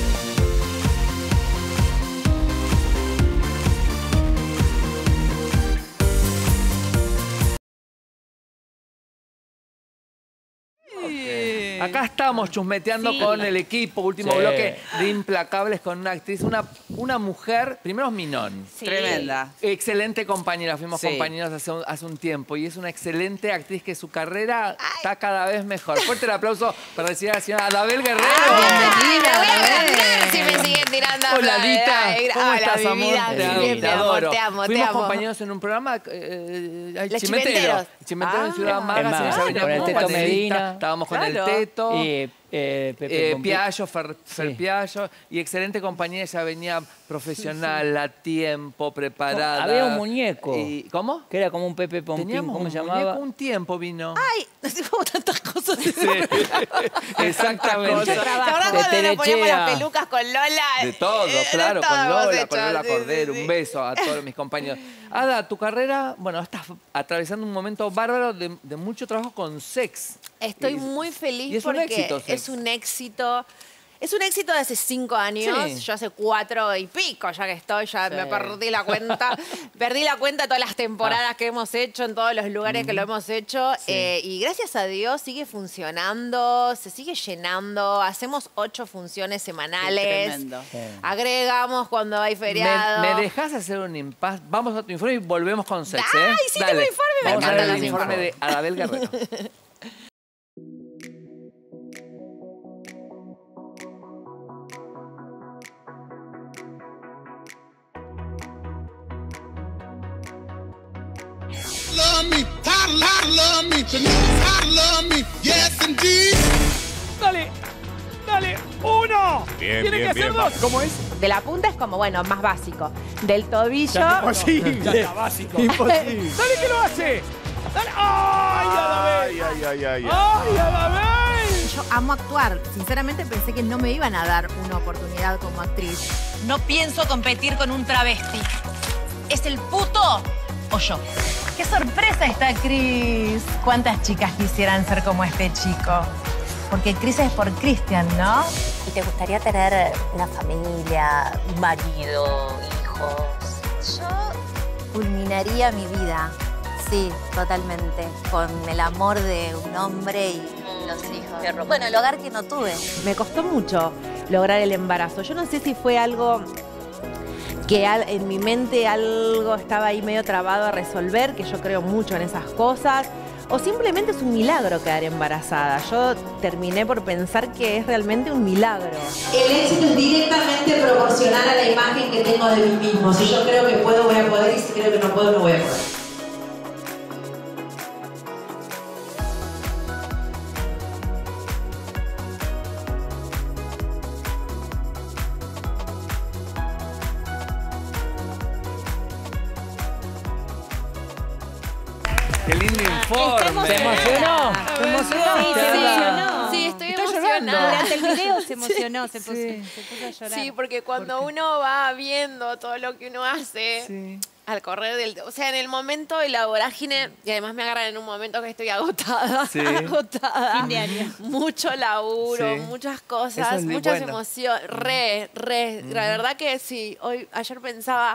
Acá estamos chusmeteando Sí. con el equipo, último Sí. bloque de Implacables con una actriz, una, una mujer, primero es Minón. Sí. Tremenda. Excelente compañera, fuimos Sí. compañeros hace un, hace un tiempo y es una excelente actriz que su carrera está cada vez mejor. Fuerte el aplauso para recibir a la señora Adabel Guerrero. Bienvenida, Me voy a Adabel. arrancar si me siguen tirando. Hola, Dita. Ay, ¿Cómo hola, estás, mi amor? vida. Te, Bien, amo, mi te amor, adoro. te amo, te Fuimos amo. compañeros en un programa, eh, ay, Los Chimenteros. Chimenteros. Chimenteros en Ah, Ciudad claro. Magazine, Es más, ya venía con el como Teto panelista. Medina. Estábamos con Claro. el Barreto, Y, eh, Pepe eh, Pompi- Piaggio, Fer, Fer Sí. Piaggio, y excelente compañía, ella venía profesional, a tiempo, preparada. Había un muñeco. Y, ¿Cómo? Que era como un Pepe Pompín, Teníamos ¿cómo un se llamaba? muñeco, un tiempo vino. Ay, decimos tantas cosas. Sí. Exactamente. Mucho trabajo. ¿Te acordás cuando nos poníamos Telechea. las pelucas con Lola? De todo, Eh, de claro, todo con hemos Lola, hecho, con Lola sí, Cordero. sí, sí. Un beso a todos mis compañeros. Ada, tu carrera, bueno, estás atravesando un momento bárbaro de, de mucho trabajo con Sex. Estoy Y- muy feliz y es un porque éxito, Sex. es un éxito. Es un éxito de hace cinco años. Sí. Yo hace cuatro y pico ya que estoy, ya Sí. me perdí la cuenta. Perdí la cuenta de todas las temporadas que hemos hecho, en todos los lugares que lo hemos hecho. Sí. Eh, y gracias a Dios sigue funcionando, se sigue llenando. Hacemos ocho funciones semanales. Tremendo. Agregamos cuando hay feriado. ¿Me, me dejas hacer un impas? Vamos a tu informe y volvemos con Sex, ¿eh? Ay, sí, tengo informe, me Vamos a ver encantan el los informe de informes. Adabel Guerrero. Love me, how how love me, the niggas how love me, yes indeed. Dale, dale, uno. Bien, Tiene bien, que hacer bien. dos. ¿Cómo es? De la punta es como, bueno, más básico. Del tobillo... Imposible. Ya está básico. Imposible. Dale que lo hace. Dale. ¡Ay, Adabel! Ay, ay, ay, ay. ¡Ay, Adabel! Yo amo actuar. Sinceramente pensé que no me iban a dar una oportunidad como actriz. No pienso competir con un travesti. ¿Es el puto o yo? ¡Qué sorpresa está Chris! ¿Cuántas chicas quisieran ser como este chico? Porque Chris es por Christian, ¿no? ¿Y te gustaría tener una familia, un marido, hijos? Yo culminaría mi vida, sí, totalmente, con el amor de un hombre y los hijos. Bueno, el hogar que no tuve. Me costó mucho lograr el embarazo. Yo no sé si fue algo que al- en mi mente algo estaba ahí medio trabado a resolver, que yo creo mucho en esas cosas, o simplemente es un milagro quedar embarazada. Yo terminé por pensar que es realmente un milagro. El éxito es directamente proporcional a la imagen que tengo de mí mismo. Si yo creo que puedo, voy a poder, y si creo que no puedo, no voy a poder. ¡Qué lindo informe! ¿Te emocionó? ¿Te emocionó? Sí, se emocionó. Sí, estoy Está emocionada. llorando. Durante el video se emocionó, se puso, Sí. se puso a llorar. Sí, porque cuando uno va viendo todo lo que uno hace al correr del... O sea, en el momento de la vorágine, y además me agarran en un momento que estoy agotada, Sí. agotada. Fin de año. Mucho laburo, Sí. muchas Eso cosas, es muy muchas bueno. emociones. Re, re. La verdad que sí, hoy, ayer pensaba...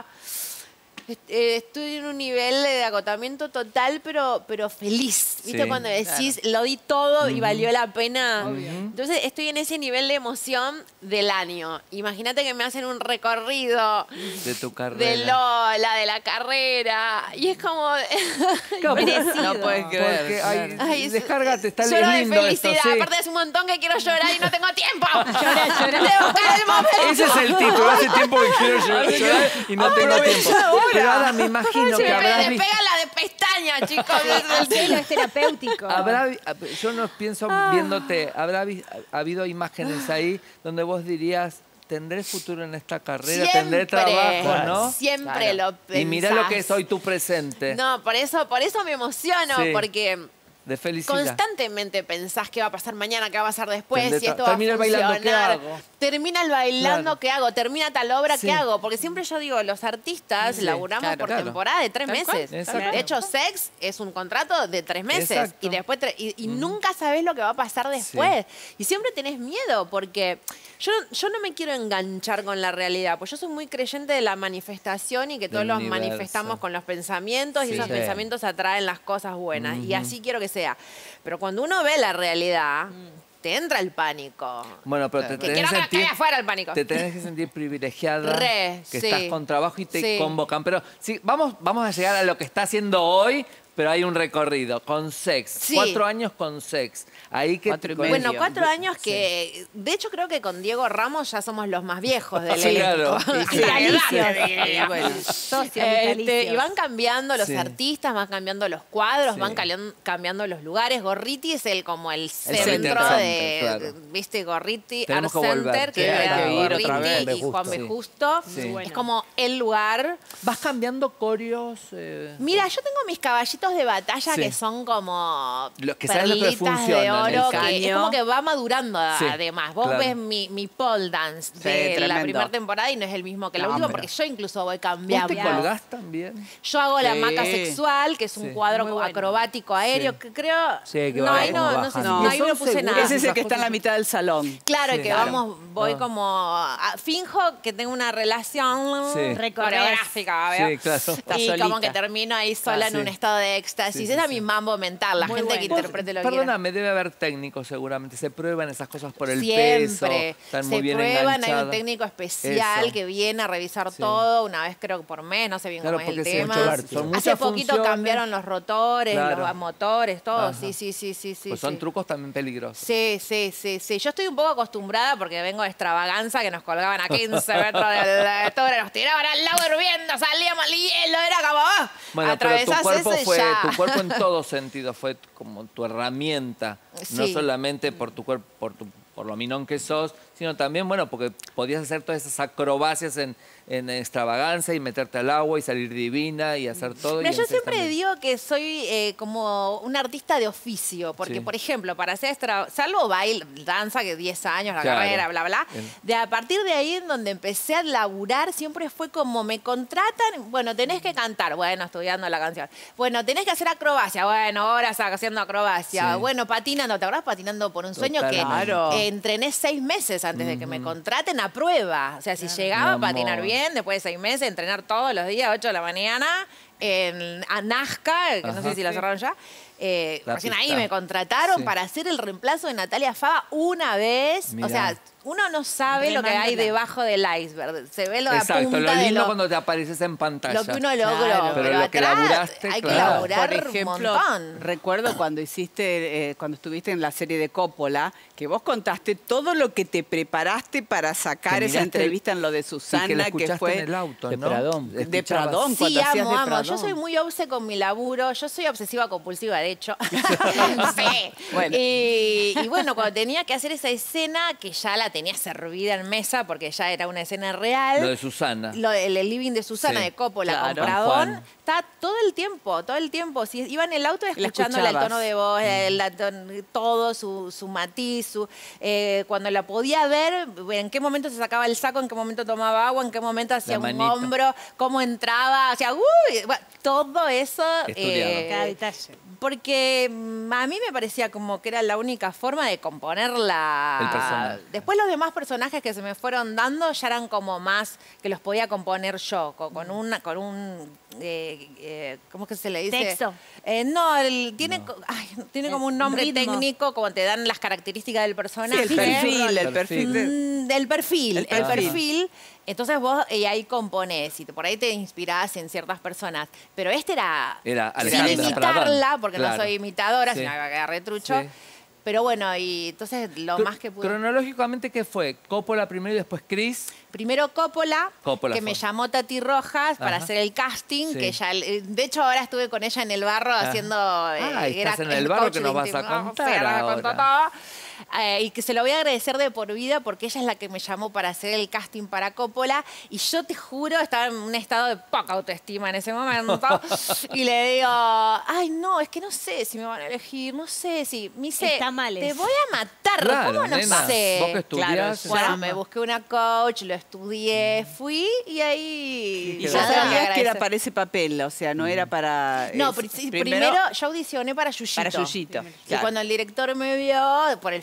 est- eh, Estoy en un nivel de agotamiento total, pero, pero feliz. ¿Viste? Sí, Cuando decís, lo di todo y Ujú. valió la pena. Obvio. Entonces estoy en ese nivel de emoción del año. Imagínate que me hacen un recorrido De tu carrera. de Lola, de la carrera. Y es como... Claro, porque- merecido. No puedes creer. Porque, ay, Ay, es- descárgate, está Lloro de lindo felicidad. esto, sí. Aparte hace un montón que quiero llorar y no tengo tiempo. Llorá, llorá. De buscar el momento. Ese es el título. Hace tiempo que quiero llorar, llorar y no tengo tiempo. Pero ahora me imagino Se que me habrás pe- visto... pega la de pestaña, chicos. El cielo es terapéutico. Habrá, yo no pienso viéndote, habrá vi- ha habido imágenes ahí donde vos dirías, tendré futuro en esta carrera, tendré Siempre, trabajo, ¿no? siempre lo Y mirá lo que es pensás. hoy tu presente. No, por eso, por eso me emociono, Sí. porque De felicidad. constantemente pensás qué va a pasar mañana, qué va a pasar después, Tendré si tra- esto va a termina el bailando, ¿qué funcionar. hago? Termina el bailando, Claro. ¿qué hago? Termina tal obra, Sí. ¿qué hago? Porque siempre yo digo, los artistas Sí, laburamos claro. por Claro. temporada de tres Tal cual, meses. exacto. De hecho, Sex es un contrato de tres meses. Exacto. Y después tre- y, y nunca sabés lo que va a pasar después. Y siempre tenés miedo, porque yo, yo no me quiero enganchar con la realidad, pues yo soy muy creyente de la manifestación y que todos Del los universo. manifestamos con los pensamientos y Sí. esos Sí. pensamientos atraen las cosas buenas. Y Ujú. así quiero que sea. Pero cuando uno ve la realidad, te entra el pánico. Bueno, pero te Que tenés quiero que que sentir... quede afuera el pánico. Te tenés que sentir privilegiada, Re, que sí. estás con trabajo y te Sí. convocan. Pero sí, vamos, vamos a llegar a lo que está haciendo hoy pero hay un recorrido con sex. Sí. Cuatro años con sex. Ahí que Cuatro y con- Bueno, cuatro años que, de hecho, creo que con Diego Ramos ya somos los más viejos del Sí, elenco. claro. Hasta Sí. la edad, Sí. diría. Bueno. Socios Este, vitalicios. y van cambiando los Sí. artistas, van cambiando los cuadros, Sí. van cali- cambiando los lugares. Gorriti es el como el centro center, de, claro. de- viste, Gorriti Tenemos Art que volver. Center, Sí, que hay era que ir otra Gorriti vez. y Juan B. Sí. Justo. Sí. Es como el lugar. ¿Vas cambiando coreos? eh? Mira, yo tengo mis caballitos de batalla Sí. que son como Los que saben lo que perlitas de funcionan, el oro, que es caño. como que va madurando Sí, además. Vos claro. ves mi, mi pole dance Sí, de la tremendo. primera temporada y no es el mismo que la No, última, pero- porque yo incluso voy ¿Vos cambiando. te colgás también? Yo hago la Sí. maca sexual, que es un Sí. cuadro Muy bueno. acrobático aéreo, Sí. que creo... Sí, que no, va ahí como no, no sé, bajando. no, ahí no ¿Son puse seguras? nada. Ese es el que está en la mitad del salón. Claro, Sí. que Claro. vamos, voy Ah. como... ah, finjo que tengo una relación Sí. coreográfica, ¿veo? Sí, claro. Está y solita. como que termino ahí sola Ah, en sí. un estado de éxtasis. Sí, sí, Ese es sí. mi mambo mental, la Muy gente que bueno. interprete lo que quiera. Perdóname, debe haber técnicos seguramente. Se prueban esas cosas por el Siempre. peso. Están muy se bien prueban, hay un enganchadas. técnico especial Eso. que viene a revisar Sí. todo, una vez creo que por mes, no sé bien Claro, cómo es el porque sí, tema. mucho vértigo. Son Hace muchas poquito funciones. cambiaron los rotores, Claro. los motores, todo. Ajá. Sí, sí, sí, sí, sí. Pues sí. son trucos también peligrosos. Sí, sí, sí, sí. Yo estoy un poco acostumbrada porque vengo de extravaganza, que nos colgaban a quince metros del torre, nos tiraban al lago hirviendo, salíamos al hielo, era como, ah, Bueno, pero tu atravesás cuerpo ese y fue, ya. tu cuerpo en todo sentido fue como tu herramienta, no Sí. solamente por tu cuerpo, por tu por lo minón que sos, sino también, bueno, porque podías hacer todas esas acrobacias en, en extravaganza y meterte al agua y salir divina y hacer todo. Mira, y yo entonces siempre también- digo que soy eh, como un artista de oficio, porque, Sí. por ejemplo, para hacer extra, salvo baile, danza, que diez años, la Claro. carrera, bla, bla, Bien. de a partir de ahí en donde empecé a laburar, siempre fue como me contratan, bueno, tenés que cantar, bueno, estudiando la canción, bueno, tenés que hacer acrobacia, bueno, horas haciendo acrobacia, Sí. bueno, patinando, ¿te acordás? Patinando por un sueño que Totalmente. Claro. eh, entrené seis meses antes de que me contraten a prueba, o sea, si llegaba a Mi patinar amor. bien, después de seis meses, entrenar todos los días, ocho de la mañana, en a Nazca, que no Ajá. sé si la cerraron ya. Eh, La recién ahí pista. me contrataron Sí. para hacer el reemplazo de Natalia Fava una vez. Mirá. O sea, uno no sabe lo que hay Remándola. debajo del iceberg. Se ve lo de Exacto, punta lo de lindo lo, cuando te apareces en pantalla. lo que uno logró. Claro. Pero, Pero lo que atrás laburaste, hay que claro. laburar Por ejemplo, un montón. recuerdo cuando hiciste, eh, cuando estuviste en la serie de Coppola, que vos contaste todo lo que te preparaste para sacar Que esa miraste- entrevista en lo de Y Susana, que lo que, escuchaste fue en el auto, De ¿no? Pradón. de Escuchabas. Pradón, Sí, cuando hacías amo, de amo. Pradón. Yo soy muy obse con mi laburo. Yo soy obsesiva compulsiva, de hecho. sí. Bueno. Y, y bueno, cuando tenía que hacer esa escena, que ya la tenía servida en mesa porque ya era una escena real. Lo de Susana. Lo del el living de Susana Sí, de Coppola claro. con Con Pradón, Juan. está todo el tiempo, todo el tiempo. Si iba en el auto La escuchándola, el escuchabas. tono de voz, el- la ton- todo, su, su matiz, su, eh, cuando la podía ver, en qué momento se sacaba el saco, en qué momento tomaba agua, en qué momento hacía un manito. hombro, cómo entraba, o sea, uy, bueno, todo eso. Estudiado. eh, Cada detalle. porque mm, a mí me parecía como que era la única forma de componer la... El personaje. Después los demás personajes que se me fueron dando ya eran como más que los podía componer yo, con, con, una, con un... eh, eh, ¿Cómo es que se le dice? Texto. Eh, no, el- tiene, co- ay, tiene como un nombre Ritmo. técnico, como te dan las características del personaje. Sí, el perfil, el perfil. de- Mm, del perfil, El el perfil. perfil. Entonces vos eh, ahí componés y te- por ahí te inspirás en ciertas personas. Pero este era, Era sin Alejandra imitarla, Pradón. porque Claro. no soy imitadora, Sí. sino que va a quedar retrucho. Sí. Pero bueno, y entonces lo Cro- más que pude... Cronológicamente, ¿qué fue? Coppola primero y después Chris. Primero Coppola, Coppola que fue. me llamó Tati Rojas para Ajá. hacer el casting, Sí. que ya, de hecho ahora estuve con ella en el barro Ajá. haciendo... Ah, eh, estás en el barro coach que de nos vas a intimidad, contar sí, ahora me contó ahora. todo. Eh, y que se lo voy a agradecer de por vida porque ella es la que me llamó para hacer el casting para Coppola y yo te juro, estaba en un estado de poca autoestima en ese momento y le digo, ay no, es que no sé si me van a elegir, no sé si, me dice, Está mal te eso. voy a matar, Claro, ¿cómo no nena, sé? vos que estudiás, Claro, se bueno, llama. me busqué una coach, lo estudié, fui y ahí... Y nada, ya me sabías que era agradece. para ese papel, o sea, no era para... No, es- pri- sí, primero, yo audicioné para Yuyito. Para Yuyito, Y claro. cuando el director me vio, por el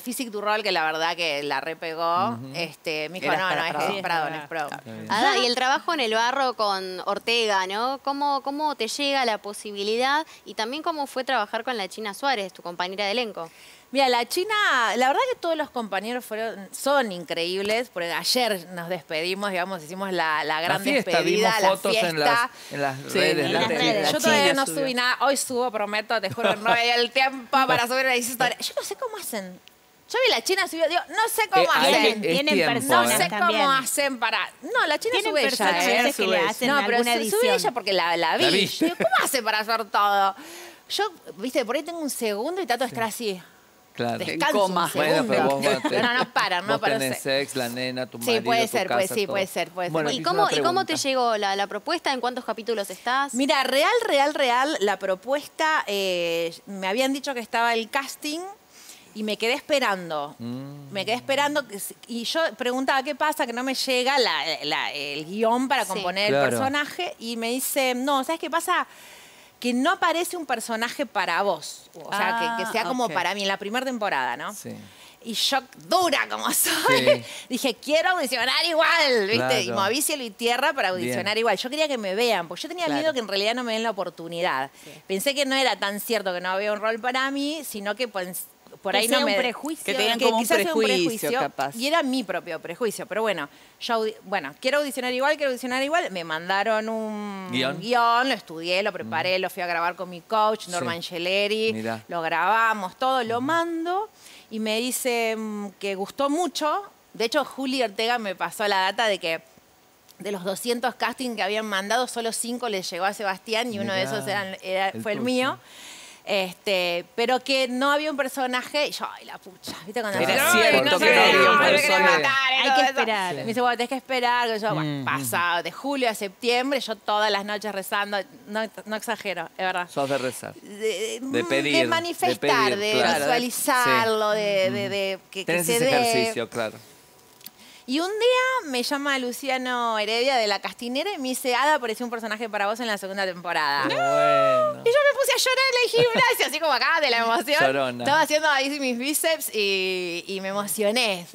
Physique du Rol, que la verdad que la repegó, uh-huh. este, me dijo, Era no, para no, es, Prado. es Prado, no es Pro. Ada, y el trabajo en el barro con Ortega, ¿no? ¿Cómo, ¿Cómo te llega la posibilidad? Y también cómo fue trabajar con la China Suárez, tu compañera de elenco. Mira, la China, la verdad que todos los compañeros fueron, son increíbles, porque ayer nos despedimos, digamos, hicimos la, la gran la fiesta, despedida, vimos la fotos fiesta. En las, en las Sí, redes. en las redes. Yo todavía no subí nada, hoy subo, prometo, te juro, no había el tiempo para subir una historia. Yo no sé cómo hacen. Yo vi la China subió, digo, no sé cómo Eh, hacen. que- es Tienen tiempo, personas ¿eh? No sé también. cómo hacen para... No, la China Tienen sube ella, personas ¿eh? a veces que le hacen No, pero alguna su- edición. sube ella porque la, la vi. La viste. Digo, ¿cómo hace para hacer todo? Yo, viste, por ahí tengo un segundo y trato de estar así. Claro. Descanso coma. un Bueno, segundo. pero vos vas a- No, no paran, no vos para tenés sex, la nena, tu Sí, marido, puede tu ser, casa, pues sí, todo. puede ser, puede ser. Bueno, ¿Y te hice cómo, una ¿Y cómo te pregunta. llegó la, la propuesta? ¿En cuántos capítulos estás? Mira, real, real, real, la propuesta, eh, me habían dicho que estaba el casting y me quedé esperando. Mm. Me quedé esperando que s- y yo preguntaba qué pasa, que no me llega la- la- el guión para Sí. componer Claro. el personaje y me dice, no, ¿sabes qué pasa? Que no aparece un personaje para vos. O sea, Ah, que, que sea como ok. para mí en la primera temporada, ¿no? Sí. Y yo, dura como soy, Sí. dije, quiero audicionar igual, ¿viste? Claro. Y moví cielo y tierra para audicionar Bien. igual. Yo quería que me vean, porque yo tenía Claro. miedo que en realidad no me den la oportunidad. Pensé que no era tan cierto que no había un rol para mí, sino que pues, por Que ahí sea no un me... prejuicio. Que tenían como un quizás sea prejuicio, capaz. Y era mi propio prejuicio. Pero bueno, yo, audi- bueno, quiero audicionar igual, quiero audicionar igual. Me mandaron un ¿Guión? guión, lo estudié, lo preparé, lo fui a grabar con mi coach, Norman Sí. Geleri. Mirá. Lo grabamos, todo, lo mando y me dice mm, que gustó mucho. De hecho, Juli Ortega me pasó la data de que de los doscientos castings que habían mandado, solo cinco les llegó a Sebastián y uno de Mirá, esos eran- era- el fue el tuyo. mío. Este, pero que no había un personaje, y yo, ay, la pucha, ¿viste? Cuando Era decís, cierto "Ay, que no había un me quieren personaje". matar", y Hay todo que eso. esperar. Me dice, bueno, tenés que esperar. Que yo, bueno, Mm, pasado de julio a septiembre, yo todas las noches rezando, no, no exagero, es verdad. Sos de rezar. De, De mm, pedir, de de manifestar, de, pedir, claro. visualizarlo, Sí. de, de, de que, que Tenés se ese dé. ejercicio, claro. Y un día me llama Luciano Heredia de La Castinera y me dice, Ada, apareció un personaje para vos en la segunda temporada. Bueno. Y yo me puse a llorar en el gimnasio, así como acá, de la emoción. Llorona. Estaba haciendo ahí mis bíceps y, y me emocioné.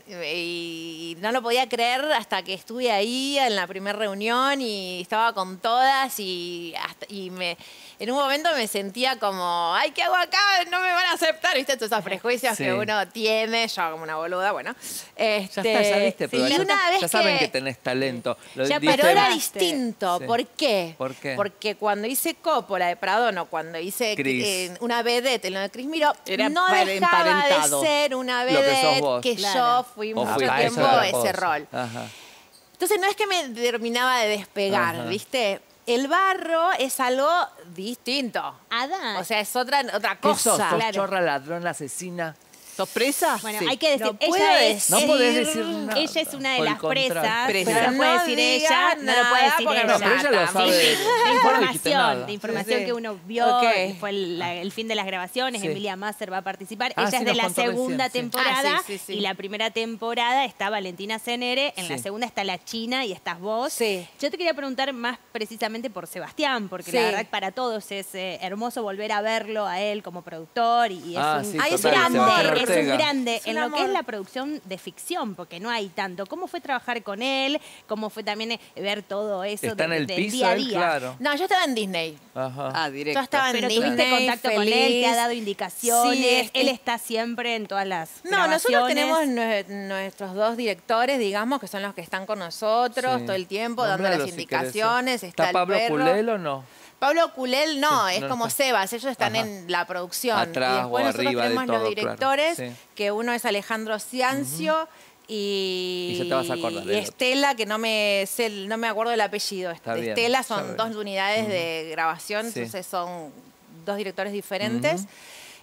Y no lo podía creer hasta que estuve ahí en la primera reunión y estaba con todas y, hasta- y me, en un momento me sentía como, ay, ¿qué hago acá? No me van a aceptar, ¿viste? Todos esos prejuicios Sí. que uno tiene, yo como una boluda, bueno. Este, Ya está, ya viste, pero y ya, una vez ya saben que, que tenés talento. Lo ya, diste- pero era distinto. Sí. ¿Por qué? ¿Por qué? Porque cuando hice Coppola de Pradono, cuando hice Cris. eh, una vedette en lo de Cris Miró, Era no para dejaba de emparentado. ser una Lo que sos vedette vos. que, Claro. yo fui O mucho fuiste, tiempo eso era ese cosa. rol. Ajá. Entonces no es que me terminaba de despegar, Ajá. ¿viste? El barro es algo distinto. Ada. O sea, es otra, otra ¿Qué sos? cosa. ¿Sos chorra, ladrona, asesina? ¿Sos presa? Bueno, Sí. hay que decir, No puedo ella es, No podés decir nada. ella es una de Por el las contrario. presas, Presa. pero lo puede No decir diga ella, no lo puede nada, decir porque ella. no, pero ella lo sabe. Sí, sí, de Vos no dijiste información, nada. de información Sí, sí. que uno vio, Ok. y fue el, la- el fin de las grabaciones, Sí. Emilia Masser va a participar. Ah, ella sí, es de nos la contó segunda recién, sí. temporada Ah, sí, sí, sí. y la primera temporada está Valentina Cenere, en la Sí. segunda está la China y estás vos. Sí. Yo te quería preguntar más precisamente por Sebastián, porque Sí. la verdad que para todos es eh, hermoso volver a verlo a él como productor y, y es Ah, un, sí, ay, es total, grande, Sebastián es un Ortega. grande Es un en lo que amor. es la producción de ficción, porque no hay tanto. ¿Cómo fue trabajar con él? ¿Cómo fue también eh, ver todo eso Está en de- el del piso, día a él, día? claro. No, yo estaba en Disney. Ajá. Ah, Yo directo. estaba en Pero Disney, tuviste contacto con él, feliz. te ha dado indicaciones, Sí, este- él está siempre en todas las No, nosotros grabaciones. tenemos nue- nuestros dos directores, digamos, que son los que están con nosotros Sí. todo el tiempo, dando Nómbralos las si querés, indicaciones. ¿eh? Está, ¿Está el Pablo perro. Culel o no? Pablo Culel no, Sí, es no como está. Sebas, ellos están Ajá. en la producción. Atrás y después o nosotros arriba de tenemos todo, los claro. directores, Sí. que uno es Alejandro Ciancio y, Y ya te vas a acordar y del otro. Estela, que no me sé el- no me acuerdo del apellido. Está de bien, Estela ya son veo. dos unidades de grabación, Sí. entonces son dos directores diferentes. Ujú.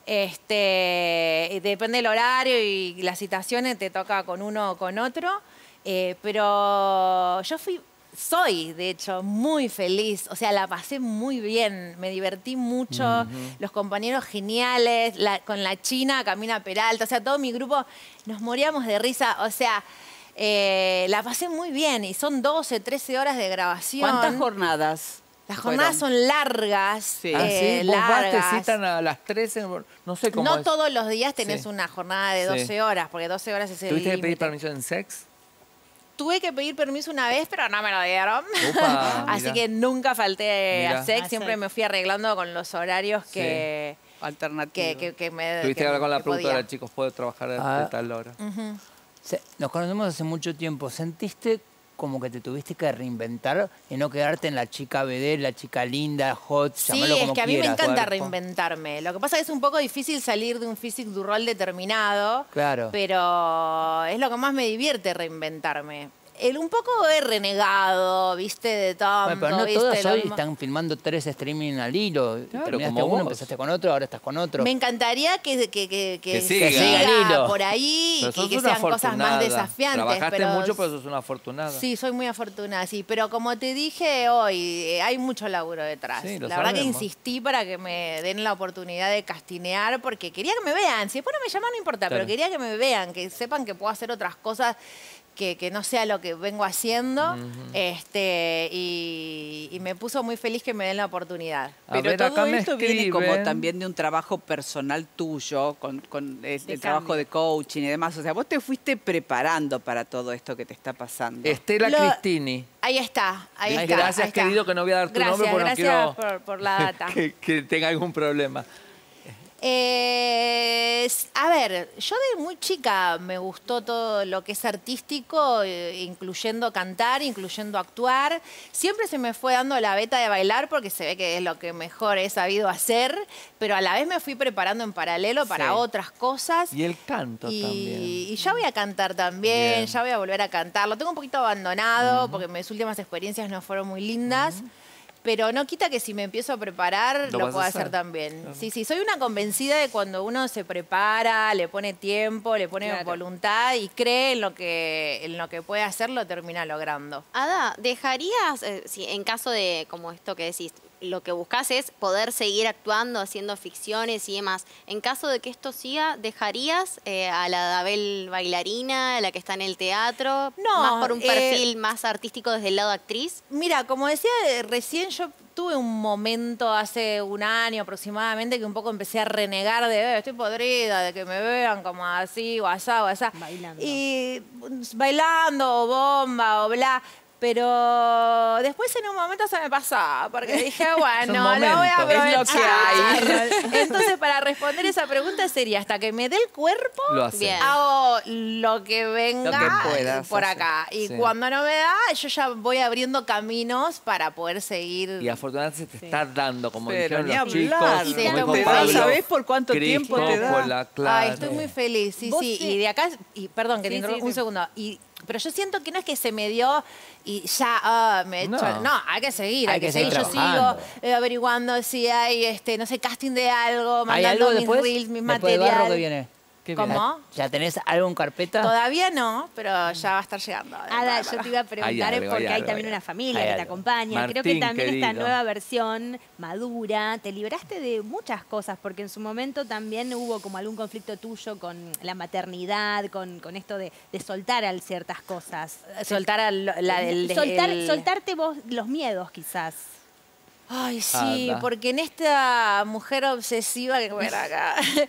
Este, y depende del horario y las citaciones, te toca con uno o con otro. Eh, pero yo fui, soy, de hecho, muy feliz. O sea, la pasé muy bien, me divertí mucho. Ujú. Los compañeros geniales, la- con la China, Camina Peralta, o sea, todo mi grupo nos moríamos de risa. O sea, eh, la pasé muy bien y son doce, trece horas de grabación. ¿Cuántas jornadas? Las jornadas son largas. Sí. eh, ¿Ah, sí? ¿Vos vas, largas. te citan a las trece? No sé cómo No es. todos los días tenés Sí. una jornada de doce Sí. horas, porque doce horas es el ¿Tuviste que límite. pedir permiso en sex? Tuve que pedir permiso una vez, pero no me lo dieron. Upa, Así mirá. que nunca falté Mirá. a sex. A Siempre sex. me fui arreglando con los horarios que, Alternativos. que, que, que me Tuviste que hablar con la que podía. productora, chicos, puedo trabajar de, Ah. de tal hora. Ujú. Se- Nos conocemos hace mucho tiempo. ¿Sentiste como que te tuviste que reinventar y no quedarte en la chica vedette, la chica linda, hot, Sí, llamalo es como que a mí me quieras? encanta Cuerpo. reinventarme. Lo que pasa es que es un poco difícil salir de un physique du rol determinado, Claro. pero es lo que más me divierte reinventarme. El un poco he renegado, viste, de tanto, Bueno, pero no viste, todas lo hoy mismo. están filmando tres streaming al hilo. Claro, Terminaste como uno, vos. empezaste con otro, ahora estás con otro. Me encantaría que, que, que, que Que siga. siga Que siga el hilo. por ahí Pero y sos que una sean cosas más afortunada. desafiantes. Trabajaste pero mucho, pero sos una afortunada. Sí, soy muy afortunada, sí. Pero como te dije hoy, eh, hay mucho laburo detrás. Sí, lo la verdad que sabemos. insistí para que me den la oportunidad de castinear porque quería que me vean. Si después no me llaman, no importa, Claro. pero quería que me vean, que sepan que puedo hacer otras cosas que, que no sea lo que vengo haciendo. Ujú. este y, y me puso muy feliz que me den la oportunidad. A Pero ver, todo acá me esto viene como escriben. también de un trabajo personal tuyo, con, con el, De el trabajo cambio. de coaching y demás. O sea, vos te fuiste preparando para todo esto que te está pasando. Estela Lo- Cristini. Ahí está, ahí Ay, está. gracias, ahí está. querido, que no voy a dar tu Gracias, nombre porque no gracias quiero por, por la data. que, que tenga algún problema. Eh, a ver, yo de muy chica me gustó todo lo que es artístico, eh, incluyendo cantar, incluyendo actuar. Siempre se me fue dando la beta de bailar porque se ve que es lo que mejor he sabido hacer, pero a la vez me fui preparando en paralelo para Sí. otras cosas. Y el canto Y, también. y ya voy a cantar también, Bien. ya voy a volver a cantar. Lo tengo un poquito abandonado porque mis últimas experiencias no fueron muy lindas. Pero no quita que si me empiezo a preparar, Lo lo, vas a puedo hacer hacer. también. Claro. Sí, sí, soy una convencida de cuando uno se prepara, le pone tiempo, le pone Claro. voluntad y cree en lo que, en lo que puede hacer, lo termina logrando. Ada, ¿dejarías, eh, si en caso de, como esto que decís, lo que buscas es poder seguir actuando, haciendo ficciones y demás, en caso de que esto siga, ¿dejarías eh, a la Dabel bailarina, a la que está en el teatro, No, más por un eh, perfil más artístico desde el lado actriz? Mira, como decía eh, recién, yo tuve un momento hace un año aproximadamente que un poco empecé a renegar de, "Eh, estoy podrida, de que me vean como así o asá o asá. Bailando. Y mm, bailando o bomba o bla. Pero después en un momento se me pasaba, porque dije, bueno, lo voy a momento. aprovechar. Es lo que hay. Entonces, para responder esa pregunta sería, hasta que me dé el cuerpo, Lo haces. Bien. hago lo que venga Lo que puedas por hacer. acá. Y Sí. cuando no me da, yo ya voy abriendo caminos para poder seguir. Y afortunadamente se te está dando, como Pero dijeron ni los chicos. hablar, como te dijo da, Pablo, ¿sabés por cuánto Cris, tiempo te da? Coppola, claro. Ay, estoy muy feliz, sí, Vos sí. sí. Y de acá, y perdón, que te Sí, interrumpa sí, un sí. segundo. Y, pero yo siento que no es que se me dio y ya ah, me he No. hecho. No, hay que seguir, hay, Hay que, que seguir. seguir Yo sigo trabajando. eh, averiguando si hay, este, no sé, casting de algo, ¿Hay mandando algo mis después? reels, mis Después de Barro materiales. que viene. Qué bien. ¿Cómo? ¿Ya tenés algo en carpeta? Todavía no, pero ya va a estar llegando. Ada, yo te iba a preguntar Hay es algo, porque hay hay algo, también hay una familia Hay que te algo. acompaña. Creo que Martín, también esta querido. nueva versión madura, te libraste de muchas cosas, porque en su momento también hubo como algún conflicto tuyo con la maternidad, con, con esto de, de soltar al ciertas cosas. Soltar al, la- el, Soltar- el- Soltarte vos los miedos, quizás. Ay, sí, Ada. porque en esta mujer obsesiva que ven acá,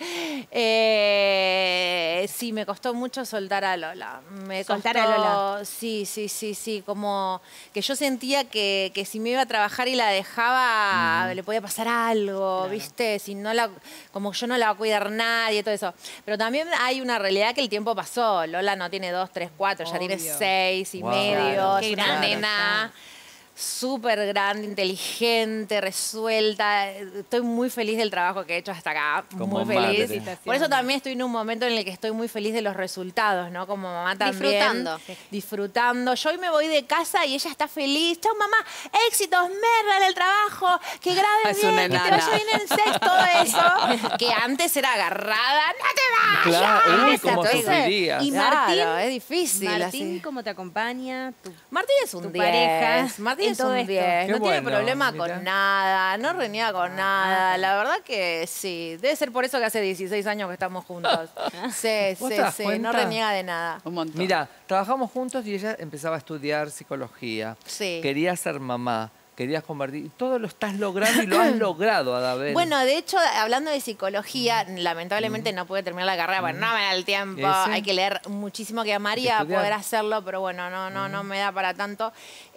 eh, sí, me costó mucho soltar a Lola. Me Soltar a costó- Lola. Sí, sí, sí, sí, como que yo sentía que, que si me iba a trabajar y la dejaba, le podía pasar algo, ¿viste? Si no la, como yo no la va a cuidar nadie, todo eso. Pero también hay una realidad que el tiempo pasó. Lola no tiene dos, tres, cuatro, ya tiene Obvio. seis y Wow. medio, Claro. es Qué una grande nena súper grande, inteligente, resuelta. Estoy muy feliz del trabajo que he hecho hasta acá. Como muy feliz. madre. Por eso también estoy en un momento en el que estoy muy feliz de los resultados, ¿no? Como mamá también. Disfrutando. Disfrutando. Yo hoy me voy de casa y ella está feliz. Chau, mamá. Éxitos, Merla en el trabajo. Que grabes Es una bien, que te enana. vaya bien en sex, todo eso. Que antes era agarrada. ¡No te vayas! Claro, uy, cómo Entonces, sufrirías. Y Claro, Martín, es difícil. Martín, así. ¿cómo te acompaña? Tu- Martín es un tu diez. pareja Martín en es todo un esto. diez. Qué No tiene bueno, problema mira. con nada, no reniega con nada. La verdad que sí. Debe ser por eso que hace dieciséis años que estamos juntos. Sí, ¿Vos sí, te das sí. cuenta? No reniega de nada. Un montón. Mira, trabajamos juntos y ella empezaba a estudiar psicología. Sí. Quería ser mamá. querías convertir. Y todo lo estás logrando y lo has logrado, Adabel. Bueno, de hecho, hablando de psicología, lamentablemente mm. no pude terminar la carrera, porque mm. no me da el tiempo. ¿Ese? Hay que leer muchísimo, que amaría poder hacerlo, pero bueno, no, no, mm. no me da para tanto.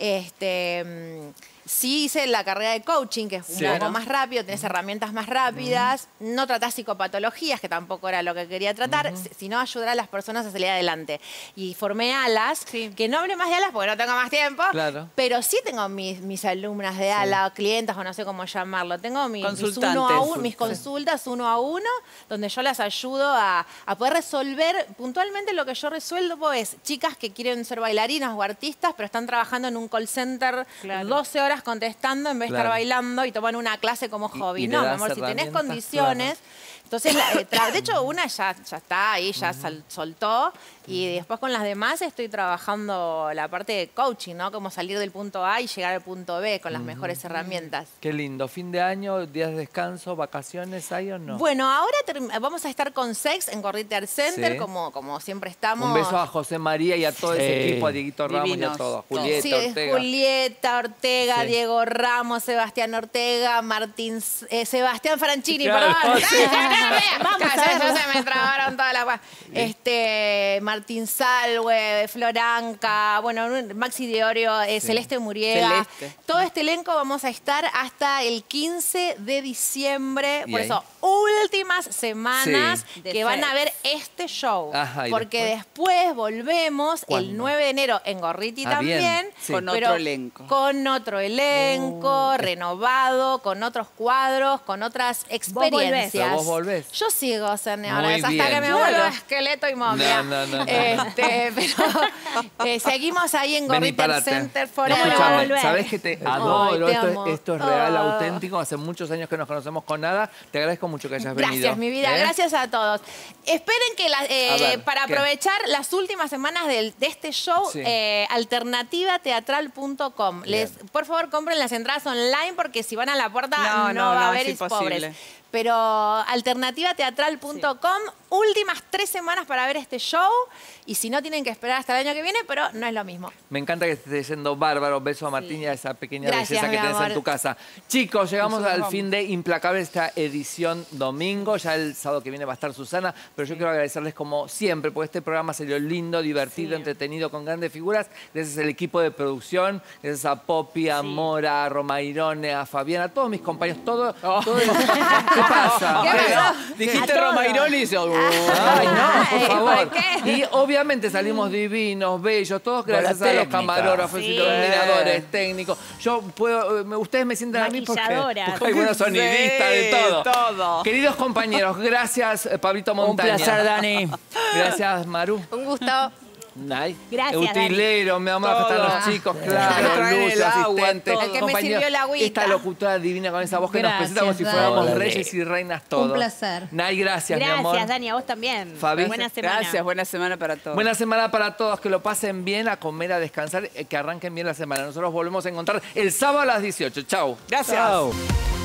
Este... Sí hice la carrera de coaching, que es un sí, poco ¿no? más rápido, tenés herramientas más rápidas, uh-huh. no tratás psicopatologías, que tampoco era lo que quería tratar, uh-huh. sino ayudar a las personas a salir adelante. Y formé alas, sí. que no hablé más de alas porque no tengo más tiempo, claro. pero sí tengo mis, mis alumnas de ala, sí. clientas o no sé cómo llamarlo. Tengo mi, mis, uno a uno, mis consultas sí. uno a uno, donde yo las ayudo a, a poder resolver. Puntualmente lo que yo resuelvo es chicas que quieren ser bailarinas o artistas, pero están trabajando en un call center claro. doce horas contestando en vez de claro. estar bailando y toman una clase como hobby. Y, y no, mi amor, si tenés condiciones... Claro. Entonces, de hecho, una ya, ya está ahí, ya uh-huh. soltó. Y después con las demás estoy trabajando la parte de coaching, ¿no? Cómo salir del punto A y llegar al punto B con las uh-huh. mejores herramientas. Qué lindo. Fin de año, días de descanso, vacaciones, ¿hay o no? Bueno, ahora vamos a estar con Sex en Gorriti Art Center, sí. como, como siempre estamos. Un beso a José María y a todo sí. ese equipo, a Dieguito Ramos Divinos. Y a todos. Julieta sí, Ortega. Julieta Ortega, sí. Diego Ramos, Sebastián Ortega, Martín, eh, Sebastián Franchini, claro, perdón. Sí. Vamos a ver, se me trabaron todas las cosas. Este, Martín Salwe, Floranca, bueno, Maxi Diorio, eh, sí. Celeste Muriega. Celeste. Todo este elenco vamos a estar hasta el quince de diciembre. Por ahí? Eso, últimas semanas sí. que van a ver este show. Ajá, porque después, después volvemos ¿cuándo? El nueve de enero en Gorriti ah, también. Sí. Con otro elenco. Con otro elenco, uh, renovado, con otros cuadros, con otras experiencias. ¿Vos volvés? Yo sigo, señores, hasta que me vuelva esqueleto y momia. No, no, no, no. Este, pero eh, seguimos ahí en Gorriti Art Center Forever. Sabés que te adoro, Ay, te esto, esto es real, oh. auténtico. Hace muchos años que nos conocemos con nada. Te agradezco mucho que hayas gracias, venido. Gracias, mi vida. ¿Eh? Gracias a todos. Esperen que la, eh, ver, para ¿qué? aprovechar las últimas semanas del, de este show, sí. eh, alternativa teatral punto com. Les, por favor, compren las entradas online porque si van a la puerta no, no, no va no, a haber es pobres. Pero alternativa teatral punto com, sí. últimas tres semanas para ver este show. Y si no, tienen que esperar hasta el año que viene, pero no es lo mismo. Me encanta que estés yendo bárbaro. Beso a Martín sí. y a esa pequeña Gracias, belleza que tenés amor. En tu casa. Chicos, llegamos al vamos. fin de Implacable, esta edición domingo. Ya el sábado que viene va a estar Susana. Pero yo sí. quiero agradecerles como siempre, porque este programa salió lindo, divertido, sí. entretenido, con grandes figuras. Gracias al equipo de producción, gracias a Poppy, a sí. Mora, a Romairone, a Fabiana, a todos mis compañeros. Todo, oh. todo el... ¿Qué pasa? ¿Qué pasó? Dijiste Romairone y dice... Ay, no, por favor. Y obviamente salimos divinos, bellos, todos gracias a los camarógrafos, sí. iluminadores, técnicos. Yo puedo... Ustedes me sientan a mí porque, porque hay buenos sonidistas, sí, de todo. todo. Queridos compañeros, gracias, Pablito Montaña. Un placer, Dani. Gracias, Maru. Un gusto. Ay, gracias, utilero, Dani. me vamos a estar los chicos, claro, Lucio, asistente, el que me sirvió la agüita. Esta locutora divina con esa voz que gracias, nos presenta como si fuéramos Dani. Reyes y reinas todos. Un placer. Nay, gracias, gracias, mi amor. Gracias, Dani, a vos también. Fabi. Buena semana. Gracias, buena semana para todos. Buena semana para todos, que lo pasen bien, a comer, a descansar, que arranquen bien la semana. Nosotros volvemos a encontrar el sábado a las dieciocho. Chau. Gracias. Chau.